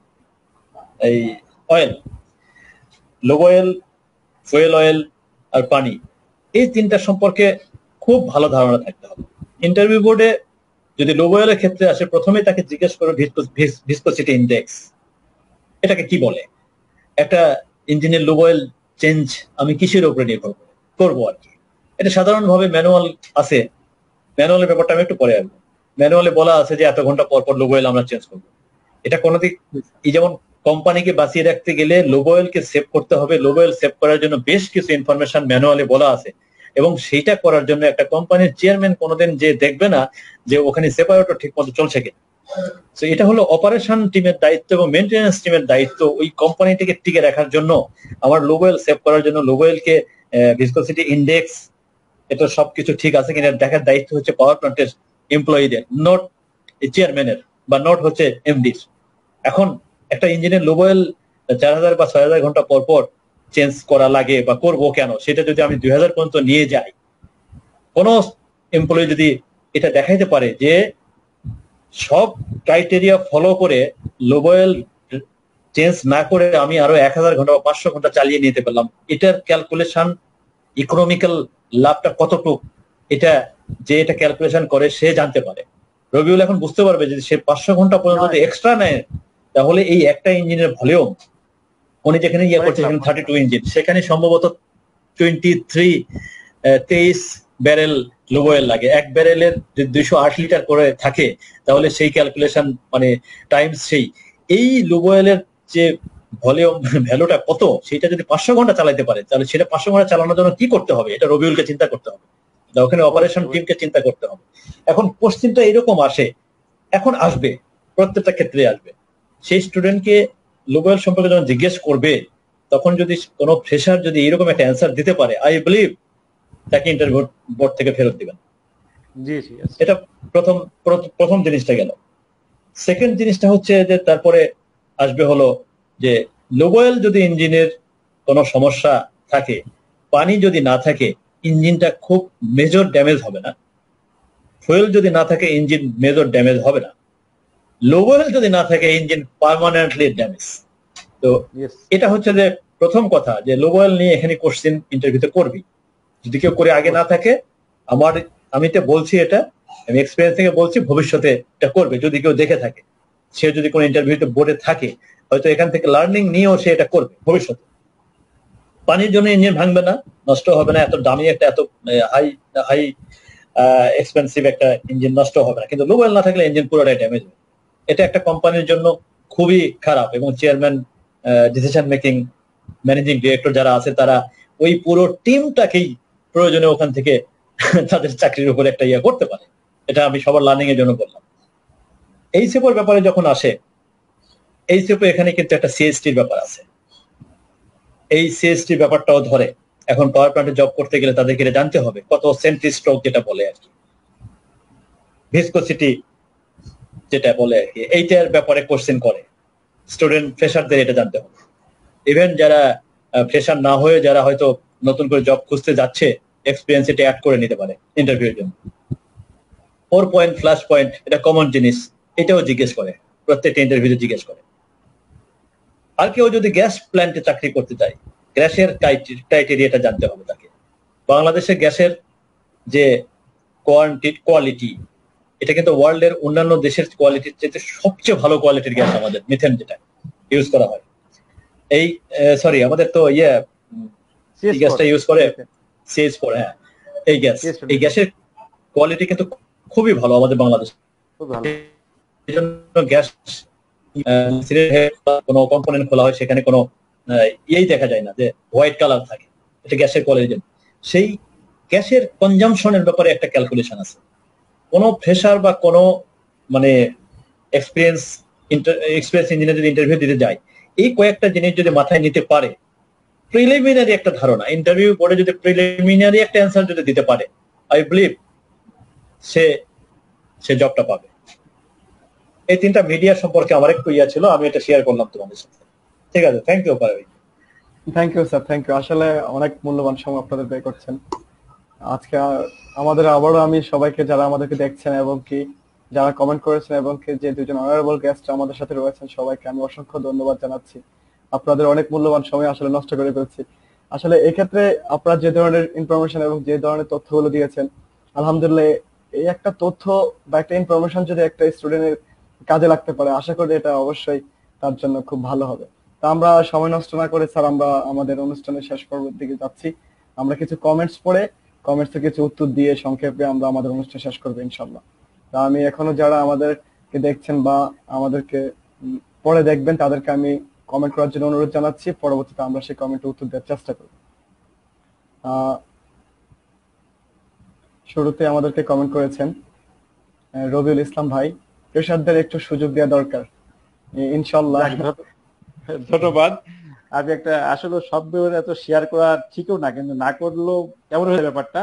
এই অয়েল, লোভ অয়েল, ফুয়েল অয়েল আর পানি। এই তিনটা সম্পর্কে খুব ভালো ধারণা থাকতে হবে। ইন্টারভিউ বোর্ডে যদি লোভ অয়েলের ক্ষেত্রে আসে, প্রথমে তাকে জিজ্ঞেস করো ভিসকোসিটি ইন্ডেক্স এটাকে কি বলে, একটা ইঞ্জিনের লোভ অয়েল চেঞ্জ আমি কিসের উপরে নির্ভর করবো আর কি। এটা সাধারণভাবে ম্যানুয়াল আছে, ম্যানুয়ালের ব্যাপারটা আমি একটু পরে আসবো। ম্যানুয়ালে বলা আছে যে এত ঘন্টা পর পর লোভ অয়েল আমরা চেঞ্জ করবো। এটা কোনোদিক, এই যেমন কোম্পানিকে বাঁচিয়ে রাখতে গেলে লোভ অয়েলকে সেভ করতে হবে, লোভ অয়েল সেভ করার জন্য বেশ কিছু ইনফরমেশন ম্যানুয়ালে বলা আছে, এবং সেইটা করার জন্য একটা কোম্পানির চেয়ারম্যান কোনোদিন যে দেখবে না যে ওখানে সেপারেটর ঠিক মতো চলছে কিনা। তো এটা হলো অপারেশন টিমের দায়িত্ব এবং মেনটেন্যান্স টিমের দায়িত্ব, ওই কোম্পানিটিকে টিকে রাখার জন্য, আমার লোভ অয়েল সেভ করার জন্য লোভ অয়েলকে ভিসকোসিটি ইন্ডেক্স এটা সবকিছু ঠিক আছে কিনা দেখার দায়িত্ব হচ্ছে পাওয়ার প্ল্যান্টের এমপ্লয়ীদের, নট চেয়ারম্যানের বা নট হচ্ছে এমডির। এখন একটা ইঞ্জিনের লোভ অয়েল 4000 বা 6000 ঘন্টা পর পর চেঞ্জ করা লাগে বা করবো কেন, সেটা যদি আমি 2000 পর্যন্ত নিয়ে যাই, কোন এমপ্লয়ি যদি এটা দেখাইতে পারে যে সব ক্রাইটেরিয়া ফলো করে লোভ অয়েল চেঞ্জ না করে আমি আরো 1000 ঘন্টা বা 500 ঘন্টা চালিয়ে নিতে পারলাম, এটার ক্যালকুলেশন ইকোনমিক্যাল লাভটা কতটুকু, এটা যে এটা ক্যালকুলেশন করে সে জানতে পারে। রবিউল এখন বুঝতে পারবে যে সে 500 ঘন্টা পর্যন্ত এক্সট্রা নেয়, তাহলে এই একটা ইঞ্জিনের ভলিউম উনি যেখানে করছে সেখানে 32 ইঞ্জিন, সেখানে সম্ভবত 23 ব্যারেল লোভ অয়েল লাগে। এক ব্যারেলের 208 লিটার করে থাকে, তাহলে সেই ক্যালকুলেশন মানে টাইমস সেই এই লোভ অয়েলের যে ভলিউম ভ্যালুটা কত, সেটা যদি 500 ঘন্টা চালাতে পারে তাহলে সেটা 500 ঘন্টা চালানোর জন্য কি করতে হবে, এটা রবিউলকে চিন্তা করতে হবে, ওখানে অপারেশন টিমকে চিন্তা করতে হবে। এখন কোশ্চেনটা এরকম আসে, এখন আসবে, প্রত্যেকটা ক্ষেত্রে আসবে। সেই স্টুডেন্টকে লোভ অয়েল সম্পর্কে যখন জিজ্ঞেস করবে, তখন যদি কোনো ফ্রেশার যদি এরকম একটা অ্যান্সার দিতে পারে, আই বিলিভ তাকে ইন্টারভিউ বোর্ড থেকে ফেরত দিবেন। এটা প্রথম জিনিসটা গেল। সেকেন্ড জিনিসটা হচ্ছে যে তারপরে আসবে হলো যে লোভ অয়েল যদি ইঞ্জিনের কোনো সমস্যা থাকে, পানি যদি না থাকে ইঞ্জিনটা খুব মেজর ড্যামেজ হবে না, ফুয়েল যদি না থাকে ইঞ্জিন মেজর ড্যামেজ হবে না, লোভ অয়েল যদি না থাকে ইঞ্জিন পার্মানেন্টলি ড্যামেজ। তো এটা হচ্ছে যে প্রথম কথা, যে লোভ অয়েল নিয়ে এখানে কোশ্চেন ইন্টারভিউতে করবি, যদি কেউ করে আগে না থাকে, আমি তো বলছি এটা, আমি এক্সপিরিয়েন্স থেকে বলছি, ভবিষ্যতে এটা করবে যদি কেউ দেখে থাকে। সে যদি কোনো ইন্টারভিউতে বোর্ডে থাকে, হয়তো এখান থেকে লার্নিং নিয়েও সে এটা করবে ভবিষ্যতে। পানির জন্য ইঞ্জিন ভাঙবে না, নষ্ট হবে না, এত দামি একটা, এত হাই হাই এক্সপেন্সিভ একটা ইঞ্জিন নষ্ট হবে না, কিন্তু লো অয়েল না থাকলে ইঞ্জিন পুরোটাই ড্যামেজ হবে। এটা একটা কোম্পানির জন্য খুবই খারাপ, এবং chairman, decision making, managing director যারা আছে, তারা ওই পুরো টিমটাকেই প্রয়োজনে ওখান থেকে তাদের চাকরির উপর একটা ইয়ে করতে পারে। এটা আমি সবার লার্নিং এর জন্য বললাম। এই সেপের ব্যাপারে যখন আসে, এই সেপে এখানে কিন্তু একটা সিএসটির ব্যাপার আছে। এই সিএসটি ব্যাপারটাও ধরে। এখন পাওয়ার প্ল্যান্টে জব করতে গেলে তাদেরকে এটা জানতে হবে কত সেন্টি স্ট্রোক যেটা বলে আর কি, ভিসকোসিটি যেটা বলে আর কি, এইটার ব্যাপারে কোশ্চেন করে। স্টুডেন্ট ফ্রেশারদের এটা জানতে হবে। ইভেন যারা ফ্রেশার না হয়ে যারা হয়তো নতুন করে জব খুঁজতে যাচ্ছে, এক্সপিরিয়েন্স এটা অ্যাড করে নিতে পারে ইন্টারভিউর জন্য। 4 পয়েন্ট, ফ্ল্যাশ পয়েন্ট, এটা কমন জিনিস, এটাও জিজ্ঞেস করে, প্রত্যেকটা ইন্টারভিউতে জিজ্ঞেস করে। আর কেউ যদি গ্যাস প্ল্যান্টে চাকরি করতে চায়, গ্যাসের ক্রাইটেরিয়াটা জানতে হবে তাকে। বাংলাদেশের গ্যাসের যে কোয়ালিটি, এটা কিন্তু ওয়ার্ল্ডের অন্যান্য দেশের কোয়ালিটির চেয়ে সবচেয়ে ভালো কোয়ালিটির গ্যাস আমাদের মিথেন যেটা ইউজ করা হয়। এই সরি, আমাদের তো গ্যাসটা ইউজ করে CH4, হ্যাঁ, এই গ্যাসের কোয়ালিটি কিন্তু খুবই ভালো আমাদের বাংলাদেশ। এই জন্য গ্যাস কোনো কম্পোনেন্ট খোলা হয়, সেখানে কোনো ইয়েই দেখা যায় না যে হোয়াইট কালার থাকে, এটা গ্যাসের কোয়ালিটি। সেই গ্যাসের কনজাম্পশনের ব্যাপারে একটা ক্যালকুলেশন আছে। কোনো ফ্রেশার বা কোনো মানে এক্সপিরিয়েন্স ইঞ্জিনিয়ার যদি ইন্টারভিউ দিতে যায়, এই কয়েকটা জিনিস যদি মাথায় নিতে পারে, প্রিলিমিনারি একটা ধারণা, ইন্টারভিউ বোর্ডে যদি প্রিলিমিনারি একটা অ্যান্সার যদি দিতে পারে, আই বিলিভ সে জবটা পাবে। এই তিনটা মিডিয়া সম্পর্কে আমার একটু ইয়া ছিল, আমি এটা শেয়ার করলাম তোমাদের সাথে। ঠিক আছে, thank you Parvin.
Thank you sir, thank you. আসলে অনেক মূল্যবান সময় আপনাদের ব্যয় করছেন আজকে। আমাদের আবারও আমি সবাইকে, যারা আমাদেরকে দেখছেন এবং কি যারা কমেন্ট করেছেন, এবং কি যে দুজন অনারেবল গেস্ট আমাদের সাথে রয়েছেন, সবাইকে আমি অসংখ্য ধন্যবাদ জানাচ্ছি। আপনাদের অনেক মূল্যবান সময় আসলে নষ্ট করে ফেলছি। আসলে এক্ষেত্রে আপনারা যে ধরনের ইনফরমেশন এবং যে ধরনের তথ্যগুলো দিয়েছেন, আলহামদুলিল্লাহ, এই একটা তথ্য বা একটা ইনফরমেশন যদি একটা স্টুডেন্টের কাজে লাগতে পারে, আশা করি এটা অবশ্যই তার জন্য খুব ভালো হবে। তা আমরা সময় নষ্ট না করে স্যার, আমরা আমাদের অনুষ্ঠানের শেষ পর্বের দিকে যাচ্ছি। আমরা কিছু কমেন্টস পড়ে, কমেন্টসে কিছু উত্তর দিয়ে সংক্ষেপে আমরা আমাদের অনুষ্ঠান শেষ করবো ইনশাল্লাহ। তা আমি এখনো যারা আমাদেরকে দেখছেন বা আমাদেরকে পরে দেখবেন, তাদেরকে আমি কমেন্ট করার জন্য অনুরোধ জানাচ্ছি। পরবর্তীতে আমরা সেই কমেন্টে উত্তর দেওয়ার চেষ্টা করব। শুরুতে আমাদেরকে কমেন্ট করেছেন রবিউল ইসলাম ভাই, ফ্রেশারদের একটু সুযোগ দেওয়া দরকার। ইনশাল্লাহ,
ধন্যবাদ। আমি একটা আসলে সব এত শেয়ার করা ঠিকও না, কিন্তু না করলেও কেমন হয়ে ব্যাপারটা।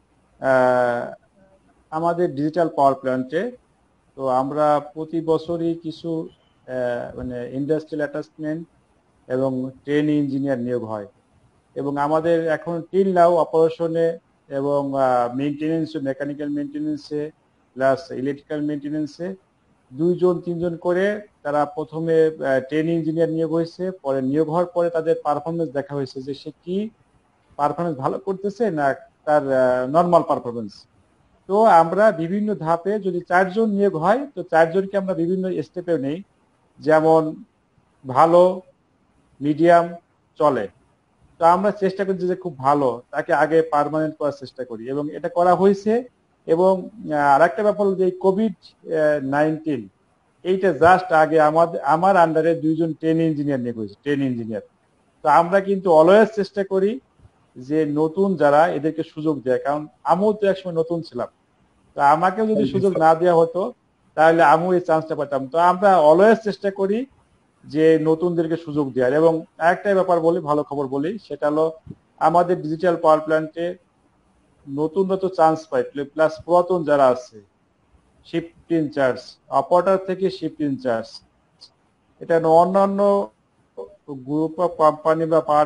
আমাদের ডিজিটাল পাওয়ার প্ল্যান্টে তো আমরা প্রতি বছরই কিছু মানে ইন্ডাস্ট্রিয়াল অ্যাটাচমেন্ট এবং ট্রেনি ইঞ্জিনিয়ার নিয়োগ হয়, এবং আমাদের এখন টিল নাও অপারেশনে এবং মেনটেনেন্স, মেকানিক্যাল মেনটেনেন্সে প্লাস ইলেকট্রিক্যাল মেনটেনেন্সে 2-3 জন করে তারা প্রথমে ট্রেনিং ইঞ্জিনিয়ার নিয়োগ হয়েছে। পরে নিয়োগ হওয়ার পরে তাদের পারফরমেন্স দেখা হয়েছে যে সে কি পারফরমেন্স ভালো করতেছে না তার নর্মাল পারফরমেন্স। তো আমরা বিভিন্ন ধাপে, যদি 4 জন নিয়োগ হয় তো 4 জনকে আমরা বিভিন্ন স্টেপে নেই, যেমন ভালো, মিডিয়াম, চলে। তো আমরা চেষ্টা করছি যে খুব ভালো তাকে আগে পার্মানেন্ট করার চেষ্টা করি, এবং এটা করা হয়েছে। এবং আরেকটা ব্যাপার যে COVID-19, এইটা জাস্ট আগে আমার আন্ডারে 2 জন ট্রেনিং ইঞ্জিনিয়ার নিয়োগ হয়েছে, ট্রেনিং ইঞ্জিনিয়ার। তো আমরা কিন্তু অলওয়েজ চেষ্টা করি যে নতুন যারা, এদেরকে সুযোগ দেয়, কারণ আমিও তো একসময় নতুন ছিলাম। তো আমাকেও যদি সুযোগ না দেওয়া হতো তাহলে আমিও এই চান্সটা পেতাম। তো আমরা অলওয়েজ চেষ্টা করি যে নতুনদেরকে সুযোগ দেওয়ার। এবং আরেকটা ব্যাপার বলি, ভালো খবর বলি, সেটা হলো আমাদের ডিজিটাল পাওয়ার প্ল্যান্টে নতুন চান্স পাই, প্লাস পুরাতন যারা আছে, শিফট ইনচার্জ, অপারেটর থেকে শিফট ইনচার্জ, এটা অন্যান্য গ্রুপ অফ কোম্পানি বা পাওয়ার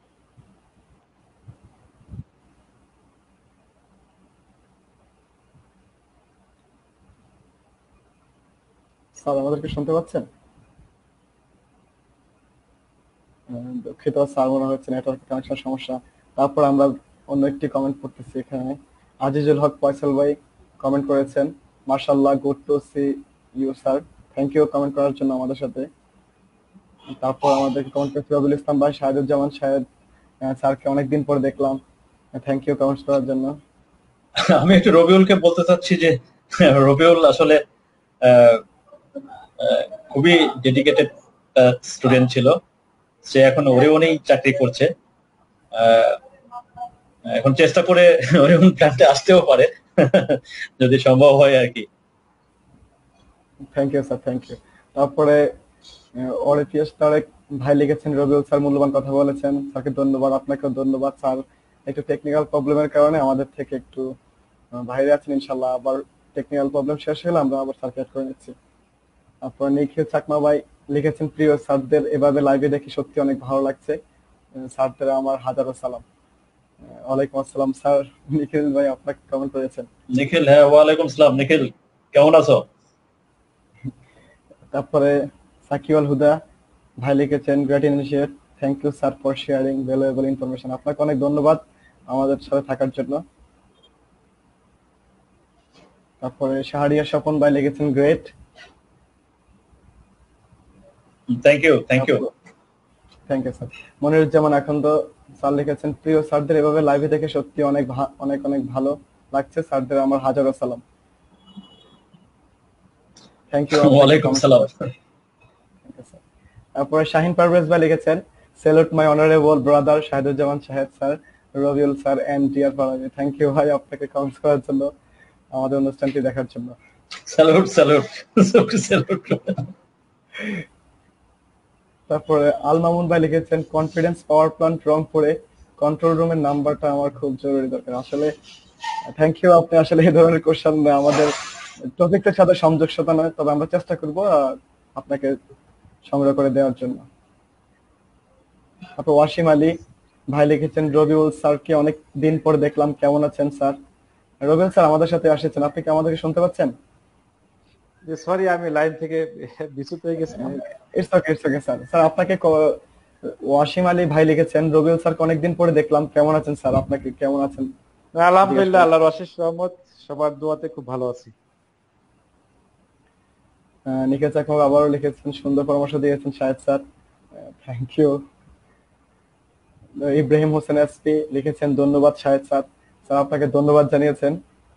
স্যার আমাদেরকে শুনতে পাচ্ছেন? দুঃখিত স্যার, মনে হচ্ছে নেটওয়ার্ক কানেকশন সমস্যা। তারপর আমরা অন্য একটি কমেন্ট পড়তেছি এখানে। আজিজুল হক ফয়সাল ভাই কমেন্ট করেছেন, মাশাআল্লাহ, good to see you sir. Thank you comment করার জন্য আমাদের সাথে। তারপর আমাদেরকে কমেন্ট করেছে রবিউল ইসলাম ভাই, শাহেদুজ্জামান শাহেদ স্যারকে অনেকদিন পর দেখলাম, থ্যাংক ইউ কমেন্ট করার জন্য।
আমি একটু রবিউলকে বলতে চাচ্ছি যে রবিউল আসলে আহ, খুবই ডেডিকেটেড স্টুডেন্ট ছিল। সে এখন ওরিয়নেই চাকরি করছে। আহ, এখন চেষ্টা করে ওরিয়ন প্ল্যান্টে আসতেও পারে যদি সম্ভব হয় আর কি।
Thank you sir, thank you. তারপরে অরিফিয়াস তারেক ভাই লিখেছেন, রবিউল স্যার মূল্যবান কথা বলেছেন, স্যারকে ধন্যবাদ। আপনাকেও ধন্যবাদ স্যার, একটু টেকনিক্যাল প্রবলেমের কারণে আমাদের থেকে একটু বাইরে আছেন, ইনশাল্লাহ আবার টেকনিক্যাল প্রবলেম শেষ হলে আমরা আবার স্যারকে অ্যাড করে নিচ্ছি। তারপর নিখিল চাকমা ভাই লিখেছেন, প্রিয় স্যারদের এভাবে লাইভে দেখে সত্যি অনেক ভালো লাগছে, স্যারদের আমার হাজারো সালাম। ওয়ালাইকুম আসসালাম স্যার। নিখিল ভাই আপনাকে কমেন্ট করেছেন।
নিখিল, হ্যাঁ, ওয়ালাইকুম সালাম। নিখিল, কেমন আছো?
তারপরে সাকিউল হুদা ভাই লিখেছেন, great initiate, thank you sir for sharing valuable information. আপনাকে অনেক ধন্যবাদ আমাদের সাথে থাকার জন্য। তারপরে শাহরিয়া স্বপন ভাই লিখেছেন, great,
thank you, thank you.
Thank you sir. Moniruzzaman Akhand sir লিখেছেন, প্রিয় স্যারদের এভাবে লাইভে দেখে সত্যি অনেক অনেক অনেক ভালো লাগছে, স্যারদের আমার হাজারো সালাম। Thank you.
ওয়ালাইকুম সালাম।
তারপরে শাহিন পারভেজ ভাই লিখেছেন, salute my honourable brother Shaheduzzaman Shahed sir, Rabiul sir and dear Farabi. Thank you ভাই আপনাকে কমেন্টস করার জন্য, আমাদের অনুষ্ঠানটি দেখার জন্য।
Salute, salute, salute.
তারপরে আল মামুন ভাই লিখেছেন, কনফিডেন্স পাওয়ার প্ল্যান্ট রংপুরে কন্ট্রোল রুমের নাম্বারটা আমার খুব জরুরি দরকার। আসলে থ্যাংক ইউ, আপনি আসলে এই ধরনের কোশ্চেন আমাদের টপিকের সাথে সংযোগতা নয়, তবে আমরা চেষ্টা করব আপনাকে সংগ্রহ করে দেওয়ার জন্য। তারপর ওয়াসিম আলী ভাই লিখেছেন, রবিউল স্যারকে অনেক দিন পর দেখলাম, কেমন আছেন স্যার? রবিউল স্যার আমাদের সাথে এসেছেন, আপনি কি আমাদেরকে শুনতে পাচ্ছেন?
সরি, আমি লাইন থেকে বিচ্যুত হয়ে গেছি।
It's okay, it's okay sir. Sir আপনাকে ওয়াসিম আলী ভাই লিখেছেন, রবিউল স্যারকে অনেকদিন পরে দেখলাম, কেমন আছেন স্যার? আপনাকে কেমন আছেন?
আলহামদুলিল্লাহ, আল্লাহর অশেষ রহমত, সবার দোয়াতে খুব ভালো আছি।
নিখিল চাকমা আবারও লিখেছেন, সুন্দর পরামর্শ দিয়েছেন Shahed sir, thank you. Ibrahim Hossain SP লিখেছেন, ধন্যবাদ শাহেদ স্যার। স্যার আপনাকে ধন্যবাদ জানিয়েছেন।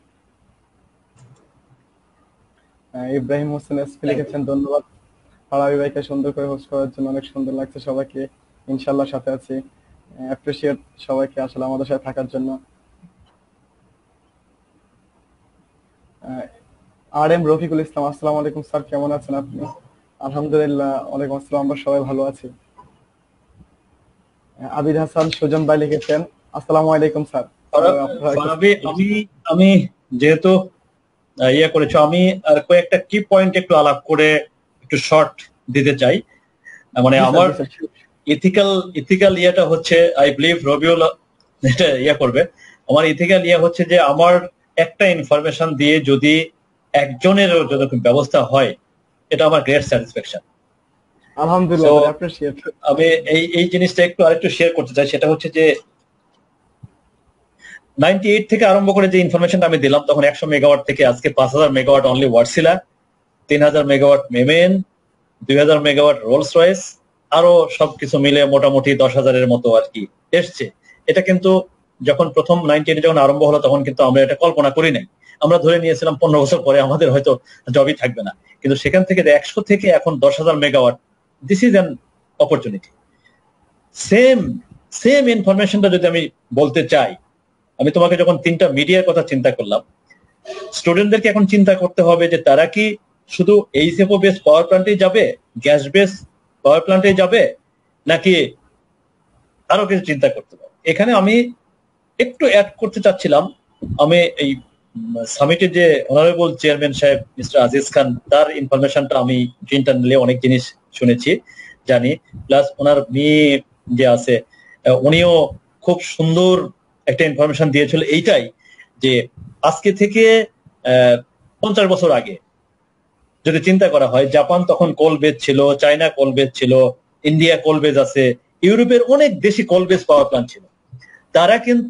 ইব্রাহিম হোসেন এসপি লিখেছেন, ধন্যবাদ ফারাবি ভাইকে সুন্দর করে হোস্ট করার জন্য, অনেক সুন্দর লাগছে সবাইকে, ইনশাল্লাহ সাথে আছি, অ্যাপ্রিসিয়েট সবাইকে আসলে আমাদের সাথে থাকার জন্য। আর এম রফিকুল ইসলাম, আসসালামু আলাইকুম স্যার, কেমন আছেন আপনি? আলহামদুলিল্লাহ, ওয়ালাইকুম আসসালাম, আমরা সবাই ভালো আছি। আবিদ হাসান সুজন ভাই লিখেছেন, আসসালামু আলাইকুম স্যার।
আমি যেহেতু ইয়ে করেছো, আমি আর কয়েকটা কি পয়েন্ট একটু আলাপ করে একটু শর্ট দিতে চাই। মানে আমার ইথিক্যাল ইয়েটা হচ্ছে, আই বিলিভ রবিউল এটা ইয়ে করবে। আমার ইথিক্যাল ইয়ে হচ্ছে যে আমার একটা ইনফরমেশন দিয়ে যদি একজনের যদি ব্যবস্থা হয়, এটা আমার গ্রেট স্যাটিসফ্যাকশন।
আলহামদুলিল্লাহ, অ্যাপ্রিশিয়েট।
আমি এই জিনিসটা একটু আরেকটু শেয়ার করতে চাই। সেটা হচ্ছে যে 98 থেকে আরম্ভ করে যে ইনফরমেশনটা আমি দিলাম, তখন 100 মেগাওয়াট থেকে আজকে 5000 মেগাওয়াট অনলি ওয়াটসিলা, 3000 মেগাওয়াট মেমেন, 2000 মেগাওয়াট রোলস রয়েস, আরো সবকিছু মিলে মোটামুটি 10,000-এর মতো আর কি এসছে। এটা কিন্তু যখন প্রথম 98 যখন আরম্ভ হলো, তখন কিন্তু আমরা এটা কল্পনা করি নাই। আমরা ধরে নিয়েছিলাম 15 বছর পরে আমাদের হয়তো জবই থাকবে না, কিন্তু সেখান থেকে 100 থেকে এখন 10,000 megawatt, this is an opportunity. Same ইনফরমেশনটা যদি আমি বলতে চাই, আমি তোমাকে যখন 3টা মিডিয়ার কথা চিন্তা করলাম, স্টুডেন্টদেরকে এখন চিন্তা করতে হবে যে তারা কি শুধু এইচএফও বেস পাওয়ার প্ল্যান্টে যাবে, গ্যাস বেস পাওয়ার প্ল্যান্টে যাবে, নাকি আরো কিছু চিন্তা করতে হবে। এখানে আমি একটু অ্যাড করতে চাচ্ছিলাম, আমি এই সামিটের যে অনারেবল চেয়ারম্যান সাহেব মিস্টার আজিজ খান, তার ইনফরমেশনটা আমি ইন্টারনালি অনেক জিনিস শুনেছি, জানি। প্লাস ওনার মেয়ে যে আছে, উনিও খুব সুন্দর একটা ইনফরমেশন দিয়েছিল, এইটাই যে আজকে থেকে 50 বছর আগে যদি চিন্তা করা হয়, জাপান তখন কোল বেজ ছিল, চায়না কোল বেজ ছিল, ইন্ডিয়া কোল বেজ আছে, ইউরোপের অনেক দেশি কোল বেজ পাওয়ার প্ল্যান্ট ছিল। তারা কিন্তু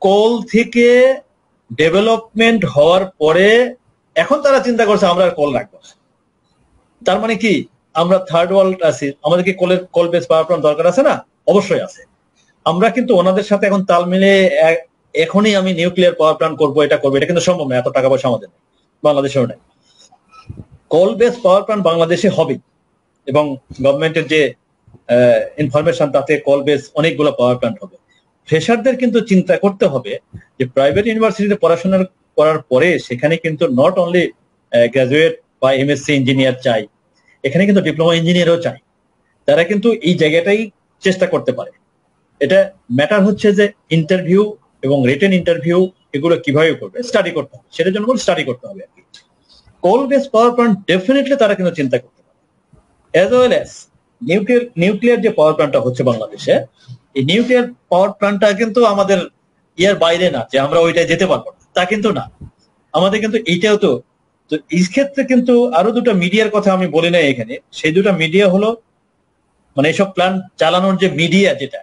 কোল থেকে ডেভেলপমেন্ট হওয়ার পরে এখন তারা চিন্তা করছে আমরা কোল রাখবো। তার মানে কি আমরা থার্ড ওয়ার্ল্ড আছি, আমাদেরকে কোল বেস পাওয়ার প্ল্যান্ট দরকার আছে না? অবশ্যই আছে। আমরা কিন্তু ওনাদের সাথে এখন তাল মিলে এখনই আমি নিউক্লিয়ার পাওয়ার প্ল্যান্ট করবো, এটা করবো, এটা কিন্তু সম্ভব না, এত টাকা পয়সা আমাদের নেই, বাংলাদেশেও নেই। কোল বেস পাওয়ার প্ল্যান্ট বাংলাদেশে হবে এবং গভর্নমেন্টের যে ইনফরমেশন তাতে কোল বেস অনেকগুলো পাওয়ার প্ল্যান্ট হবে। ফ্রেশারদের কিন্তু চিন্তা করতে হবে যে প্রাইভেট ইউনিভার্সিটিতে পড়াশোনা করার পরে সেখানে কিন্তু নট অনলি গ্রাজুয়েট বা এমএসসি ইঞ্জিনিয়ার চাই, এখানে কিন্তু ডিপ্লোমা ইঞ্জিনিয়ারও চাই। তারা কিন্তু এই জায়গাটাই চেষ্টা করতে পারে। এটা ম্যাটার হচ্ছে যে ইন্টারভিউ এবং রিটেন ইন্টারভিউ এগুলো কিভাবে করবে, স্টাডি করতে হবে, সেটার জন্য স্টাডি করতে হবে আর কি। Coal base power plant definitely তারা কিন্তু চিন্তা করতে পারে, এজ ওয়েল এজ নিউক্লিয়ার যে পাওয়ার প্ল্যান্টটা হচ্ছে বাংলাদেশে, এই নিউক্লিয়ার পাওয়ার প্ল্যান্টটা কিন্তু আমাদের ইয়ার বাইরে না যে আমরা ওইটা যেতে পারবো না, তা কিন্তু না। আমাদের কিন্তু এইটাও তো এই ক্ষেত্রে কিন্তু আরো দুটো মিডিয়ার কথা আমি বলি না এখানে। সেই দুটো মিডিয়া হলো মানে এইসব প্ল্যান্ট চালানোর যে মিডিয়া, যেটা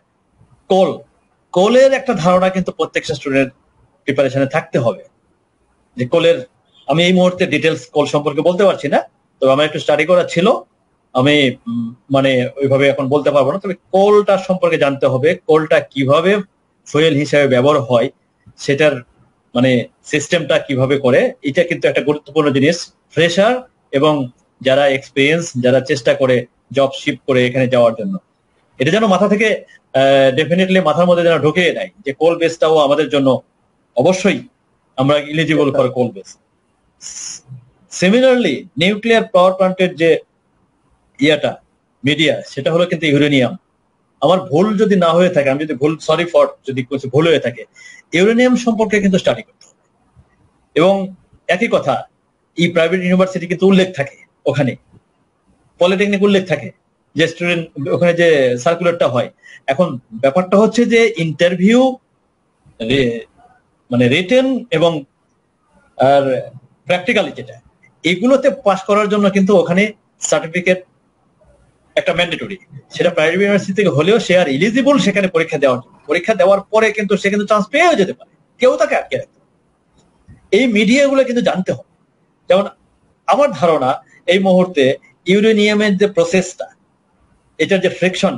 কোলের একটা ধারণা কিন্তু প্রত্যেকটা স্টুডেন্ট প্রিপারেশনে থাকতে হবে যে কোলের, আমি এই মুহূর্তে ডিটেলস কোল সম্পর্কে বলতে পারছি না, তো আমার একটু স্টাডি করা ছিল, আমি মানে ওইভাবে এখন বলতে পারবো না। তবে কোলটা সম্পর্কে জানতে হবে, কোলটা কিভাবে ফুয়েল হিসেবে ব্যবহার হয়, সেটার মানে সিস্টেমটা কিভাবে করে, এটা কিন্তু একটা গুরুত্বপূর্ণ জিনিস। ফ্রেশার এবং যারা এক্সপিরিয়েন্স, যারা চেষ্টা করে জব শিফট করে এখানে যাওয়ার জন্য, এটা যেন মাথা থেকে ডেফিনেটলি মাথার মধ্যে যেন ঢুকিয়ে দেয় যে কোল বেসটাও আমাদের জন্য অবশ্যই আমরা eligible for coal base. Similarly nuclear power প্ল্যান্টের যে ইয়াটা মিডিয়া, সেটা হলো কিন্তু ইউরেনিয়াম। আমার ভুল যদি না হয়ে থাকে, আমি যদি ভুল, সরি ফর যদি কিছু ভুল হয়ে থাকে, ইউরেনিয়াম সম্পর্কে কিন্তু স্টাডি করতে হবে। এবং একই কথা, এই প্রাইভেট ইউনিভার্সিটি কিন্তু উল্লেখ থাকে, ওখানে পলিটেকনিক উল্লেখ থাকে যে স্টুডেন্ট ওখানে যে সার্কুলারটা হয়। এখন ব্যাপারটা হচ্ছে যে ইন্টারভিউ মানে রিটেন এবং আর প্র্যাকটিক্যালি যেটা, এগুলোতে পাস করার জন্য কিন্তু ওখানে সার্টিফিকেট একটা ম্যান্ডেটরি। সেটা প্রাইভেট ইউনিভার্সিটি থেকে হলেও সে আর এলিজিবল সেখানে পরীক্ষা দেওয়ার জন্য। পরীক্ষা দেওয়ার পরে কিন্তু সে কিন্তু চান্স পেয়েও যেতে পারে, কেউ তাকে আটকে রাখতে পারে। এই মিডিয়াগুলো কিন্তু জানতে হবে। যেমন আমার ধারণা এই মুহূর্তে ইউরেনিয়ামের যে প্রসেসটা, এটার যে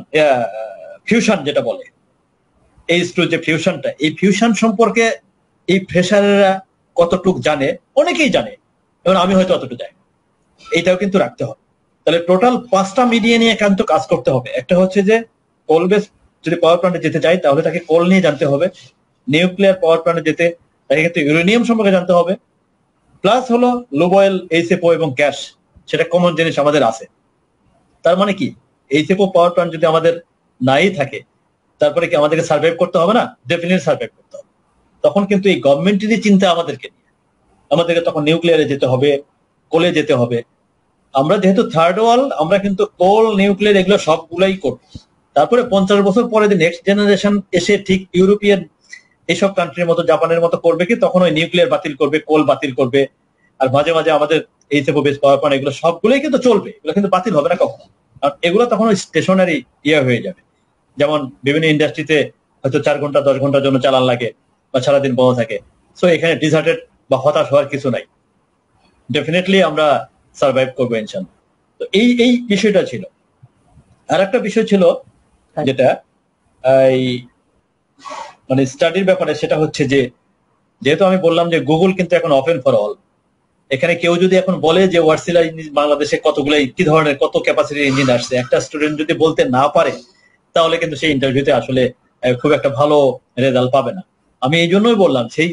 ফিউশন যেটা বলে, H2 যে ফিউশনটা, এই ফিউশন সম্পর্কে এই ফ্রেশাররা কতটুক জানে, অনেকেই জানে, এবং আমি হয়তো অতটুকু জানি। এইটাও কিন্তু রাখতে হবে। তাহলে টোটাল 5টা মিডিয়া নিয়ে কিন্তু কাজ করতে হবে। একটা হচ্ছে যে কোল বেস যদি পাওয়ার প্ল্যান্টে যেতে চাই তাহলে তাকে কোল নিয়ে জানতে হবে, নিউক্লিয়ার পাওয়ার প্ল্যান্টে যেতে তাকে কিন্তু ইউরেনিয়াম সম্পর্কে জানতে হবে, প্লাস হলো লুবয়েল, এইচএফও এবং গ্যাস, সেটা কমন জিনিস আমাদের আছে। তার মানে কি এইচএফও পাওয়ার প্ল্যান্ট যদি আমাদের নাই থাকে, তারপরে কি আমাদেরকে সার্ভাইভ করতে হবে না? ডেফিনেটলি সার্ভাইভ করতে হবে। তখন কিন্তু এই গভর্নমেন্টেরই চিন্তা আমাদেরকে নিয়ে, আমাদেরকে তখন নিউক্লিয়ারে যেতে হবে, কোলে যেতে হবে। আমরা যেহেতু থার্ড ওয়ার্ল্ড, আমরা কিন্তু কোল, নিউক্লিয়ার এগুলো সবগুলাই করবো। তারপরে 50 বছর পরে যে নেক্সট জেনারেশন এসে ঠিক ইউরোপিয়ান এইসব কান্ট্রির মতো, জাপানের মতো করবে কি, তখন ওই নিউক্লিয়ার বাতিল করবে, কোল বাতিল করবে। আর মাঝে মাঝে আমাদের এইচএফও বেস পাওয়ার প্ল্যান্ট এগুলো সবগুলোই কিন্তু চলবে, এগুলো কিন্তু বাতিল হবে না কখনো। আর এগুলো তখন ওই স্টেশনারি হয়ে যাবে। যেমন বিভিন্ন ইন্ডাস্ট্রিতে হয়তো 4 ঘন্টা 10 ঘন্টার জন্য চালান লাগে বা সারাদিন বন্ধ থাকে। সো এখানে ডিজার্টেড বা হতাশ হওয়ার কিছু নাই, ডেফিনেটলি আমরা সার্ভাইভ করবো ইনশাল্লাহ। তো এই বিষয়টা ছিল। আর একটা বিষয় ছিল যেটা এই মানে স্টাডির ব্যাপারে, সেটা হচ্ছে যে যেহেতু আমি বললাম যে গুগল কিন্তু এখন ওপেন ফর অল। এখানে কেউ যদি এখন বলে যে ওয়ার্সিলা বাংলাদেশে কতগুলো কি ধরনের কত ক্যাপাসিটির ইঞ্জিন আসছে, একটা স্টুডেন্ট যদি বলতে না পারে তাহলে কিন্তু সেই ইন্টারভিউতে আসলে খুব একটা ভালো রেজাল্ট পাবে না। আমি এই জন্যই বললাম সেই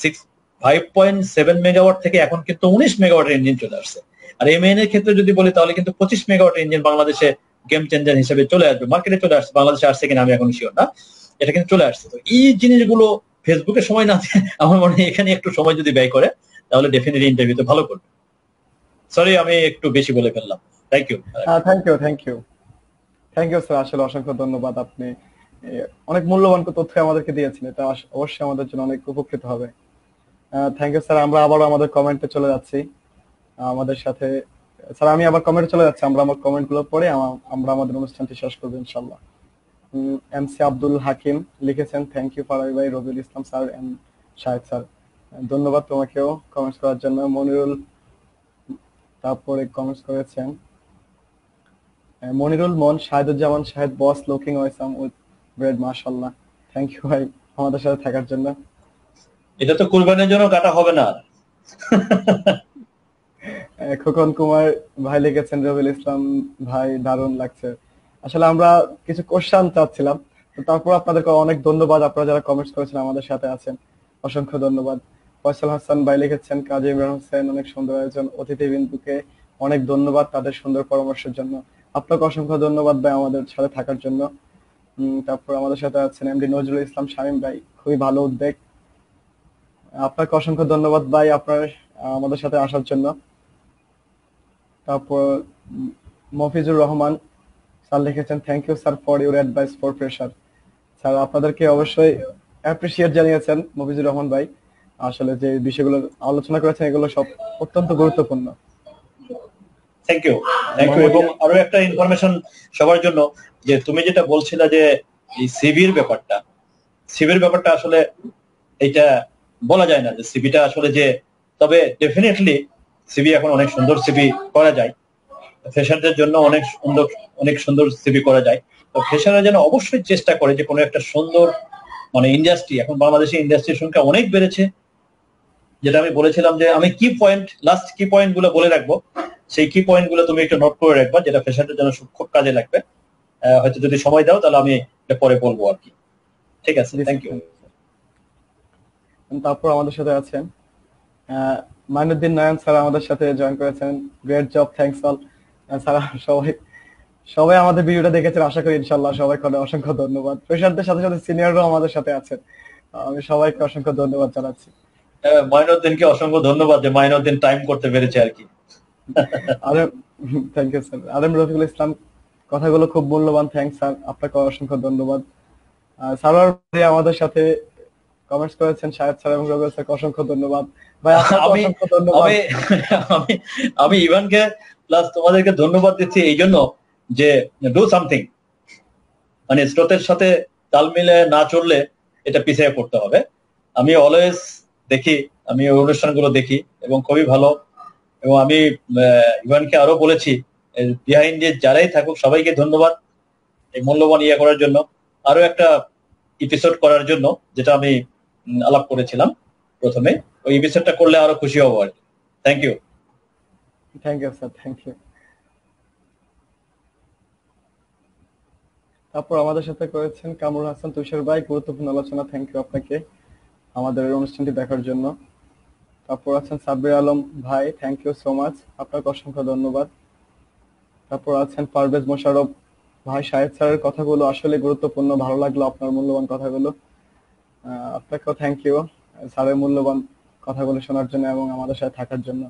5.7 মেগাওয়াট থেকে এখন কিন্তু 19 মেগাওয়াটের ইঞ্জিন চলে আসছে। আর এমএন এর ক্ষেত্রে যদি বলি তাহলে কিন্তু 25 মেগাওয়াটের ইঞ্জিন বাংলাদেশে গেম চেঞ্জার হিসেবে চলে আসবে, মার্কেটে চলে আসছে। বাংলাদেশে আসছে কিনা আমি এখন শিওর না, এটা কিন্তু চলে আসছে। তো এই জিনিসগুলো ফেসবুকে সময় না দিয়ে আমার মনে হয় এখানে একটু সময় যদি ব্যয় করে তাহলে ডেফিনেটলি ইন্টারভিউতে ভালো করবে। সরি আমি একটু বেশি বলে ফেললাম। থ্যাংক ইউ
স্যার, আসলে অসংখ্য ধন্যবাদ। আপনি অনেক মূল্যবান তথ্য আমাদেরকে দিয়েছেন, এটা অবশ্যই আমাদের জন্য অনেক উপকৃত হবে। Thank you sir. আমরা আবারও আমাদের কমেন্টে চলে যাচ্ছি। আমাদের সাথে স্যার, আমি আবার কমেন্টে চলে যাচ্ছি। আমরা আমার কমেন্ট গুলো পড়ে আমরা আমাদের অনুষ্ঠানটি শেষ করবো ইনশাল্লাহ। MC আব্দুল হাকিম লিখেছেন, থ্যাংক ইউ ফারাবি ভাই, Robiul Islam sir and Shahed sir. ধন্যবাদ তোমাকেও কমেন্টস করার জন্য। মনিরুল তারপরে কমেন্টস করেছেন, Monirul Mon, Shaheduzzaman Shahed, boss looking awesome with bread, মাশাআল্লাহ। থ্যাংক ইউ ভাই আমাদের সাথে থাকার জন্য।
এটা তো কুরবানির জন্য কাটা হবে না।
খোকন কুমার ভাই লিখেছেন, রবিউল ইসলাম ভাই দারুণ লাগছে। আসলে আমরা কিছু কোশ্চেন চাচ্ছিলাম, তো তারপর আপনাদেরকে অনেক ধন্যবাদ, আপনারা যারা কমেন্টস করেছেন আমাদের সাথে আছেন, অসংখ্য ধন্যবাদ। ফয়সাল হাসান ভাই লিখেছেন, কাজী ইমরান হোসেন, অনেক সুন্দর আয়োজন, অতিথিবৃন্দকে অনেক ধন্যবাদ তাদের সুন্দর পরামর্শের জন্য। আপনাকে অসংখ্য ধন্যবাদ ভাই আমাদের সাথে থাকার জন্য। তারপর আমাদের সাথে আছেন এমডি নজরুল ইসলাম শামীম ভাই, খুবই ভালো উদ্যোগ। আপনাকে অসংখ্য ধন্যবাদ ভাই আপনার আমাদের সাথে আসার জন্য। তারপর মফিজুর রহমান স্যার লিখেছেন, thank you sir for your advice for pressure. Sir আপনাদেরকে অবশ্যই অ্যাপ্রিসিয়েট জানিয়েছেন মফিজুর রহমান ভাই, আসলে যে বিষয়গুলো আলোচনা করেছেন এগুলো সব অত্যন্ত গুরুত্বপূর্ণ।
থ্যাংক ইউ এবং আরো একটা ইনফরমেশন সবার জন্য, যে তুমি যেটা বলছিলে যে এই সিভির ব্যাপারটা আসলে এটা বলা যায় না যে সিভিটা আসলে যে, তবে ডেফিনেটলি সিভি এখন অনেক সুন্দর সিভি করা যায়, ফ্রেশারদের জন্য অনেক সুন্দর সিভি করা যায়। তো ফ্রেশাররা যেন অবশ্যই চেষ্টা করে যে কোনো একটা সুন্দর মানে ইন্ডাস্ট্রি, এখন বাংলাদেশে ইন্ডাস্ট্রির সংখ্যা অনেক বেড়েছে, যেটা আমি বলেছিলাম যে আমি লাস্ট কি পয়েন্ট গুলো বলে রাখবো, সেই কি পয়েন্ট গুলো তুমি একটু নোট করে রাখবা, যেটা ফ্রেশারদের জন্য খুব কাজে লাগবে। হয়তো যদি সময় দাও তাহলে আমি এটা পরে বলবো আর কি। ঠিক আছে, থ্যাংক ইউ।
তারপর আমাদের সাথে আছেন মাইনুদ্দিন নয়ন স্যার, আমাদের সাথে জয়েন করেছেন, great job, thanks all sir. সবাই আমাদের ভিডিওটা দেখেছেন আশা করি, ইনশাআল্লাহ সবাই অসংখ্য ধন্যবাদ। ফ্রেশারদের সাথে সাথে সিনিয়ররাও আমাদের সাথে আছেন, আমি সবাইকে অসংখ্য ধন্যবাদ জানাচ্ছি।
মাইনুদ্দিনকে অসংখ্য ধন্যবাদ যে মাইনুদ্দিন টাইম করতে পেরেছে আর কি।
আরে thank you sir. RM Rafiqul Islam, কথাগুলো খুব মূল্যবান, থ্যাংকস স্যার, আপনাকে অসংখ্য ধন্যবাদ। সারোয়ার ভাই আমাদের সাথে কমেন্টস করেছেন, শাহেদ স্যার এবং রবিউল স্যারকে অসংখ্য ধন্যবাদ ভাই, আপনাকে অসংখ্য ধন্যবাদ।
আমি ইভানকে প্লাস তোমাদেরকে ধন্যবাদ দিচ্ছি এই জন্য যে ডু সামথিং, মানে স্রোতের সাথে তাল মিলে না চললে এটা পিছিয়ে পড়তে হবে। আমি অলওয়েজ দেখি, আমি ওই অনুষ্ঠানগুলো দেখি এবং খুবই ভালো। এবং আমি ইভানকে আরো বলেছি বিহাইন্ডে যারাই থাকুক সবাইকে ধন্যবাদ এই মূল্যবান ইয়ে করার জন্য, আরো একটা এপিসোড করার জন্য, যেটা আমি আলাপ করেছিলাম প্রথমে। ওই এপিসোডটা করলে আরো খুশি হবো আর কি। Thank you
sir, thank you. তারপর আমাদের সাথে করেছেন কামরুল হাসান তুষার ভাই, গুরুত্বপূর্ণ আলোচনা, থ্যাংক ইউ আপনাকে আমাদের অনুষ্ঠানটি দেখার জন্য। তারপর আছেন সাব্বির আলম ভাই, থ্যাংক ইউ সো মাচ, আপনাকে অসংখ্য ধন্যবাদ। তারপর আছেন পারভেজ মোশাররফ ভাই, শাহেদ স্যারের কথাগুলো আসলে গুরুত্বপূর্ণ, ভালো লাগলো আপনার মূল্যবান কথাগুলো, আপনাকেও থ্যাংক ইউ স্যারের মূল্যবান কথাগুলো শোনার জন্য এবং আমাদের সাথে থাকার জন্য।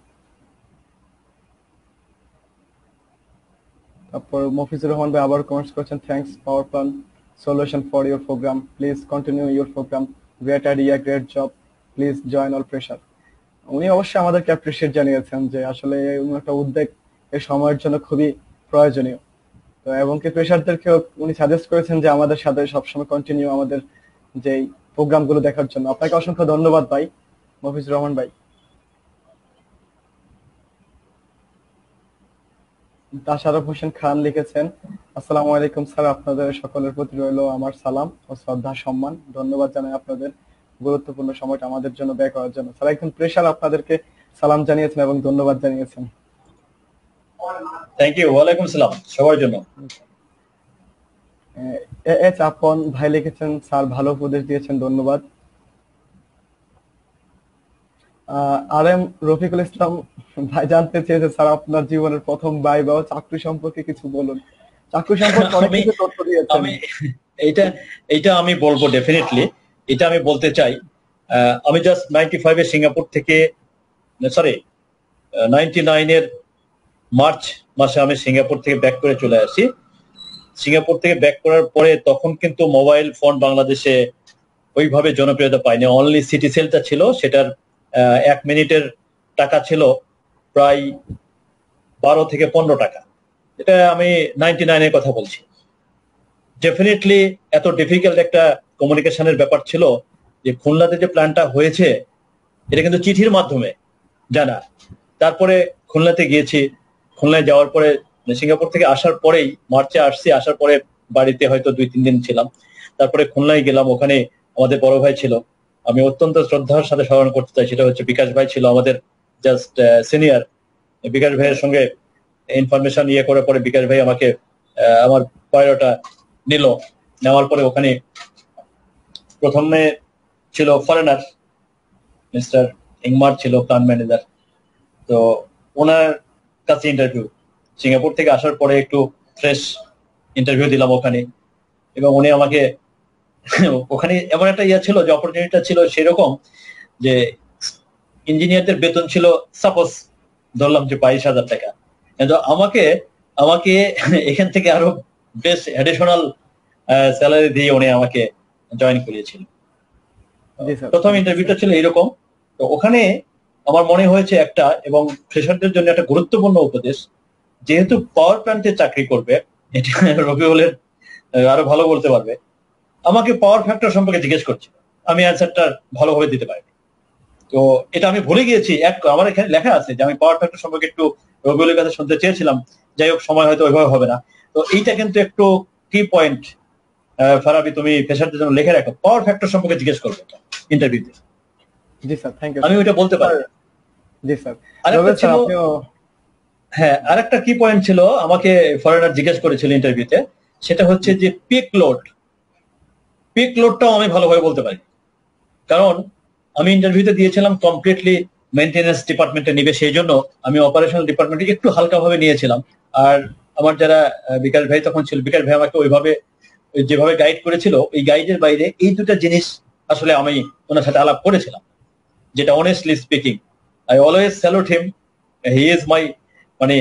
তারপর মফিজুর রহমান ভাই আবার কমেন্টস করেছেন, thanks power plan solution for your program, please continue your program, great idea, great job, please join all pressure. উনি অবশ্যই আমাদেরকে অ্যাপ্রিসিয়েট জানিয়েছেন যে আসলে একটা উদ্যোগ এই সময়ের জন্য খুবই প্রয়োজনীয়। তো এবং কি প্রেশারদেরকেও উনি সাজেস্ট করেছেন যে আমাদের সাথে সবসময় কন্টিনিউ আমাদের যেই প্রোগ্রামগুলো দেখার জন্য। আপনাকে অসংখ্য ধন্যবাদ ভাই মফিজুর রহমান ভাই। তাশারফ হোসেন খান লিখেছেন, আসসালামু আলাইকুম স্যার, আপনাদের সকলের প্রতি রইল আমার সালাম ও শ্রদ্ধা সম্মান, ধন্যবাদ জানাই আপনাদের গুরুত্বপূর্ণ সময়টা আমাদের জন্য ব্যয় করার জন্য। স্যার একজন প্রেশার আপনাদেরকে সালাম জানিয়েছেন এবং ধন্যবাদ জানিয়েছেন।
থ্যাংক ইউ, ওয়ালাইকুম সালাম সবার জন্য।
এচ আপন ভাই লিখেছেন, স্যার ভালো উপদেশ দিয়েছেন, ধন্যবাদ। আর এম রফিকুল ইসলাম ভাই জানতে চেয়েছে, স্যার আপনার জীবনের প্রথম ভাইবা ও চাকরি সম্পর্কে কিছু বলুন। চাকরি সম্পর্কে অনেক কিছু তথ্য দিয়েছেন।
আমি এইটা আমি বলবো ডেফিনেটলি, এটা আমি বলতে চাই। আমি জাস্ট 95 সিঙ্গাপুর থেকে, সরি 99 মার্চ মাসে আমি সিঙ্গাপুর থেকে ব্যাক করে চলে আসি। সিঙ্গাপুর থেকে ব্যাক করার পরে তখন কিন্তু মোবাইল ফোন বাংলাদেশে ওইভাবে জনপ্রিয়তা পায়নি, অনলি সিটি সেলটা ছিল, সেটার 1 মিনিটের টাকা ছিল প্রায় 12 থেকে 15 টাকা। এটা আমি 99-এর কথা বলছি। ডেফিনেটলি এত ডিফিকাল্ট একটা কমিউনিকেশনের ব্যাপার ছিল যে খুলনাতে যে প্ল্যানটা হয়েছে এটা কিন্তু চিঠির মাধ্যমে জানা। তারপরে খুলনাতে গিয়েছি, খুলনায় যাওয়ার পরে সিঙ্গাপুর থেকে আসার পরেই মার্চে আসছি, আসার পরে বাড়িতে হয়তো 2-3 দিন ছিলাম। তারপরে খুলনায় গেলাম, ওখানে আমাদের বড় ভাই ছিল, আমি অত্যন্ত শ্রদ্ধার সাথে স্মরণ করতে চাই, সেটা হচ্ছে বিকাশ ভাই ছিল আমাদের জাস্ট সিনিয়র। বিকাশ ভাইয়ের সঙ্গে ইনফরমেশন ইয়ে করে পরে বিকাশ ভাই আমাকে আমার বায়োটা নিল। নেওয়ার পরে ওখানে প্রথমে ছিল ফরেনার, মিস্টার ইংমার ছিল প্ল্যান ম্যানেজার। তো ওনার কাছে ইন্টারভিউ, সিঙ্গাপুর থেকে আসার পরে একটু ফ্রেশ ইন্টারভিউ দিলাম ওখানে, এবং উনি আমাকে ওখানে এমন একটা ইয়ে ছিল যে অপরচুনিটিটা ছিল সেরকম যে ইঞ্জিনিয়ারদের বেতন ছিল সাপোজ ধরলাম যে 22,000 টাকা, কিন্তু আমাকে আমাকে এখান থেকে আরো বেশ অ্যাডিশনাল স্যালারি দিয়ে উনি আমাকে জয়েন করিয়েছিল।
জি স্যার।
প্রথম ইন্টারভিউটা ছিল এরকম। তো ওখানে আমার মনে হয়েছে একটা, এবং ফ্রেশারদের জন্য একটা গুরুত্বপূর্ণ উপদেশ, যেহেতু পাওয়ার প্ল্যান্টে চাকরি করবে, এটা রবিউলের আরো ভালো বলতে পারবে, আমাকে পাওয়ার ফ্যাক্টর সম্পর্কে জিজ্ঞেস করছিল, আমি অ্যান্সারটা ভালোভাবে দিতে পারিনি। তো এটা আমি ভুলে গিয়েছি, আমার এখানে লেখা আছে যে আমি পাওয়ার ফ্যাক্টর সম্পর্কে একটু রবিউলের কাছে শুনতে চেয়েছিলাম, যাই হোক সময় হয়তো ওইভাবে হবে না। তো এইটা কিন্তু একটু কি পয়েন্ট, ফারাবি তুমি ফ্রেশারদের জন্য লিখে রাখো, পাওয়ার ফ্যাক্টর সম্পর্কে জিজ্ঞেস করবে ইন্টারভিউতে।
জি স্যার, থ্যাংক ইউ।
আমি ওইটা বলতে পারি।
জি স্যার।
আরেকটা ছিল,
আপনিও
হ্যাঁ আরেকটা কি পয়েন্ট ছিল আমাকে ফরেনার জিজ্ঞেস করেছিল ইন্টারভিউতে, সেটা হচ্ছে যে পিক লোড। পিক লোডটাও আমি ভালোভাবে বলতে পারি, কারণ আমি ইন্টারভিউতে দিয়েছিলাম কমপ্লিটলি মেইনটেনেন্স ডিপার্টমেন্টে নিবে, সেই জন্য আমি অপারেশনাল ডিপার্টমেন্টে একটু হালকাভাবে নিয়েছিলাম। আর আমার যারা বিকাশ ভাই তখন ছিল, বিকাশ ভাই আমাকে ওইভাবে যেভাবে গাইড করেছিল, ওই গাইডের বাইরে এই দুটা জিনিস আসলে আমি ওনার সাথে আলাপ করেছিলাম, যেটা honestly speaking I always salute him. He is my মানে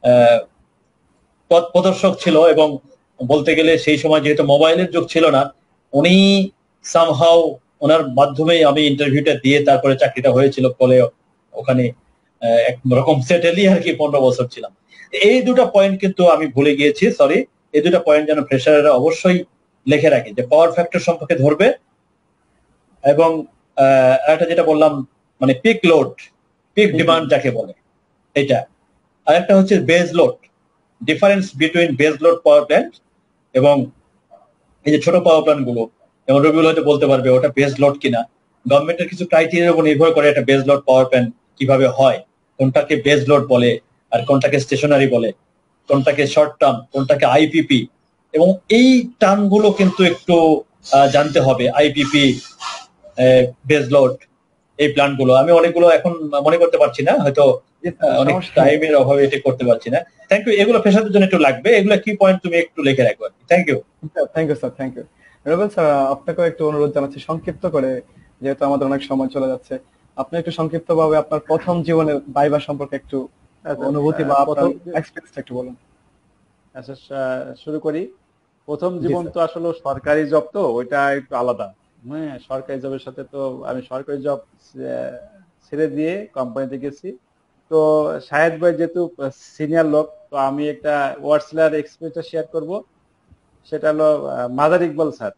পথ প্রদর্শক ছিল, এবং বলতে গেলে সেই সময় যেহেতু মোবাইলের যুগ ছিল না, উনি সামহাও ওনার মাধ্যমেই আমি ইন্টারভিউটা দিয়ে তারপরে চাকরিটা হয়েছিল। ফলে ওখানে একরকম সেটেলই আর কি 15 বছর ছিলাম। এই দুটো পয়েন্ট কিন্তু আমি ভুলে গিয়েছি, সরি। এই দুটো পয়েন্ট যেন ফ্রেশাররা অবশ্যই লিখে রাখে, যে পাওয়ার ফ্যাক্টর সম্পর্কে ধরবে, এবং একটা যেটা বললাম মানে পিক লোড, পিক ডিমান্ড যাকে বলে এটা। আর একটা হচ্ছে base load, difference between base load power plant এবং এই যে ছোট পাওয়ার প্ল্যান্ট গুলো, যেমন রবিউল হয়তো বলতে পারবে ওটা বেজ লোড কিনা। গভর্নমেন্টের কিছু ক্রাইটেরিয়ার উপর নির্ভর করে একটা বেজ লোড পাওয়ার প্ল্যান্ট কিভাবে হয়, কোনটাকে বেজ লোড বলে আর কোনটাকে স্টেশনারি বলে, কোনটাকে শর্ট টার্ম, কোনটাকে আইপিপি, এবং এই টার্মগুলো কিন্তু একটু জানতে হবে। আইপিপি, বেজ লোড, এই প্ল্যান গুলো আমি অনেকগুলো এখন মনে করতে পারছি না, হয়তো অনেক টাইমের অভাবে এটা করতে পারছি না। Thank you. এগুলো পেশাদের জন্য একটু লাগবে, এগুলো কি পয়েন্ট তুমি একটু লিখে রাখো। Thank you.
Thank you sir, thank you. Robiul sir, আপনাকেও একটু অনুরোধ জানাচ্ছি সংক্ষিপ্ত করে, যেহেতু আমাদের অনেক সময় চলে যাচ্ছে, আপনি একটু সংক্ষিপ্ত ভাবে আপনার প্রথম জীবনের ভাইবা সম্পর্কে একটু অনুভূতি বা আপনার এক্সপেরিয়েন্সটা একটু বলুন।
আচ্ছা, শুরু করি। প্রথম জীবন তো আসলে সরকারি জব, তো ওইটা একটু আলাদা। হ্যাঁ, সরকারি জবের সাথে তো আমি সরকারি জব ছেড়ে দিয়ে কোম্পানিতে গেছি। তো শাহেদ ভাই যেহেতু সিনিয়র লোক, তো আমি একটা ওয়ার্ডসলার এক্সপিরিয়েন্সটা শেয়ার করব। সেটা হলো Modar Iqbal sir.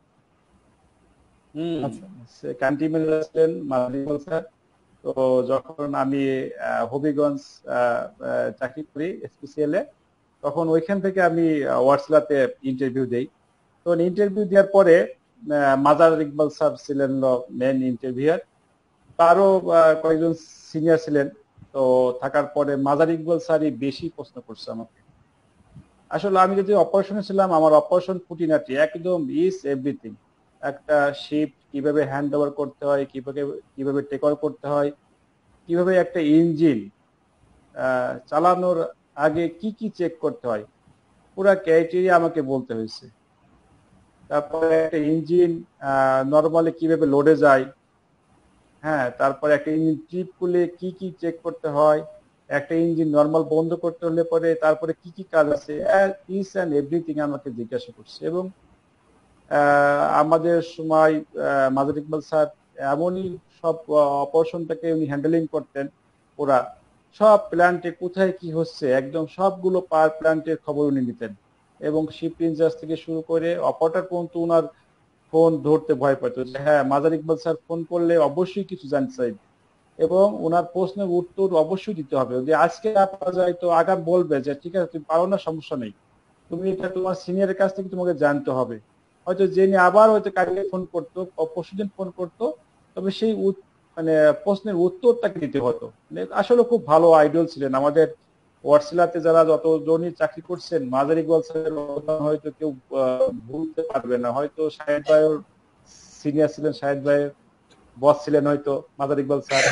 Country manager ছিলেন মাদার ইকবাল স্যার। তো যখন আমি হবিগঞ্জ চাকরি করি স্পেশালে, তখন ওইখান থেকে আমি ওয়ার্ডসলাতে ইন্টারভিউ দেই। তো ইন্টারভিউ দেওয়ার পরে মাদার ইকবাল স্যার ছিলেন মেন ইন্টারভিউয়ার, তারও কয়েকজন সিনিয়র ছিলেন। তো থাকার পরে মাদার ইকবাল স্যারই বেশি প্রশ্ন করছে আমাকে। আসলে আমি যদি অপারেশনে ছিলাম, আমার অপারেশন খুঁটিনাটি একদম ইজ এভরিথিং। একটা শিফট কিভাবে হ্যান্ড ওভার করতে হয়, কিভাবে টেক ওভার করতে হয়, কিভাবে একটা ইঞ্জিন চালানোর আগে কি কি চেক করতে হয়, পুরা ক্রাইটেরিয়া আমাকে বলতে হয়েছে। তারপরে একটা ইঞ্জিন নর্মালি কিভাবে লোডে যায়, হ্যাঁ, তারপরে একটা ইঞ্জিন ট্রিপ করলে কি কি চেক করতে হয়, একটা ইঞ্জিন নর্মাল বন্ধ করতে হলে পরে তারপরে কি কি কাজ আছে, ইচ অ্যান্ড এভরিথিং আমাকে জিজ্ঞাসা করছে। এবং আমাদের সময় মাদার ইকবাল স্যার এমনই সব অপারেশনটাকে উনি হ্যান্ডেলিং করতেন, ওরা সব প্ল্যান্টে কোথায় কি হচ্ছে একদম সবগুলো পার প্ল্যান্টের খবর উনি নিতেন। এবং শিপ ইনচার্জ থেকে শুরু করে অপারেটর পর্যন্ত ওনার ফোন ধরতে ভয় পেত যে হ্যাঁ মাজার ইকবাল স্যার ফোন করলে অবশ্যই কিছু জানতে চাইবে এবং ওনার প্রশ্নের উত্তর অবশ্যই দিতে হবে। যদি আজকে না পাওয়া যায় তো আগাম বলবে যে ঠিক আছে তুমি পারো না, সমস্যা নেই, তুমি এটা তোমার সিনিয়রের কাছ থেকে তোমাকে জানতে হবে। হয়তো জেনে আবার হয়তো কালকে ফোন করতো, পরশুদিন ফোন করতো, তবে সেই মানে প্রশ্নের উত্তরটাকে দিতে হতো। মানে আসলে খুব ভালো আইডল ছিলেন আমাদের ওয়াটসিলাতে যারা যতজনই চাকরি করছেন, মাজার ইকবাল স্যারের অবদান হয়তো কেউ ভুলতে পারবে না। হয়তো শাহেদ ভাইয়ের সিনিয়র ছিলেন, শাহেদ ভাইয়ের বস ছিলেন হয়তো মাজার ইকবাল স্যার।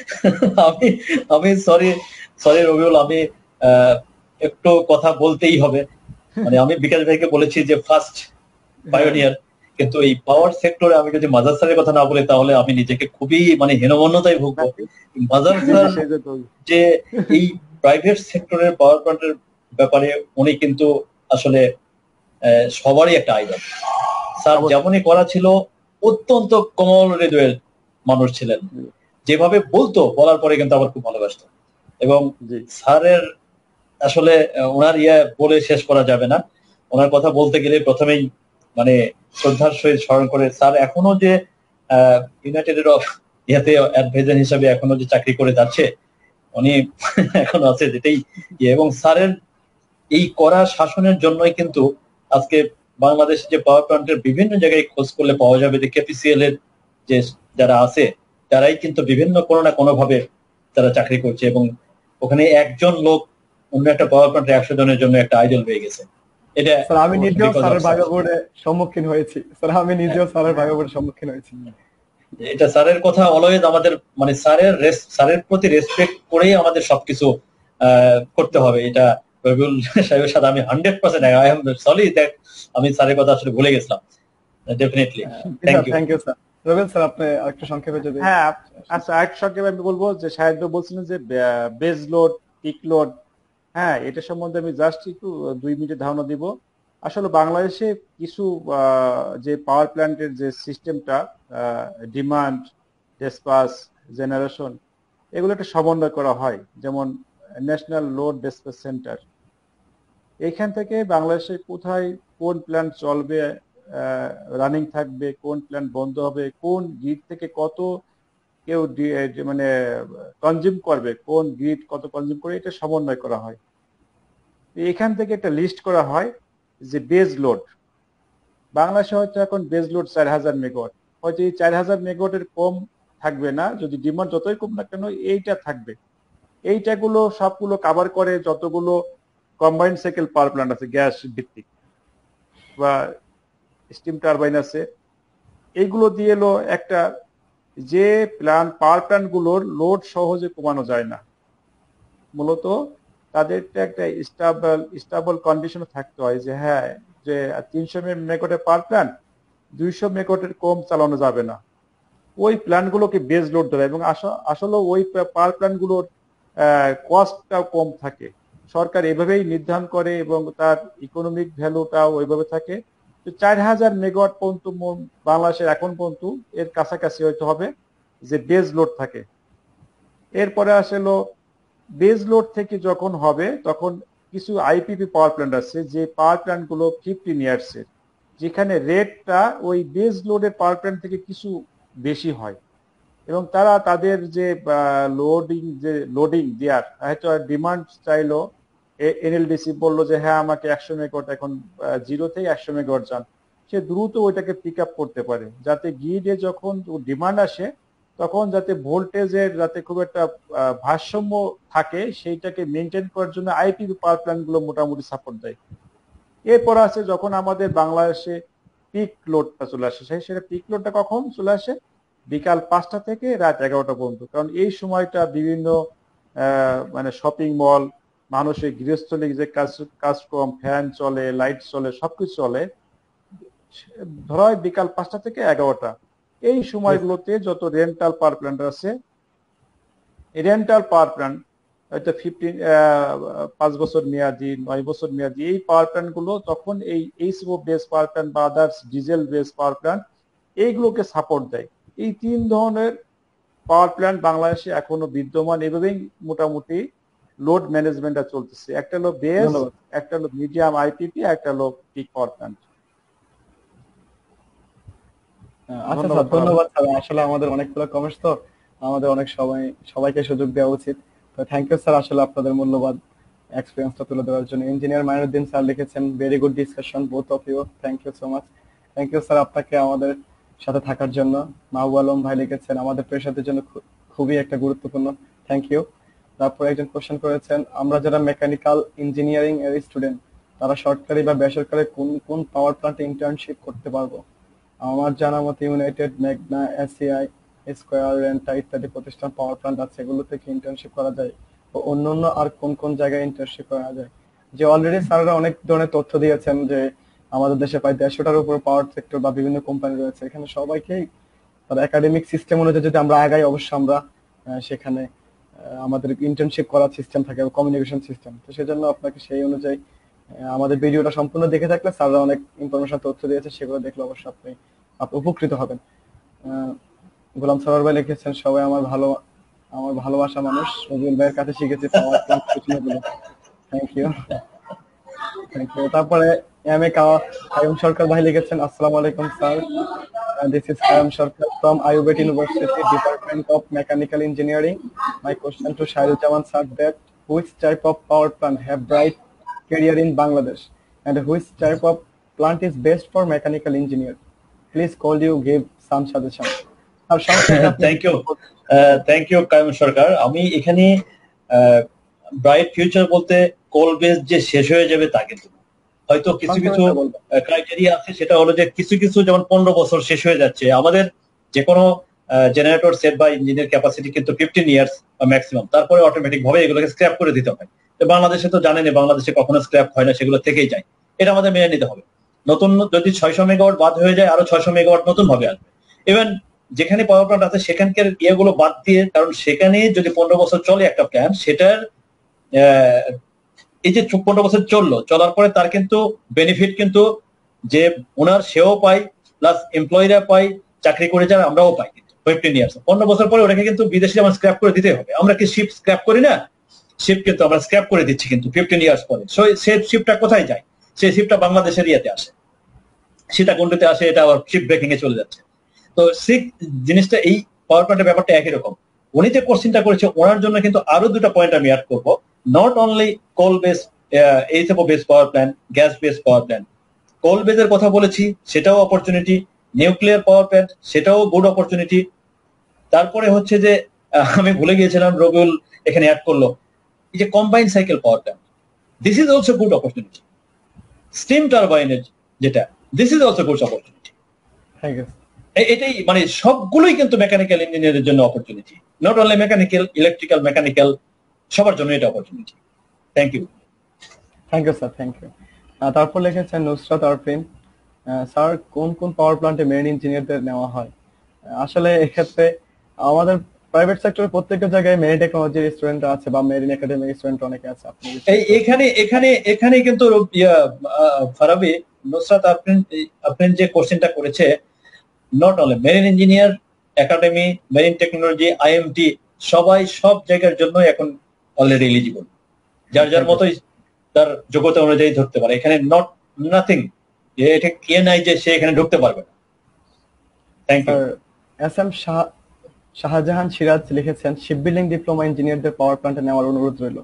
আমি আমি সরি সরি রবিউল, আমি একটু কথা বলতেই হবে। মানে আমি বিকাশ ভাইকে বলেছি যে ফার্স্ট পায়োনিয়ার, কিন্তু এই পাওয়ার সেক্টরে আমি যদি মাজার স্যারের কথা না বলি তাহলে আমি নিজেকে খুবই মানে হীনমন্যতায় ভুগবো। মাজার স্যার যে এই প্রাইভেট সেক্টরের পাওয়ার প্ল্যান্টের ব্যাপারে উনি কিন্তু আসলে সবারই একটা আইডল। স্যার যেমনই করা ছিল অত্যন্ত কোমল হৃদয়ের মানুষ ছিলেন, যেভাবে বলতো বলার পরে কিন্তু আবার খুব ভালোবাসতো। এবং স্যারের আসলে ওনার বলে শেষ করা যাবে না। ওনার কথা বলতে গেলে প্রথমেই মানে শ্রদ্ধার সহিত স্মরণ করে, স্যার এখনো যে ইউনাইটেড ইয়াতে অ্যাডভাইজার হিসাবে এখনো যে চাকরি করে যাচ্ছে, উনি এখনো আছে যেটাই। এবং স্যারের এই কড়া শাসনের জন্যই কিন্তু আজকে বাংলাদেশে যে পাওয়ার প্ল্যান্টের বিভিন্ন জায়গায় খোঁজ করলে পাওয়া যাবে যে কেপিসিএল এর যে যারা আছে তারাই কিন্তু বিভিন্ন কোনো না কোনো ভাবে তারা চাকরি করছে, এবং ওখানে একজন লোক অন্য একটা পাওয়ার প্ল্যান্টে 100 জনের জন্য একটা আইডল হয়ে গেছে। এটা
স্যার আমি নিজেও স্যারের ভাইবোর্ডের সম্মুখীন হয়েছি। স্যার আমি নিজেও স্যারের ভাইবোর্ডের সম্মুখীন হয়েছি।
এটা স্যারের কথা অলওয়েজ আমাদের মানে স্যারের প্রতি রেসপেক্ট করেই আমাদের সবকিছু করতে হবে। এটা রবিউল সাহেবের সাথে আমি 100% আই এম সরি দ্যাট আমি স্যারের কথা আসলে ভুলে গেছিলাম। Definitely
thank you sir. Rabiul sir আপনি আরেকটু সংক্ষেপে যদি।
হ্যাঁ আচ্ছা, আরেকটু সংক্ষেপে আমি বলবো যে সাহেব বলছিলেন যে বেজ লোড, পিক লোড, হ্যাঁ এটা সম্বন্ধে আমি জাস্ট একটু 2 মিনিটের ধারণা দিব। আসলে বাংলাদেশে কিছু যে পাওয়ার প্ল্যান্টের যে সিস্টেমটা, ডিমান্ড, ডিসপ্যাচ, জেনারেশন, এগুলো একটা সমন্বয় করা হয়। যেমন ন্যাশনাল লোড ডিসপ্যাচ সেন্টার, এইখান থেকে বাংলাদেশে কোথায় কোন প্ল্যান্ট চলবে, রানিং থাকবে, কোন প্ল্যান্ট বন্ধ হবে, কোন গ্রিড থেকে কত কেউ মানে কনজিউম করবে, কোন গ্রিড কত কনজিউম করে, এটা সমন্বয় করা হয়। এখান থেকে একটা লিস্ট করা হয় যে বেজ লোড বাংলাদেশে হয়তো এখন বেজ লোড 4000 মেগাওয়াট, হয়তো এই 4000 মেগাওয়াটের কম থাকবে না, যদি ডিমান্ড যতই কম না কেন এইটা থাকবে। এইটাগুলো সবগুলো কাভার করে যতগুলো কম্বাইন্ড সাইকেল পাওয়ার প্ল্যান্ট আছে, গ্যাস ভিত্তিক বা স্টিম টারবাইন আছে, এইগুলো দিয়ে এলো একটা যে পাওয়ার প্ল্যান্ট গুলোর লোড সহজে কমানো যায় না। মূলত তাদের একটা স্টেবল কন্ডিশনে থাকতে হয় যে হ্যাঁ যে 300 মেগাওয়াটের পাওয়ার প্ল্যান্ট 200 মেগাওয়াটের কম চালানো যাবে না, ওই প্ল্যান্ট গুলোকে বেজ লোড ধরে। এবং আসলে ওই পাওয়ার প্ল্যান্ট গুলোর কস্টটাও কম থাকে, সরকার এভাবেই নির্ধারণ করে এবং তার ইকোনমিক ভ্যালুটাও ওইভাবে থাকে। তো 4000 মেগাওয়াট পর্যন্ত বাংলাদেশের এখন পর্যন্ত এর কাছাকাছি হয়তো হবে যে বেজ লোড থাকে। এরপরে আসলো বেজ লোড থেকে যখন হবে তখন কিছু আইপিপি পাওয়ার প্ল্যান্ট আছে, যে পাওয়ার প্ল্যান্ট গুলো 15 ইয়ার্স এর, যেখানে রেটটা ওই বেজ লোডের পাওয়ার প্ল্যান্ট থেকে কিছু বেশি হয় এবং তারা তাদের যে লোডিং দেওয়ার হয়তো ডিমান্ড চাইলো, এনএলডিসি বললো যে হ্যাঁ আমাকে 100 মেগাওয়াট এখন 0 থেকে 100 মেগাওয়াট যান, সে দ্রুত ওইটাকে পিক আপ করতে পারে, যাতে গ্রিডে যখন ডিমান্ড আসে তখন যাতে ভোল্টেজের যাতে খুব একটা ভারসাম্য থাকে, সেইটাকে মেনটেন করার জন্য আইপিপি পাওয়ার প্ল্যান্ট গুলো মোটামুটি সাপোর্ট দেয়। এরপর আছে যখন আমাদের বাংলাদেশে পিক লোডটা চলে আসে, সেটা পিক লোডটা কখন চলে আসে? বিকাল 5টা থেকে রাত 11টা পর্যন্ত। কারণ এই সময়টা বিভিন্ন মানে শপিং মল, মানুষের গৃহস্থলী যে কাজকর্ম, ফ্যান চলে, লাইট চলে, সবকিছু চলে, ধরো বিকাল 5টা থেকে 11টা। এই সময়গুলোতে যত রেন্টাল পাওয়ার প্ল্যান্ট আছে, রেন্টাল পাওয়ার প্ল্যান্ট হয়তো 5 বছর মেয়াদি, 9 বছর মেয়াদি, এই পাওয়ার প্ল্যান্ট গুলো তখন এই এইচও বেস পাওয়ার প্ল্যান্ট বা others diesel base power plant এইগুলোকে সাপোর্ট দেয়। এই 3 ধরনের পাওয়ার প্ল্যান্ট বাংলাদেশে এখনো বিদ্যমান, এভাবেই মোটামুটি লোড ম্যানেজমেন্টটা চলতেছে। একটা হলো বেস,
ধন্যবাদ।
একটা হলো মিডিয়াম আইপিপি, একটা হলো পিক পাওয়ার প্ল্যান্ট।
আচ্ছা
ধন্যবাদ
স্যার,
ফারাবি।
ধন্যবাদ স্যার। আসলে আমাদের অনেকগুলো কমেন্টস তো, আমাদের অনেক সবাইকে সুযোগ দেওয়া উচিত। তো থ্যাংক ইউ স্যার, আসলে আপনাদের মূল্যবান এক্সপিরিয়েন্সটা তুলে দেওয়ার জন্য। ইঞ্জিনিয়ার মাইনুদ্দিন স্যার লিখেছেন, very good discussion both of you, thank you so much. Thank you sir আপনাকে আমাদের সাথে থাকার জন্য। মাহবুব আলম ভাই লিখেছেন, আমাদের পেশাদের জন্য খুবই একটা গুরুত্বপূর্ণ, থ্যাংক ইউ। তারপরে একজন কোশ্চেন করেছেন, আমরা যারা মেকানিক্যাল ইঞ্জিনিয়ারিং এর স্টুডেন্ট, তারা সরকারি বা বেসরকারি কোন কোন পাওয়ার প্ল্যান্টে ইন্টার্নশিপ করতে পারবো? আমার জানা মতে United, Magna, ACI, Square, Renata ইত্যাদি প্রতিষ্ঠান পাওয়ার প্ল্যান্ট আছে, এগুলো থেকে ইন্টার্নশিপ করা যায়। ও অন্যান্য আর কোন কোন জায়গায় ইন্টার্নশিপ করা যায়? যে অলরেডি স্যাররা অনেক ধরনের তথ্য দিয়েছেন যে আমাদের দেশে প্রায় 150টার উপর পাওয়ার সেক্টর বা বিভিন্ন কোম্পানি রয়েছে, এখানে সবাইকেই তার একাডেমিক সিস্টেম অনুযায়ী যদি আমরা আগাই, অবশ্যই আমরা সেখানে আমাদের ইন্টার্নশিপ করার সিস্টেম থাকে, কমিউনিকেশন সিস্টেম। তো সেজন্য আপনাকে সেই অনুযায়ী আমাদের ভিডিওটা সম্পূর্ণ দেখে থাকলে, স্যাররা অনেক ইনফরমেশন তথ্য দিয়েছে, সেগুলো দেখলে অবশ্যই আপনি উপকৃত হবেন। আহ, গোলাম সরোয়ার ভাই লিখেছেন, সবাই আমার ভালোবাসা মানুষ, রবিউল ভাইয়ের কাছে শিখেছি পাওয়ার প্ল্যান্ট গুলো। Thank you, thank you. তারপরে এম এ কায়ুম সরকার ভাই লিখেছেন, আসসালামু আলাইকুম sir, this is Kayum Sarkar from Ayurved University, Department of Mechanical Engineering. My question to Shairul Jaman sir, that which type of power plant have bright career in Bangladesh, and which type of plant is best for mechanical engineer? Please call you give some suggestion. আর সংক্ষেপে আপনি
thank you, thank you Kayum Sarkar. আমি এখানে ব্রাইট ফিউচার বলতে কোল বেস যে শেষ হয়ে যাবে তা কিন্তু না। হয়তো কিছু কিছু
সংক্ষেপে বলবেন।
ক্রাইটেরিয়া আছে, সেটা হলো যে কিছু কিছু যেমন 15 বছর শেষ হয়ে যাচ্ছে। আমাদের যে কোনো জেনারেটর সেট বা ইঞ্জিনের ক্যাপাসিটি কিন্তু 15 ইয়ার্স ম্যাক্সিমাম, তারপরে অটোমেটিক ভাবে এগুলোকে স্ক্র্যাপ করে দিতে হয়। তো বাংলাদেশে তো জানেন, বাংলাদেশে কখনো স্ক্র্যাপ হয় না, সেগুলো থেকেই যায়। এটা আমাদের মেনে নিতে হবে। নতুন যদি 600 মেগাওয়াট বাদ হয়ে যায়, আরো 600 মেগাওয়াট নতুন ভাবে আসবে। ইভেন যেখানে পাওয়ার প্ল্যান্ট আছে সেখানকার ইয়েগুলো বাদ দিয়ে, কারণ সেখানে যদি 15 বছর চলে একটা প্ল্যান্ট, সেটার এই যে 15 বছর চলার পরে তার কিন্তু বেনিফিট কিন্তু যে ওনার সেও পাই, প্লাস এমপ্লয়িরা পাই, চাকরি করে যারা আমরাও পাই। কিন্তু 15 ইয়ার্স 15 বছর পরে ওটাকে কিন্তু বিদেশে আমার স্ক্র্যাপ করে দিতে হবে। আমরা কি শিপ স্ক্র্যাপ করি না? শিপ কিন্তু আমরা স্ক্র্যাপ করে দিচ্ছি কিন্তু 15 ইয়ার্স পরে। সেই শিপটা কোথায় যায়? সেই শিপটা বাংলাদেশের ইয়েতে আসে, সেটা কোনটাতে আসে, এটা আবার শিপ ব্রেকিং এ চলে যাচ্ছে। তো জিনিসটা এই পাওয়ার প্ল্যান্টের ব্যাপারটা একই রকম। উনি যে কোশ্চেনটা করেছে, ওনার জন্য কিন্তু আরো দুটো পয়েন্ট আমি অ্যাড করবো। Not only coal base, HFO base power plant, gas base power plant. Coal বেসের কথা বলেছি, সেটাও অপরচুনিটি। নিউক্লিয়ার পাওয়ার প্ল্যান্ট, সেটাও গুড অপরচুনিটি। তারপরে হচ্ছে যে আমি ভুলে গিয়েছিলাম, রবিউল এখানে অ্যাড করলো, এই যে combined cycle power plant, this is also good opportunity. Steam টারবাইনের যেটা, দিস ইজ অলসো গুড অপরচুনিটি।
Thank you.
এটাই মানে সবগুলোই কিন্তু মেকানিক্যাল ইঞ্জিনিয়ারের জন্য opportunity, not only mechanical, electrical, mechanical, সবার জন্য এটা opportunity. Thank you.
Thank you sir, thank you. তারপর লিখেছেন নুসরাত আরফিন, স্যার কোন কোন পাওয়ার প্ল্যান্টে মেরিন ইঞ্জিনিয়ারদের নেওয়া হয়? আসলে এক্ষেত্রে আমাদের প্রাইভেট সেক্টরের প্রত্যেকটা জায়গায় মেরিন টেকনোলজির স্টুডেন্ট আছে বা মেরিন একাডেমিক স্টুডেন্ট অনেকে আছে। আপনি
এখানে কিন্তু ফারাবি, নুসরাত আপনি যে কোশ্চেনটা করেছে, not only marine engineer, academy, marine technology, IMT, সবাই সব জায়গার জন্য এখন অলরেডি এলিজিবল। যার যার মতোই তার যোগ্যতা অনুযায়ী ধরতে পারে। এখানে নাথিং, এটা কে নাই যে সে এখানে ঢুকতে পারবে না। Thank you.
S M Shahjahan Siraj লিখেছেন, শিপ বিল্ডিং ডিপ্লোমা ইঞ্জিনিয়ারদের পাওয়ার প্ল্যান্টে নেওয়ার অনুরোধ রইল।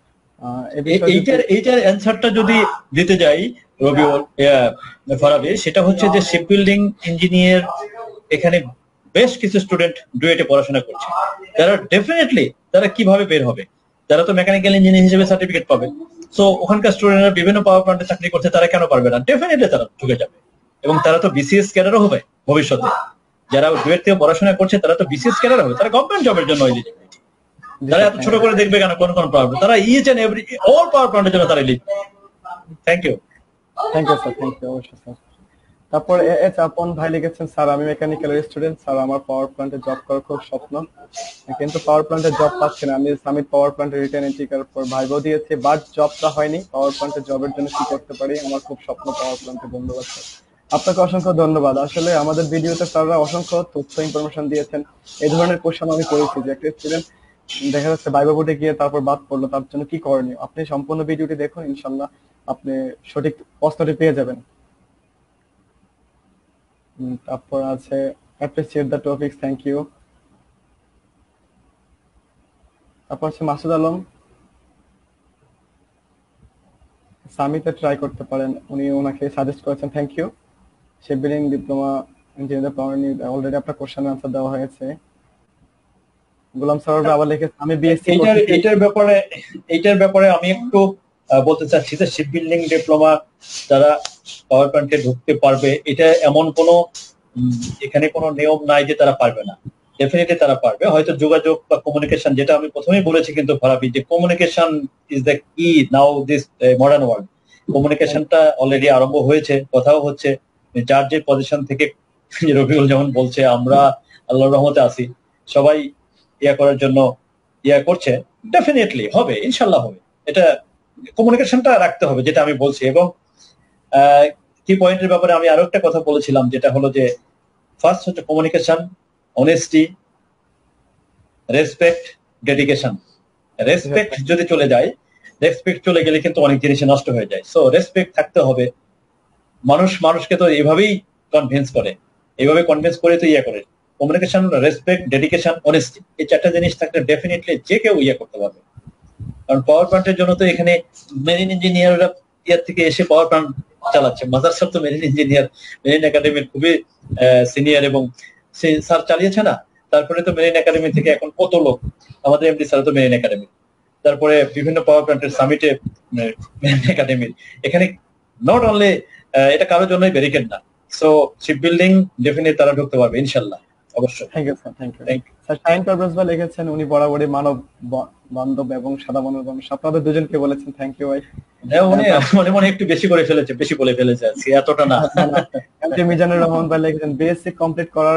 এইটার অ্যান্সারটা যদি দিতে যাই রবিউল, ফারাবি, সেটা হচ্ছে যে শিপ বিল্ডিং ইঞ্জিনিয়ার এখানে বেশ কিছু স্টুডেন্ট ডুয়েটে পড়াশোনা করছে। তারা ডেফিনেটলি তারা কিভাবে বের হবে? তারা তো মেকানিক্যাল ইঞ্জিনিয়ার হিসেবে সার্টিফিকেট পাবে। সো ওখানকার স্টুডেন্টরা বিভিন্ন পাওয়ার প্ল্যান্টে চাকরি করছে, তারা কেন পারবে না? ডেফিনেটলি তারা ঢুকে যাবে, এবং তারা তো বিসিএস ক্যাডারও হবে ভবিষ্যতে। যারা ডুয়েট থেকে পড়াশোনা করছে তারা তো বিসিএস ক্যাডার হবে, তারা গভর্নমেন্ট জবের জন্য এলিজিবল। তারা এত ছোট করে দেখবে কেন কোন পাওয়ার প্ল্যান্ট? তারা each and every all power প্ল্যান্টের জন্য তারা eligible. Thank you.
Thank you sir, thank you, অবশ্যই স্যার। তারপর এস আপন ভাই লিখেছেন, স্যার আমি মেকানিক্যাল স্টুডেন্ট, স্যার আমার পাওয়ার প্ল্যান্টে জব করার খুব স্বপ্ন, কিন্তু পাওয়ার প্ল্যান্টে জব পাচ্ছি না। আমি সামিট পাওয়ার প্ল্যান্টে রিটার্ন এন্ট্রিকার পর ভাইভাও দিয়েছি, বাট জবটা হয়নি। পাওয়ার প্ল্যান্টে জবের জন্য কি করতে পারি? আমার খুব স্বপ্ন পাওয়ার প্ল্যান্টে। ধন্যবাদ স্যার, আপনাকে অসংখ্য ধন্যবাদ। আসলে আমাদের ভিডিওতে স্যাররা অসংখ্য তথ্য ইনফরমেশন দিয়েছেন। এই ধরনের কোশ্চেন আমি করেছি যে একটা স্টুডেন্ট দেখা যাচ্ছে ভাইবা বোর্ডে গিয়ে তারপর বাদ পড়লো, তার জন্য কি করণীয়? আপনি সম্পূর্ণ ভিডিওটি দেখুন, ইনশাল্লাহ আপনি সঠিক প্রশ্নটি পেয়ে যাবেন। তারপর আছে appreciate the topics, thank you. তারপর আছে মাসুদ আলম, সামিতে ট্রাই করতে পারেন, উনি ওনাকে সাজেস্ট করেছেন, thank you. Shipbuilding diploma engineer already আপনার কোশ্চেন আনসার দেওয়া হয়েছে। গোলাম সারোয়ার আবার লিখেছে আমি বিএসসি
এইটার ব্যাপারে আমি একটু বলতে চাচ্ছি যে শিপ বিল্ডিং ডিপ্লোমা যারা পাওয়ার প্ল্যান্টে ঢুকতে পারবে, এটা এমন কোনো এখানে কোনো নিয়ম নাই যে তারা পারবে না। ডেফিনেটলি তারা পারবে, হয়তো যোগাযোগ বা কমিউনিকেশন, যেটা আমি প্রথমেই বলেছি কিন্তু ফারাবি, যে communication is the key now this modern world. কমিউনিকেশনটা অলরেডি আরম্ভ হয়েছে, কথাও হচ্ছে, যার যে পজিশন থেকে রবিউল যেমন বলছে, আমরা আল্লাহর রহমতে আছি, সবাই ইয়া করার জন্য ইয়া করছে, ডেফিনেটলি হবে, ইনশাল্লাহ হবে। এটা কমিউনিকেশনটা রাখতে হবে, যেটা আমি বলছি। এবং কি পয়েন্টের ব্যাপারে আমি আরো একটা কথা বলেছিলাম, যেটা হলো যে ফার্স্ট হচ্ছে communication, honesty, respect, dedication. Respect যদি চলে যায়, রেসপেক্ট চলে গেলে কিন্তু অনেক জিনিস নষ্ট হয়ে যায়। সো রেসপেক্ট থাকতে হবে। মানুষকে তো এভাবেই কনভিন্স করে, এইভাবে কনভিন্স করে তো ইয়ে করে। কমিউনিকেশন, রেসপেক্ট, ডেডিকেশন, অনেস্টি, এই চারটা জিনিস থাকলে ডেফিনেটলি যে কেউ ইয়ে করতে পারবে। কারণ পাওয়ার প্ল্যান্টের জন্য তো এখানে মেরিন ইঞ্জিনিয়াররা ইয়ার থেকে এসে পাওয়ার প্ল্যান্ট চালাচ্ছে। মাদার সাহেব তো মেরিন ইঞ্জিনিয়ার, মেরিন একাডেমির খুবই সিনিয়র, এবং সে স্যার চালিয়েছে না। তারপরে তো মেরিন একাডেমি থেকে এখন কত লোক, আমাদের এমডি স্যার তো মেরিন একাডেমি, তারপরে বিভিন্ন পাওয়ার প্ল্যান্টের সামিটে মেরিন একাডেমির। এখানে নট অনলি এটা কারোর জন্যই ব্যারিকেড না। সো শিপ বিল্ডিং ডেফিনেটলি তারা ঢুকতে পারবে ইনশাল্লাহ, অবশ্যই।
Thank you sir, thank you sir. Shahin Parvez ভাই লিখেছেন উনি বরাবরই মানব বান্ধব এবং সাদা মনের মানুষ। আপনাদের দুজনকে বলেছেন, থ্যাংক ইউ ভাই।
মনে মনে একটু বেশি করে ফেলেছে, বেশি বলে ফেলেছে আজকে, এতটা না।
মিজানুর রহমান ভাই লিখেছেন বিএসসি কমপ্লিট করার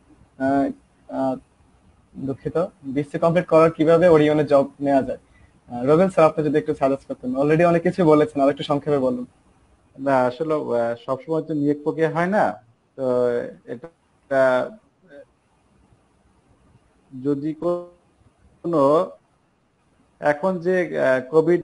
দুঃখিত, বিএসসি কমপ্লিট করার কিভাবে ওরিয়নে জব নেওয়া যায়? রবিন স্যার আপনি যদি একটু সাজেস্ট করতেন, অলরেডি অনেক কিছু বলেছেন, আর একটু সংক্ষেপে বলুন।
না আসলে সবসময় তো নিয়োগ প্রক্রিয়া হয় না, তো এটা যদি কোনো এখন যে কোভিড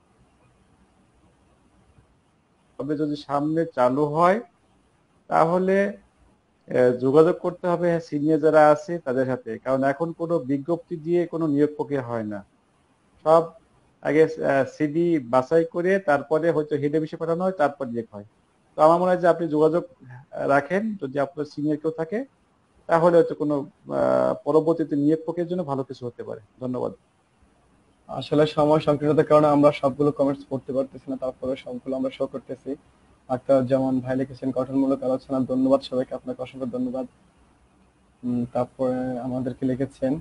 যদি সামনে চালু হয়, তাহলে যোগাযোগ করতে হবে সিনিয়র যারা আছে তাদের সাথে। কারণ এখন কোনো বিজ্ঞপ্তি দিয়ে কোনো নিয়োগ প্রক্রিয়া হয় না, সব আগে সিডি বাছাই করে তারপরে হয়তো হেড অফিসে পাঠানো হয়, তারপর নিয়োগ হয়। তো আমার মনে হয় যে আপনি যোগাযোগ রাখেন, যদি আপনার সিনিয়র কেউ থাকে, তাহলে হয়তো কোনো পরবর্তীতে নিয়োগ প্রক্রিয়ার জন্য ভালো কিছু হতে পারে। ধন্যবাদ।
আসলে সময় সংকীর্ণতার কারণে আমরা সবগুলো কমেন্টস পড়তে পারতেছি না, তারপরে সবগুলো আমরা শো করতেছি। আখতারুজ্জামান ভাই লিখেছেন গঠনমূলক আলোচনা, ধন্যবাদ সবাইকে, আপনাকে অসংখ্য ধন্যবাদ। তারপরে আমাদেরকে লিখেছেন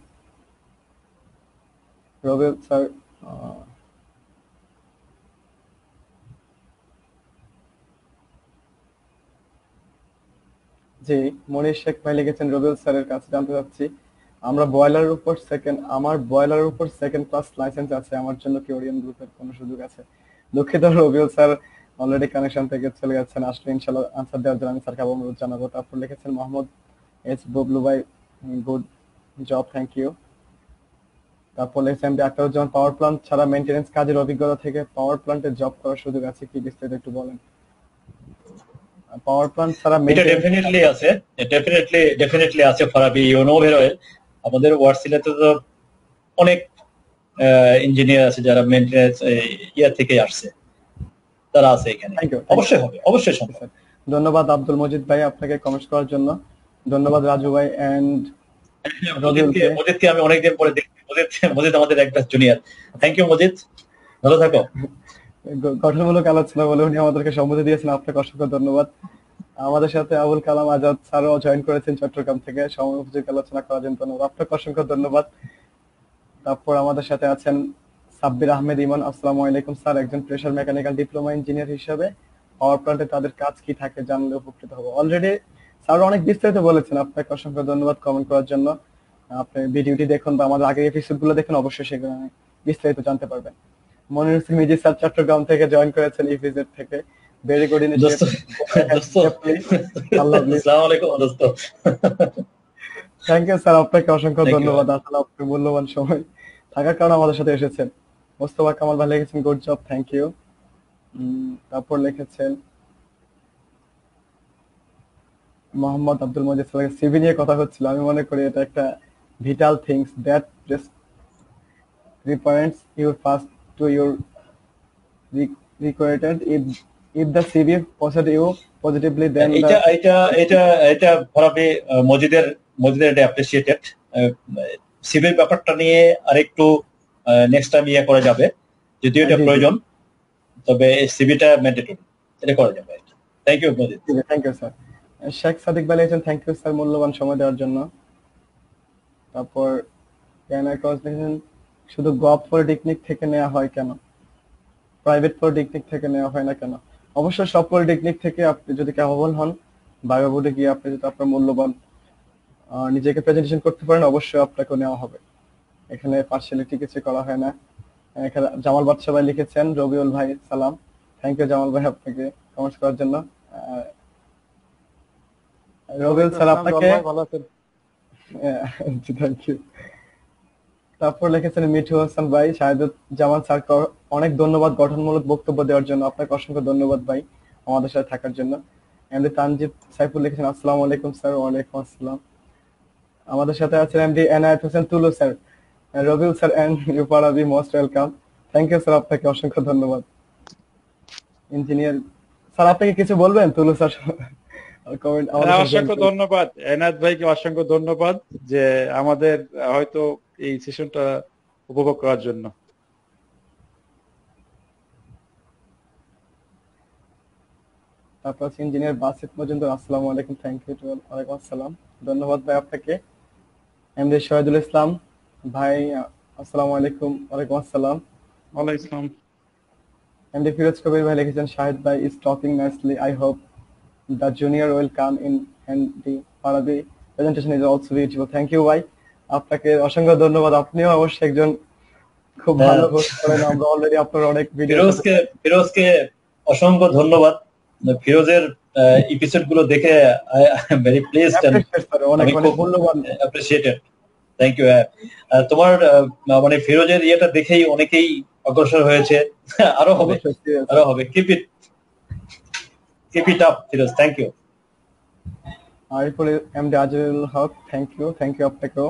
রবিউল স্যার, জি মনির শেখ ভাই লিখেছেন রবিউল স্যারের কাছে জানতে চাচ্ছি, আমার বয়লারের উপর সেকেন্ড ক্লাস লাইসেন্স আছে, আমার জন্য কি ওরিয়ন গ্রুপের কোনো সুযোগ আছে? দুঃখিত রবিউল স্যার অলরেডি কানেকশন থেকে চলে যাচ্ছেন, আসলে ইনশাআল্লাহ আনসার দেওয়ার জন্য আমি স্যারকে অনুরোধ জানাবো। তারপর লিখেছেন মোহাম্মদ এস ববলু ভাই, গুড জব, থ্যাংক ইউ। তারপর লিখেছেন আখতারুজ্জামান, পাওয়ার প্ল্যান্ট ছাড়া মেইনটেনেন্স কাজের অভিজ্ঞতা থেকে পাওয়ার প্ল্যান্টে জব করার সুযোগ আছে কি, বিস্তারিত একটু বলেন। পাওয়ার প্ল্যান্ট ছাড়া
এটা ডেফিনেটলি আছে Farabi, you know very well. আমাদের ওয়ার্ডসিলেতে তো অনেক ইঞ্জিনিয়ার আছে যারা মেইনটেনেন্স ইয়ার থেকে আসছে, তারা আছে এখানে, অবশ্যই হবে, অবশ্যই সম্ভব।
ধন্যবাদ আব্দুল মজিদ ভাই আপনাকে কমেন্টস করার জন্য, ধন্যবাদ রাজু ভাই এন্ড
মজিদকে আমি অনেকদিন পরে দেখছি। মজিদ আমাদের একটা জুনিয়র, থ্যাংক ইউ মজিদ, ভালো থাকো।
গঠনমূলক আলোচনা বলে উনি আমাদেরকে সম্মতি দিয়েছেন, আপনাকে অসংখ্য ধন্যবাদ। আমাদের সাথে আবুল কালাম আজাদ স্যারও জয়েন করেছেন চট্টগ্রাম থেকে, সময় উপযোগী আলোচনা করার জন্য ধন্যবাদ, আপনাকে অসংখ্য ধন্যবাদ। তারপর আমাদের সাথে আছেন সাব্বির আহমেদ ইমন, আসসালামু আলাইকুম স্যার, একজন প্রেসার মেকানিক্যাল ডিপ্লোমা ইঞ্জিনিয়ার হিসেবে পাওয়ার প্ল্যান্টে তাদের কাজ কি থাকে জানলে উপকৃত হবো। অলরেডি স্যার অনেক বিস্তারিত বলেছেন, আপনাকে অসংখ্য ধন্যবাদ কমেন্ট করার জন্য। আপনি ভিডিওটি দেখুন বা আমাদের আগের এপিসোড গুলো দেখুন, অবশ্যই সেগুলো বিস্তারিত জানতে পারবেন। মনির হোসেন মিজি স্যার চট্টগ্রাম থেকে জয়েন করেছেন ইপিজেড থেকে, ভেরি গুড ইনিশিয়েটিভ।
আসসালামু আলাইকুম দোস্ত।
থ্যাংক ইউ স্যার, আপনাকে অসংখ্য ধন্যবাদ, আসলে আপনার মূল্যবান সময় থাকার কারণে আমাদের সাথে এসেছেন। মোস্তফা কামাল ভাই লিখেছেন গুড জব, থ্যাংক ইউ। তারপর লিখেছেন মোহাম্মদ আব্দুল মজিদ, সিভি নিয়ে কথা হচ্ছিল। আমি মনে করি এটা একটা vital things that represents your past to your recruited. If the CV posted you positively, then
এটা
the
এটা এটা এটা ফরাবি মজিদের মজিদের এটা অ্যাপ্রিসিয়েটেড। সিভির ব্যাপারটা নিয়ে আরেকটু নেক্সট টাইম ইয়ে করা যাবে, যদিও এটা
জি, জি।
প্রয়োজন, তবে সিভিটা ম্যান্ডেটরি, এটা করা যাবে। Thank you Majid.
Thank you sir. Sheikh Sadik ভাই লিখেছেন থ্যাংক ইউ স্যার মূল্যবান সময় দেওয়ার জন্য। তারপর লিখেছেন শুধু গভ পলিটেকনিক থেকে নেওয়া হয় কেন, প্রাইভেট পলিটেকনিক থেকে নেওয়া হয় না কেন? অবশ্যই সব পলিটেকনিক থেকে আপনি যদি ক্যাপাবল হন, বায়ো বোর্ডে গিয়ে আপনি যদি আপনার মূল্যবান নিজেকে প্রেজেন্টেশন করতে পারেন, অবশ্যই আপনাকে নেওয়া হবে। এখানে পার্সিয়ালিটি কিছু করা হয় না। এখানে জামাল বাদশা ভাই লিখেছেন রবিউল ভাই সালাম, থ্যাংক ইউ জামাল ভাই আপনাকে কমেন্টস করার জন্য। রবিউল স্যার আপনাকে
ভালো আছেন?
জি থ্যাংক ইউ। তারপর লিখেছেন মিঠু হাসান ভাই, শাহাদত জামান স্যারকে অনেক ধন্যবাদ গঠনমূলক বক্তব্য দেওয়ার জন্য। আপনাকে অসংখ্য ধন্যবাদ ভাই আমাদের সাথে থাকার জন্য। এমডি তানজিব সাইফুল লিখেছেন আসসালামু আলাইকুম স্যার। ওয়ালাইকুম আসসালাম। আমাদের সাথে আছেন MD Enayet Hossain Tulu sir. Rabiul sir and you for be most welcome. Thank you sir, আপনাকে অসংখ্য ধন্যবাদ। ইঞ্জিনিয়ার স্যার আপনাকে কিছু বলবেন তুলু স্যার? কমেন্ট
অসংখ্য ধন্যবাদ এনায়েত ভাইকে, অসংখ্য ধন্যবাদ যে আমাদের হয়তো এই সেশনটা উপভোগ করার জন্য।
তারপর ইঞ্জিনিয়ার বাসিত মজুমদার আসসালামু আলাইকুম, থ্যাংক ইউ। ওয়ালাইকুম আসসালাম, ধন্যবাদ ভাই আপনাকে। এমডি শহীদুল ইসলাম ভাই আসসালামু আলাইকুম। ওয়ালাইকুম আসসালাম।
ওয়ালাইকুম আসসালাম।
এমডি ফিরোজ কবির ভাই লিখেছেন শাহিদ ভাই is talking nicely, I hope the junior will come in handy Farabi presentation is also beautiful. Thank you ভাই, আপনাকে অসংখ্য ধন্যবাদ। আপনিও অবশ্যই একজন খুব ভালো হোস্ট করেন, আমরা অলরেডি আপনার অনেক ভিডিও।
ফিরোজকে অসংখ্য ধন্যবাদ। ফিরোজের এপিসোড গুলো দেখে I am very pleased and
অনেক অনেক মূল্যবান
অ্যাপ্রিসিয়েটেড। Thank you. তোমার মানে ফিরোজের ইয়েটা দেখেই অনেকেই অগ্রসর হয়েছে। আরো হবে, আরো হবে। Keep it up Firoz, thank you.
এরপরে MD Azizul Haque, thank you আপনাকেও।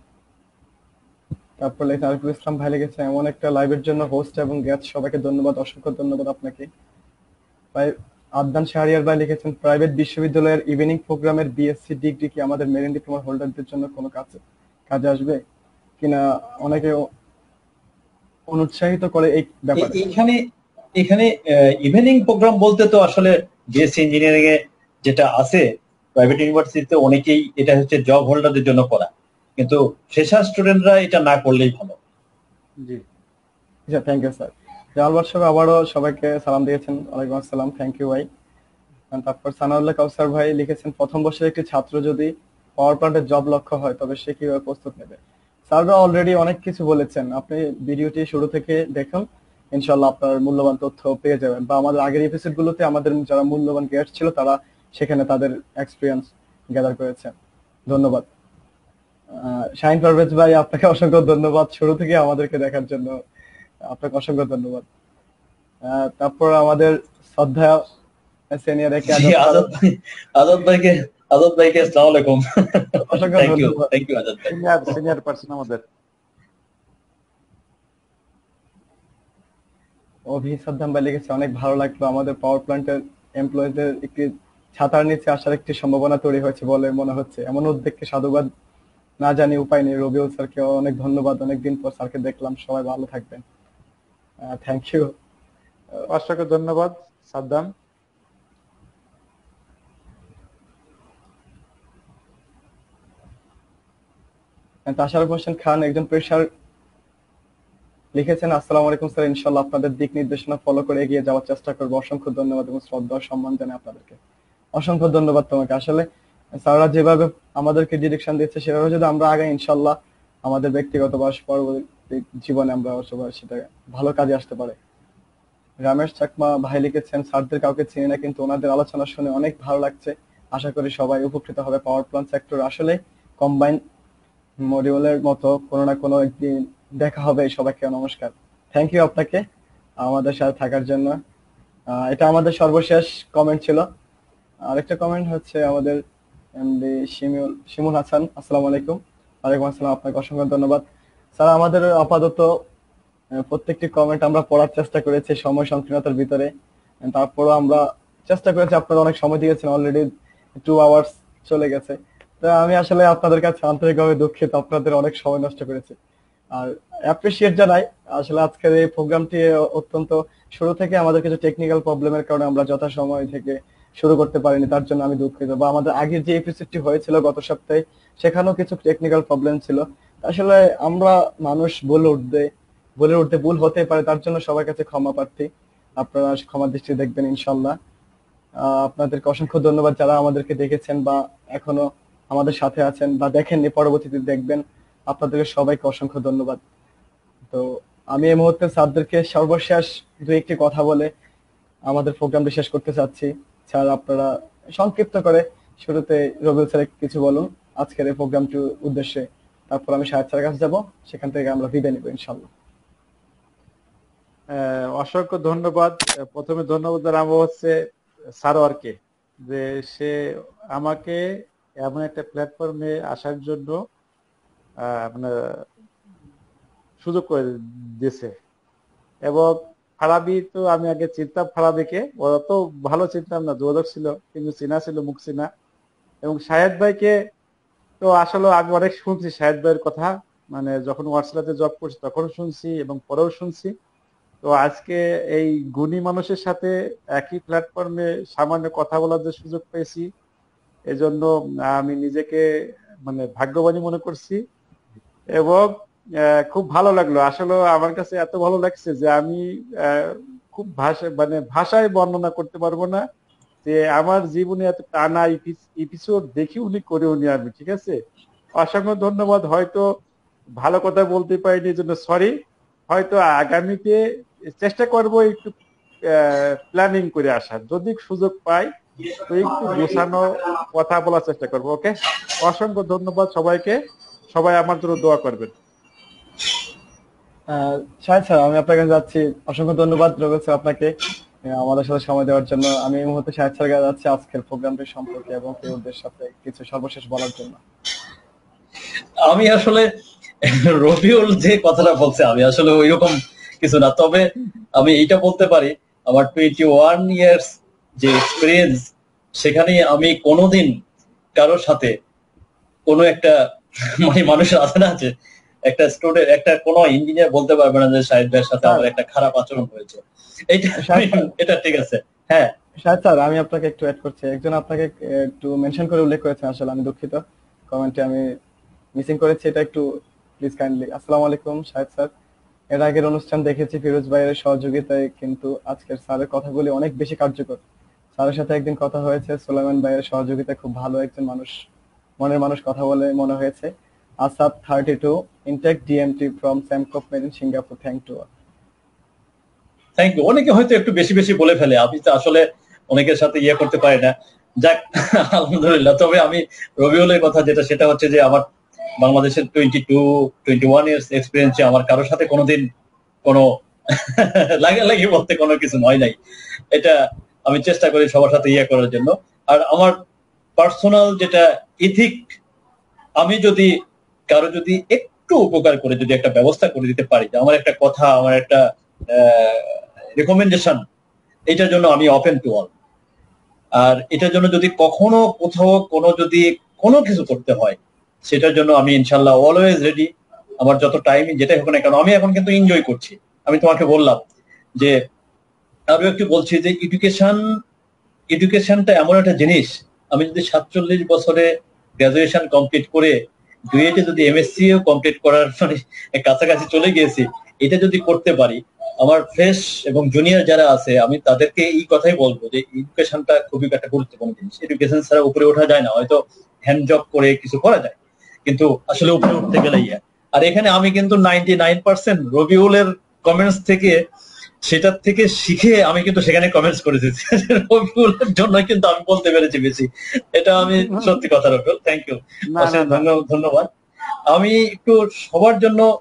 তারপর লেখা আরিফুল ইসলাম ভাই লিখেছে এমন একটা লাইভের জন্য হোস্ট এবং গেস্ট সবাইকে ধন্যবাদ, অসংখ্য ধন্যবাদ আপনাকে ভাই। আদনান শাহরিয়ার ভাই লিখেছেন প্রাইভেট বিশ্ববিদ্যালয়ের ইভিনিং প্রোগ্রামের বিএসসি ডিগ্রি কি আমাদের মেরিন ডিপ্লোমা হোল্ডারদের জন্য কোনো কাজে আসবে কিনা, অনেকে অনুৎসাহিত করে এই ব্যাপারে।
এখানে ইভিনিং প্রোগ্রাম বলতে তো আসলে বিএসসি ইঞ্জিনিয়ারিং এ যেটা আছে প্রাইভেট ইউনিভার্সিটিতে, অনেকেই এটা হচ্ছে জব হোল্ডারদের জন্য করা, কিন্তু ফ্রেশার স্টুডেন্টরা এটা না করলেই ভালো।
জি
থ্যাংক ইউ স্যার। জালবার সাহেব আবারও সবাইকে সালাম দিয়েছেন, ওয়ালাইকুম আসসালাম, থ্যাংক ইউ ভাই। তারপর সানাউল্লাহ কাউসার ভাই লিখেছেন প্রথম বর্ষের একটি ছাত্র যদি পাওয়ার প্ল্যান্টের জব লক্ষ্য হয় তবে সে কিভাবে প্রস্তুত নেবে? স্যাররা অলরেডি অনেক কিছু বলেছেন, আপনি ভিডিওটি শুরু থেকে দেখুন, ইনশাল্লাহ আপনার মূল্যবান তথ্য পেয়ে যাবেন। বা আমাদের আগের এপিসোড গুলোতে আমাদের যারা মূল্যবান গেস্ট ছিল তারা সেখানে তাদের এক্সপিরিয়েন্স গ্যাদার করেছেন। ধন্যবাদ। শাহিন পারভেজ ভাই আপনাকে অসংখ্য ধন্যবাদ শুরু থেকে আমাদেরকে দেখার জন্য, আপনাকে অসংখ্য ধন্যবাদ। তারপর আমাদের শ্রদ্ধা সিনিয়র
আজাদ ভাইকে আসসালামু আলাইকুম।
অসংখ্য ধন্যবাদ।
থ্যাংক ইউ আজাদ ভাই,
সিনিয়র পারসন আমাদের।
অভি সাদ্দাম ভাই লিখেছে অনেক ভালো লাগলো, আমাদের পাওয়ার প্ল্যান্টের এমপ্লয়ীদের একটি ছাতার নিচে আসার একটি সম্ভাবনা তৈরি হয়েছে বলে মনে হচ্ছে, এমন উদ্যোগকে সাধুবাদ না জানি উপায় নেই। রবিউল স্যারকে অনেক ধন্যবাদ, অনেকদিন পর স্যারকে দেখলাম, সবাই ভালো থাকবেন। Thank you.
অসংখ্য ধন্যবাদ সাদ্দাম।
তাশারুফ হোসেন খান একজন প্রেসার লিখেছেন আসসালামু আলাইকুম স্যার, ইনশাআল্লাহ আপনাদের দিক নির্দেশনা ফলো করে এগিয়ে যাওয়ার চেষ্টা করবো। অসংখ্য ধন্যবাদ এবং শ্রদ্ধা ও সম্মান জানাই আপনাদেরকে। অসংখ্য ধন্যবাদ তোমাকে। আসলে স্যাররা যেভাবে আমাদেরকে ডিরেকশন দিচ্ছে সেভাবে যদি আমরা আগে ইনশাআল্লাহ আমাদের ব্যক্তিগত বা পরবর্তী জীবনে আমরা সবাই সেটা ভালো কাজে আসতে পারে। রমেশ চাকমা ভাই লিখেছেন স্যারদের কাউকে চিনি না কিন্তু ওনাদের আলোচনা শুনে অনেক ভালো লাগছে, আশা করি সবাই উপকৃত হবে। পাওয়ার প্ল্যান্ট সেক্টর আসলে কম্বাইন মডিউলের মতো কোনো না কোনো একদিন দেখা হবে। সবাইকে নমস্কার। থ্যাংক ইউ আপনাকে আমাদের সাথে থাকার জন্য। এটা আমাদের সর্বশেষ কমেন্ট ছিল। আরেকটা কমেন্ট হচ্ছে আমাদের এমডি শিমুল হাসান, আসসালামু আলাইকুম। ওয়ালাইকুম আসসালাম, আপনাকে অসংখ্য ধন্যবাদ। স্যার, আমাদের আপাতত প্রত্যেকটি কমেন্ট আমরা পড়ার চেষ্টা করেছি সময় সংকীর্ণতার ভিতরে। তারপরও আমরা চেষ্টা করেছি, আপনারা অনেক সময় দিয়েছেন, অলরেডি 2 আওয়ার্স চলে গেছে। তো আমি আসলে আপনাদের কাছে আন্তরিকভাবে দুঃখিত, আপনাদের অনেক সময় নষ্ট করেছি। আর অ্যাপ্রিসিয়েট জানাই, আসলে আজকের এই প্রোগ্রামটি অত্যন্ত শুরু থেকে আমাদের কিছু টেকনিক্যাল প্রবলেমের কারণে আমরা যথাসময় থেকে শুরু করতে পারিনি, তার জন্য আমি দুঃখিত। বা আমাদের আগের যে এপিসোডটি হয়েছিল গত সপ্তাহে, সেখানেও কিছু টেকনিক্যাল প্রবলেম ছিল। আসলে আমরা মানুষ, বলে উঠতে ভুল হতে পারে, তার জন্য সবার কাছে ক্ষমা প্রার্থী। আপনারা ক্ষমার দৃষ্টি দেখবেন ইনশাল্লাহ। আপনাদেরকে অসংখ্য ধন্যবাদ যারা আমাদেরকে দেখেছেন বা এখনো আমাদের সাথে আছেন বা দেখেননি, পরবর্তীতে দেখবেন। আপনাদেরকে সবাইকে অসংখ্য ধন্যবাদ। তো আমি এই মুহূর্তে স্যারদেরকে সর্বশেষ দু একটি কথা বলে আমাদের প্রোগ্রামটি শেষ করতে চাচ্ছি। স্যার, আপনারা সংক্ষিপ্ত করে শুরুতে রবিউল স্যার কিছু বলুন আজকের এই প্রোগ্রামটির উদ্দেশ্যে, তারপর আমি সাহেব স্যারের কাছে যাবো, সেখান থেকে আমরা বিদায় নিব ইনশাল্লাহ।
অসংখ্য ধন্যবাদ। প্রথমে ধন্যবাদ জানাবো হচ্ছে সারোয়ারকে, যে সে আমাকে এমন একটা প্ল্যাটফর্মে আসার জন্য আপনার সুযোগ করে দিয়েছে। এবং ফারাবি তো আমি আগে চিনতাম, ফারাবিকে ওরা তো ভালো চিনতাম না, যোগাযোগ ছিল কিন্তু চিনা ছিল, মুখ চিনা। এবং শাহেদ ভাইকে তো আসলে আমি অনেক শুনছি শাহেদ ভাইয়ের কথা, মানে যখন ওয়াটসঅ্যাপে জব করছি তখন শুনছি এবং পরেও শুনছি। তো আজকে এই গুণী মানুষের সাথে একই প্ল্যাটফর্মে সামান্য কথা বলার যে সুযোগ পেয়েছি, এজন্য আমি নিজেকে মানে ভাগ্যবানই মনে করছি। এবং খুব ভালো লাগলো, আসলে আমার কাছে এত ভালো লাগছে যে আমি খুব ভাষায় বর্ণনা করতে পারবো না যে আমার জীবনে এত টানা এপিসোড দেখি উনি করে উনি আমি, ঠিক আছে। অসংখ্য ধন্যবাদ। হয়তো ভালো কথা বলতে পারিনি, এই জন্য সরি। হয়তো আগামীতে চেষ্টা করব একটু প্ল্যানিং করে আসার, যদি সুযোগ পাই তো একটু গোছানো কথা বলার চেষ্টা করবো। ওকে, অসংখ্য ধন্যবাদ সবাইকে। সবাই আমার জন্য দোয়া করবেন।
শাহেদ স্যার, আমি আপনার কাছে যাচ্ছি। অসংখ্য ধন্যবাদ রবিউল স্যার আপনাকে আমাদের সাথে সময় দেওয়ার জন্য। আমি এই মুহূর্তে শাহেদ স্যারের কাছে যাচ্ছি আজকের প্রোগ্রামটি সম্পর্কে এবং এই উদ্দেশ্যের সাথে কিছু সর্বশেষ বলার জন্য।
আমি আসলে রবিউল যে কথাটা বলছে আমি আসলে ওইরকম কিছু না, তবে আমি এইটা বলতে পারি আমার 21 ইয়ার্স যে এক্সপিরিয়েন্স, সেখানে আমি কোনোদিন কারোর সাথে কোনো একটা মানে মানুষের আছে না যে একটা স্টুডেন্ট, একটা কোনো ইঞ্জিনিয়ার বলতে পারবে না যে শাহিদ ভাইয়ের সাথে আমার একটা খারাপ আচরণ হয়েছে। এটা ঠিক আছে। হ্যাঁ
শাহেদ স্যার, আমি আপনাকে একটু অ্যাড করছি। একজন আপনাকে একটু মেনশন করে উল্লেখ করেছেন, আসলে আমি দুঃখিত, কমেন্টে আমি মিসিং করেছি, এটা একটু প্লিজ কাইন্ডলি। আসসালামু আলাইকুম শাহেদ স্যার, এর আগের অনুষ্ঠান দেখেছি ফিরোজ ভাইয়ের সহযোগিতায়, কিন্তু আজকের স্যারের কথাগুলি অনেক বেশি কার্যকর। স্যারের সাথে একদিন কথা হয়েছে, সুলাইমান ভাইয়ের সহযোগিতায় খুব ভালো একজন মানুষ, মনের মানুষ কথা বলে মনে হয়েছে। Asad 32 intake DMT from Sembcorp made in Singapore, thank you.
Thank you. অনেকে হয়তো একটু বেশি বেশি বলে ফেলে, আমি তো আসলে অনেকের সাথে ইয়ে করতে পারি না। যাক, আলহামদুলিল্লাহ। তবে আমি রবিউলের কথা যেটা, সেটা হচ্ছে যে আমার বাংলাদেশের 21 ইয়ার্স এক্সপিরিয়েন্সে আমার কারোর সাথে কোনোদিন কোনো লাগালাগি বলতে কোনো কিছু হয় নাই। এটা আমি চেষ্টা করি সবার সাথে ইয়ে করার জন্য। আর আমার পার্সোনাল যেটা ইথিক, আমি যদি কারো যদি একটু উপকার করে যদি একটা ব্যবস্থা করে দিতে পারি, যে আমার একটা কথা, আমার একটা রেকমেন্ডেশন, এটার জন্য আমি ওপেন টু অল। আর এটার জন্য যদি কখনো কোথাও যদি কোনো কিছু করতে হয়, সেটার জন্য আমি ইনশাল্লাহ অলওয়েজ রেডি। আমার যত টাইম যেটাই হোক না কেন, আমি এখন কিন্তু এনজয় করছি। আমি তোমাকে বললাম যে, আরো একটু বলছি যে এডুকেশনটা এমন একটা জিনিস, আমি যদি 47 বছরে গ্রাজুয়েশন কমপ্লিট করে ডুয়েটে যদি এমএসসি কমপ্লিট করার মানে কাছাকাছি চলে গিয়েছি, এটা যদি করতে পারি, আমার ফ্রেশ এবং জুনিয়র যারা আছে আমি তাদেরকে এই কথাই বলবো যে এডুকেশনটা খুবই একটা গুরুত্বপূর্ণ জিনিস। এডুকেশন ছাড়া উপরে ওঠা যায় না। হয়তো হ্যান্ড জব করে কিছু করা যায়, কিন্তু আসলে উপরে উঠতে গেলে আর এখানে আমি কিন্তু 99% রবিউলের কমেন্টস থেকে, সেটার থেকে শিখে আমি কিন্তু সেখানে কমেন্টস করে দিচ্ছি। রবিউলের জন্য কিন্তু আমি বলতে পেরেছি বেশি। এটা আমি সত্যি কথা রবিউল, থ্যাংক ইউ, ধন্যবাদ। আমি একটু সবার জন্য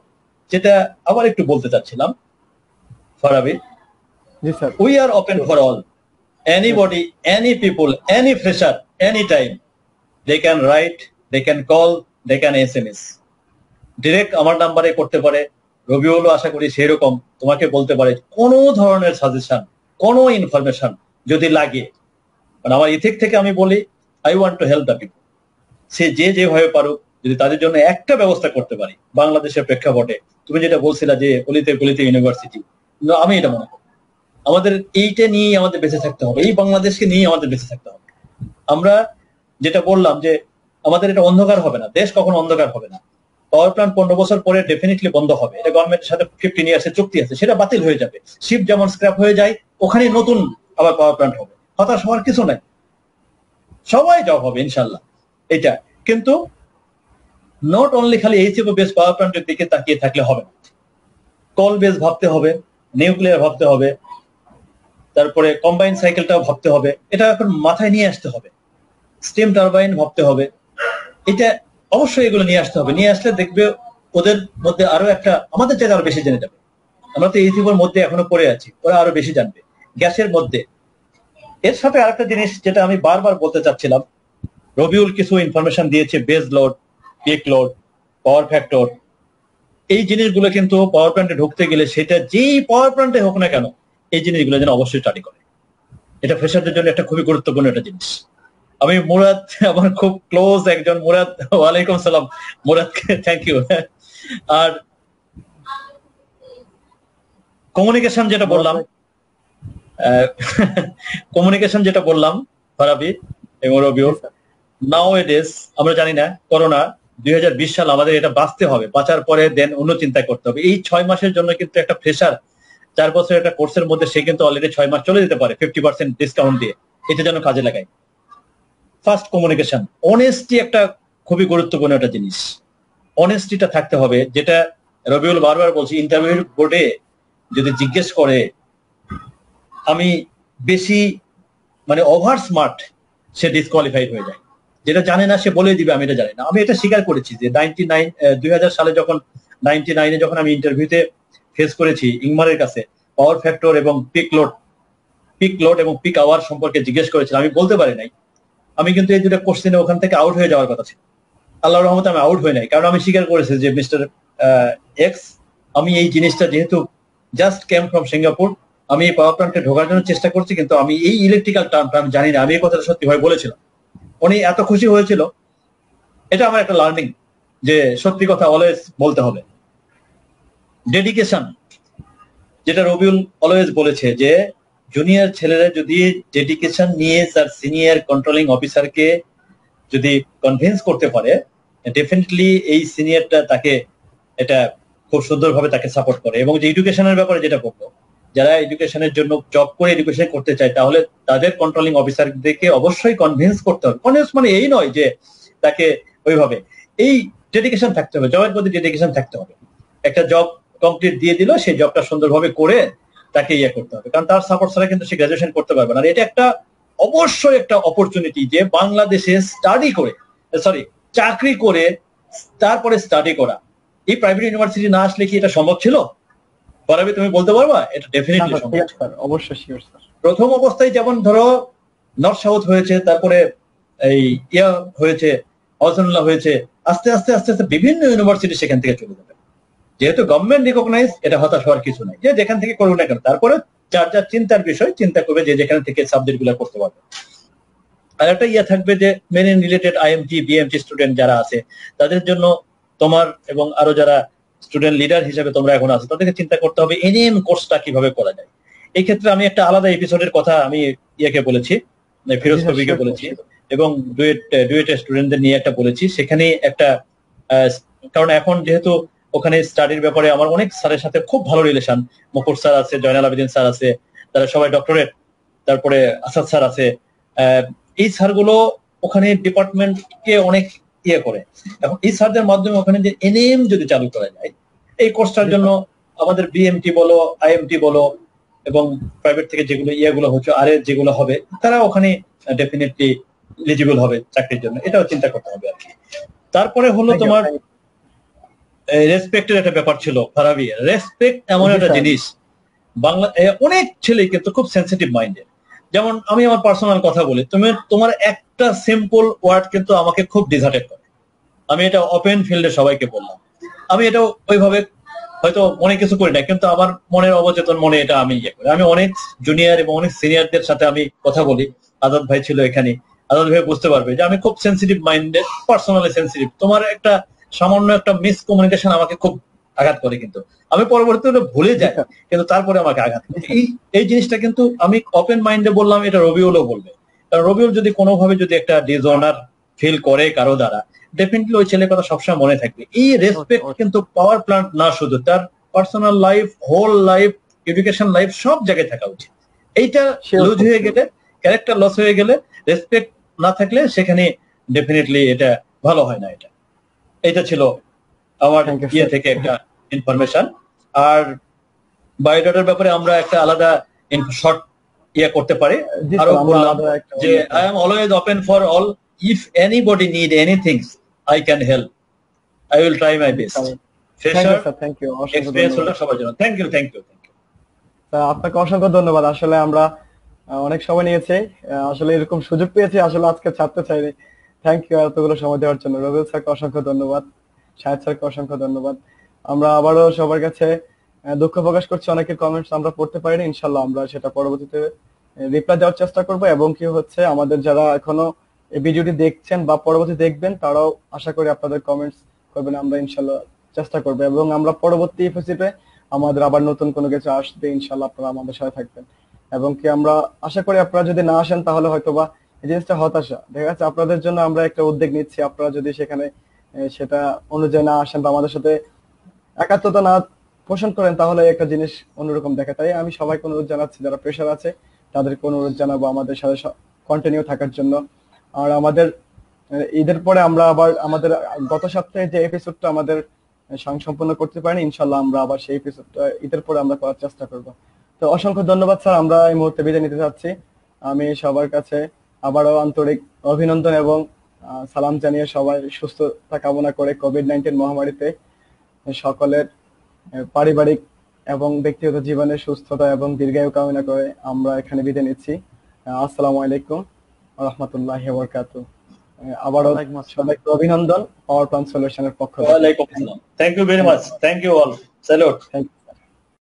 যেটা আবার একটু বলতে চাচ্ছিলাম ফারাবি,
জি sir.
we are open for all, anybody, any people, any fresher, anytime they can write, they can call, they can SMS direct আমার নাম্বারে করতে পারে। রবিউলও আশা করি সেই রকম তোমাকে বলতে পারে কোনো ধরনের সাজেশন, কোনো ইনফরমেশন যদি লাগে। মানে আমার ইথিক থেকে আমি বলি I want to help the people. সে যে যেভাবে পারুক, যদি তাদের জন্য একটা ব্যবস্থা করতে পারি বাংলাদেশের প্রেক্ষাপটে, তুমি যেটা বলছিলা যে গলিতে গলিতে ইউনিভার্সিটি, আমি এটা মনে করি আমাদের এইটা নিয়ে আমাদের বেঁচে থাকতে হবে, এই বাংলাদেশকে নিয়ে আমাদের বেঁচে থাকতে হবে। আমরা যেটা বললাম যে আমাদের এটা অন্ধকার হবে না, দেশ কখনো অন্ধকার হবে না। পাওয়ার প্ল্যান্ট 15 বছর পরে ডেফিনেটলি বন্ধ হবে, এটা গভর্নমেন্টের সাথে 15 ইয়ার্সের চুক্তি আছে, সেটা বাতিল হয়ে যাবে। শিপ যেমন স্ক্র্যাপ হয়ে যায়, ওখানে নতুন আবার পাওয়ার প্ল্যান্ট হবে। হতাশ হওয়ার কিছু নাই, সবাই জব হবে ইনশাল্লাহ। এটা কিন্তু নট অনলি খালি এইচএফও বেস পাওয়ার প্ল্যান্টের দিকে তাকিয়ে থাকলে হবে না, কল বেস ভাবতে হবে, নিউক্লিয়ার ভাবতে হবে, তারপরে কম্বাইন সাইকেলটাও ভাবতে হবে। এটা এখন মাথায় নিয়ে আসতে হবে, স্টিম টারবাইন ভাবতে হবে। এটা অবশ্যই এগুলো নিয়ে আসতে হবে, নিয়ে আসলে দেখবে ওদের মধ্যে আরো একটা, আমাদের চাইতে আরো বেশি জেনে যাবে। আমরা তো এইচএফওর মধ্যে এখনো পড়ে আছি, ওরা আরো বেশি জানবে গ্যাসের মধ্যে। এর সাথে আরেকটা জিনিস যেটা আমি বারবার বলতে চাচ্ছিলাম, রবিউল কিছু ইনফরমেশন দিয়েছে, base load, peak load, power factor, এই জিনিসগুলো কিন্তু পাওয়ার প্ল্যান্টে ঢুকতে গেলে সেটা যেই পাওয়ার প্ল্যান্টে হোক না কেন এই জিনিসগুলো যেন অবশ্যই স্টাডি করে। এটা ফ্রেশারদের জন্য একটা খুবই গুরুত্বপূর্ণ একটা জিনিস। আমি মুরাদ, আমার খুব ক্লোজ একজন মুরাদ, ওয়ালাইকুম সালাম মুরাদকে থ্যাংক ইউ। আর কমিউনিকেশন যেটা বললাম, কমিউনিকেশন যেটা বললাম ফারাবি এবং রবিউল, নাও ইট ইজ, আমরা জানি না করোনা 2020 সাল, আমাদের এটা বাঁচতে হবে, বাঁচার পরে দেন অন্য চিন্তা করতে হবে। এই 6 মাসের জন্য কিন্তু একটা ফ্রেশার 4 বছরের একটা কোর্সের মধ্যে সে কিন্তু অলরেডি 6 মাস চলে যেতে পারে 50% ডিসকাউন্ট দিয়ে, এটা যেন কাজে লাগায়। ফার্স্ট কমিউনিকেশন, অনেস্টি একটা খুবই গুরুত্বপূর্ণ একটা জিনিস, অনেস্টিটা থাকতে হবে। যেটা রবিউল বারবার বলছি, ইন্টারভিউ বোর্ডে যদি জিজ্ঞেস করে আমি বেশি মানে ওভার স্মার্ট, সে ডিসকোয়ালিফাইড হয়ে যায়। যেটা জানে না সে বলে দিবে আমি এটা জানি না। আমি এটা স্বীকার করেছি যে 2000 সালে যখন 99-এ যখন আমি ইন্টারভিউতে ফেস করেছি ইংমারের কাছে, পাওয়ার ফ্যাক্টর এবং পিক লোড এবং পিক আওয়ার সম্পর্কে জিজ্ঞেস করেছিলাম, আমি বলতে পারি নাই। আমি কিন্তু এই দুটো কোশ্চেনে ওখান থেকে আউট হয়ে যাওয়ার কথা ছিল। আল্লাহর রহমতে আমি আউট হয়ে নাই, কারণ আমি স্বীকার করেছি যে মিস্টার এক্স, আমি এই জিনিসটা যেহেতু জাস্ট কেম ফ্রম সিঙ্গাপুর, আমি এই পাওয়ার প্ল্যান্টে ঢোকার জন্য চেষ্টা করছি, কিন্তু আমি এই ইলেকট্রিক্যাল টার্মটা আমি জানি না। আমি এই কথাটা সত্যি ভাবে বলেছিলাম, উনি এত খুশি হয়েছিল। এটা আমার একটা লার্নিং যে সত্যি কথা অলওয়েজ বলতে হবে। ডেডিকেশন, যেটা রবিউল অলওয়েজ বলেছে যে জুনিয়র ছেলেরা যদি ডেডিকেশন নিয়ে তার সিনিয়র কন্ট্রোলিং অফিসারকে যদি কনভিন্স করতে পারে, ডেফিনেটলি এই সিনিয়রটা তাকে এটা খুব সুন্দরভাবে তাকে সাপোর্ট করে। এবং যে এডুকেশনের ব্যাপারে যেটা বলবো, যারা এডুকেশনের জন্য জব করে এডুকেশন করতে চায় তাহলে তাদের কন্ট্রোলিং অফিসারদেরকে অবশ্যই কনভিন্স করতে হবে। কনভিন্স মানে এই নয় যে তাকে ওইভাবে, এই ডেডিকেশন থাকতে হবে, জবের প্রতি ডেডিকেশন থাকতে হবে। একটা জব কমপ্লিট দিয়ে দিল, সেই জবটা সুন্দরভাবে করে তাকে ইয়ে করতে হবে, কারণ তার সাপোর্ট ছাড়া কিন্তু সে গ্রাজুয়েশন করতে পারবে না। আর এটা একটা অবশ্যই একটা অপরচুনিটি যে বাংলাদেশে স্টাডি করে, সরি চাকরি করে তারপরে স্টাডি করা। এই প্রাইভেট ইউনিভার্সিটি না আসলে কি এটা সম্ভব ছিল? বরাবি তুমি বলতে পারবা? এটা ডেফিনেটলি সম্ভব।
অবশ্যই শিওর স্যার।
প্রথম অবস্থায় যেমন ধরো নর্থ সাউথ হয়েছে, তারপরে এই ইয়া হয়েছে, অলসনুল্লাহ হয়েছে, আস্তে আস্তে আস্তে আস্তে বিভিন্ন ইউনিভার্সিটি সেখান থেকে চলে যাবে। যেহেতু গভর্নমেন্ট রিকগনাইজ, এটা হতাশ হওয়ার কিছু নাই, যে যেখান থেকে করুক না কেন। তারপরে যার যার চিন্তার বিষয় চিন্তা করবে যে যেখান থেকে সাবজেক্ট গুলো করতে পারবে। আর একটা ইয়ে থাকবে যে marine related IMT BMT student যারা আছে তাদের জন্য তোমার এবং আরো যারা স্টুডেন্ট লিডার হিসেবে তোমরা এখন আছো তাদেরকে চিন্তা করতে হবে এনএম কোর্সটা কিভাবে করা যায়। এই ক্ষেত্রে আমি একটা আলাদা এপিসোডের কথা আমি ইয়েকে বলেছি, ফিরোজ কবিকে বলেছি, এবং ডুয়েট স্টুডেন্টদের নিয়ে একটা বলেছি। সেখানে একটা কারণ এখন যেহেতু ওখানে স্টাডির ব্যাপারে আমার অনেক স্যারের সাথে খুব ভালো রিলেশন, মুকুর স্যার আছে, জয়নাল আবেদিন স্যার আছে, তারা সবাই ডক্টরেট, তারপরে আসাদ স্যার আছে। এই স্যারগুলো ওখানে ডিপার্টমেন্টকে অনেক ইয়ে করে। এখন এই স্যারদের মাধ্যমে ওখানে যে এনএম যদি চালু করা যায়, এই কোর্সটার জন্য আমাদের বিএমটি বলো, আইএমটি বলো, এবং প্রাইভেট থেকে যেগুলো ইয়েগুলো হচ্ছে আর যেগুলো হবে, তারা ওখানে ডেফিনেটলি এলিজিবল হবে চাকরির জন্য। এটাও চিন্তা করতে হবে আর কি। তারপরে হলো তোমার রেসপেক্টের একটা ব্যাপার ছিল ফারাবি। রেসপেক্ট এমন
জি
একটা
স্যার।
জিনিস, বাংলা অনেক ছেলে কিন্তু খুব সেন্সিটিভ মাইন্ডের। যেমন আমি আমার পার্সোনাল কথা বলি, তোমার একটা সিম্পল ওয়ার্ড কিন্তু আমাকে খুব ডিসহার্টেড করে। আমি এটা ওপেন ফিল্ডে সবাইকে বললাম। আমি এটা ওইভাবে হয়তো অনেক কিছু করি না, কিন্তু আমার মনের অবচেতন মনে এটা আমি ইয়ে করি। আমি অনেক জুনিয়র এবং অনেক সিনিয়রদের সাথে আমি কথা বলি। আজাদ ভাই ছিল এখানে, আজাদ ভাই বুঝতে পারবে যে আমি খুব সেন্সিটিভ মাইন্ডেড, পার্সোনালি সেন্সিটিভ। তোমার একটা সামান্য একটা মিসকমিউনিকেশন আমাকে খুব আঘাত করে, কিন্তু আমি পরবর্তীতে ভুলে
জি
যাই,
স্যার।
কিন্তু তারপরে আমাকে আঘাত করে। এই জিনিসটা কিন্তু আমি ওপেন মাইন্ডে বললাম, এটা রবিউলও বলবে। কারণ রবিউল যদি কোনোভাবে যদি একটা ডিসঅনার ফিল করে কারো দ্বারা, ডেফিনেটলি ওই ছেলের কথা সবসময় মনে থাকবে। এই রেসপেক্ট কিন্তু পাওয়ার প্ল্যান্ট না, শুধু তার personal life, whole life, education life, সব জায়গায় থাকা উচিত। এইটা
Sure,
লুজ হয়ে গেলে, ক্যারেক্টার লস হয়ে গেলে, রেসপেক্ট না থাকলে সেখানে ডেফিনেটলি এটা ভালো হয় না। এটা ছিল আমার
Thank you,
ইয়ে
sir.
থেকে একটা ইনফরমেশন। আর বায়োডাটার ব্যাপারে আমরা একটা আলাদা শর্ট ইয়ে করতে পারি।
জি
আরো
স্যার, আমরা
বললাম
আলাদা একটা
যে I am always open for all, if anybody need anything I can help, I will try my best.
Thank you
fresher,
sir, thank you, অসংখ্য
এক্সপিরিয়েন্স
ধন্যবাদ।
হোল্ডার, সবার জন্য thank you, thank you, thank you.
Sir আপনাকে অসংখ্য ধন্যবাদ। আসলে আমরা অনেক সময় নিয়েছি, আসলে এরকম সুযোগ পেয়েছি, আসলে আজকে ছাড়তে চাইনি। থ্যাংক ইউ এতগুলো সময় দেওয়ার জন্য। রবিউল স্যারকে অসংখ্য ধন্যবাদ, শাহেদ স্যারকে অসংখ্য ধন্যবাদ। আমরা আবারও সবার কাছে দুঃখ প্রকাশ করছি, অনেকের কমেন্টস আমরা পড়তে পারিনি। ইনশাল্লাহ আমরা সেটা পরবর্তীতে রিপ্লাই দেওয়ার চেষ্টা করব। এবং কি হচ্ছে, আমাদের যারা এখনো এই ভিডিওটি দেখছেন বা পরবর্তী দেখবেন, তারাও আশা করি আপনাদের কমেন্টস করবেন, আমরা ইনশাল্লাহ চেষ্টা করবো। এবং আমরা পরবর্তী এপিসোডে আমাদের আবার নতুন কোনো কিছু আসবে, ইনশাল্লাহ আপনারা আমাদের সাথে থাকবেন। এবং কি আমরা আশা করি আপনারা যদি না আসেন তাহলে হয়তোবা এই জিনিসটা হতাশা দেখা যাচ্ছে। আপনাদের জন্য আমরা একটা উদ্যোগ নিচ্ছি, আপনারা যদি সেখানে সেটা অনুযায়ী না আসেন বা আমাদের সাথে একাত্মতা না পোষণ করেন, তাহলে একটা জিনিস অন্যরকম দেখা। তাই আমি সবাইকে অনুরোধ জানাচ্ছি, যারা প্রেশার আছে তাদেরকে অনুরোধ জানাবো আমাদের সাথে কন্টিনিউ থাকার জন্য। আর আমাদের ঈদের পরে আমরা আবার আমাদের গত সপ্তাহে যে এপিসোডটা আমাদের সম্পূর্ণ করতে পারিনি, ইনশাল্লাহ আমরা আবার সেই এপিসোডটা ঈদের পরে আমরা করার চেষ্টা করব। তো অসংখ্য ধন্যবাদ স্যার, আমরা এই মুহূর্তে বিদায় নিতে যাচ্ছি। আমি সবার কাছে আবারও আন্তরিক অভিনন্দন এবং সালাম জানিয়ে সবাই সুস্থতা কামনা করে কোভিড-19 মহামারীতে সকলের পারিবারিক এবং ব্যক্তিগত জীবনের সুস্থতা এবং দীর্ঘায়ু কামনা করে আমরা এখানে বিদায় নিচ্ছি। আসসালামু আলাইকুম ওয়া রাহমাতুল্লাহি ওয়া বারাকাতুহু। আবারও
ওয়ালাইকুম আসসালাম।
সবাইকে অভিনন্দন পাওয়ার প্ল্যান সলিউশনের পক্ষ থেকে।
ওয়ালাইকুম আসসালাম, thank you very much, thank you all, salute.
Thank you.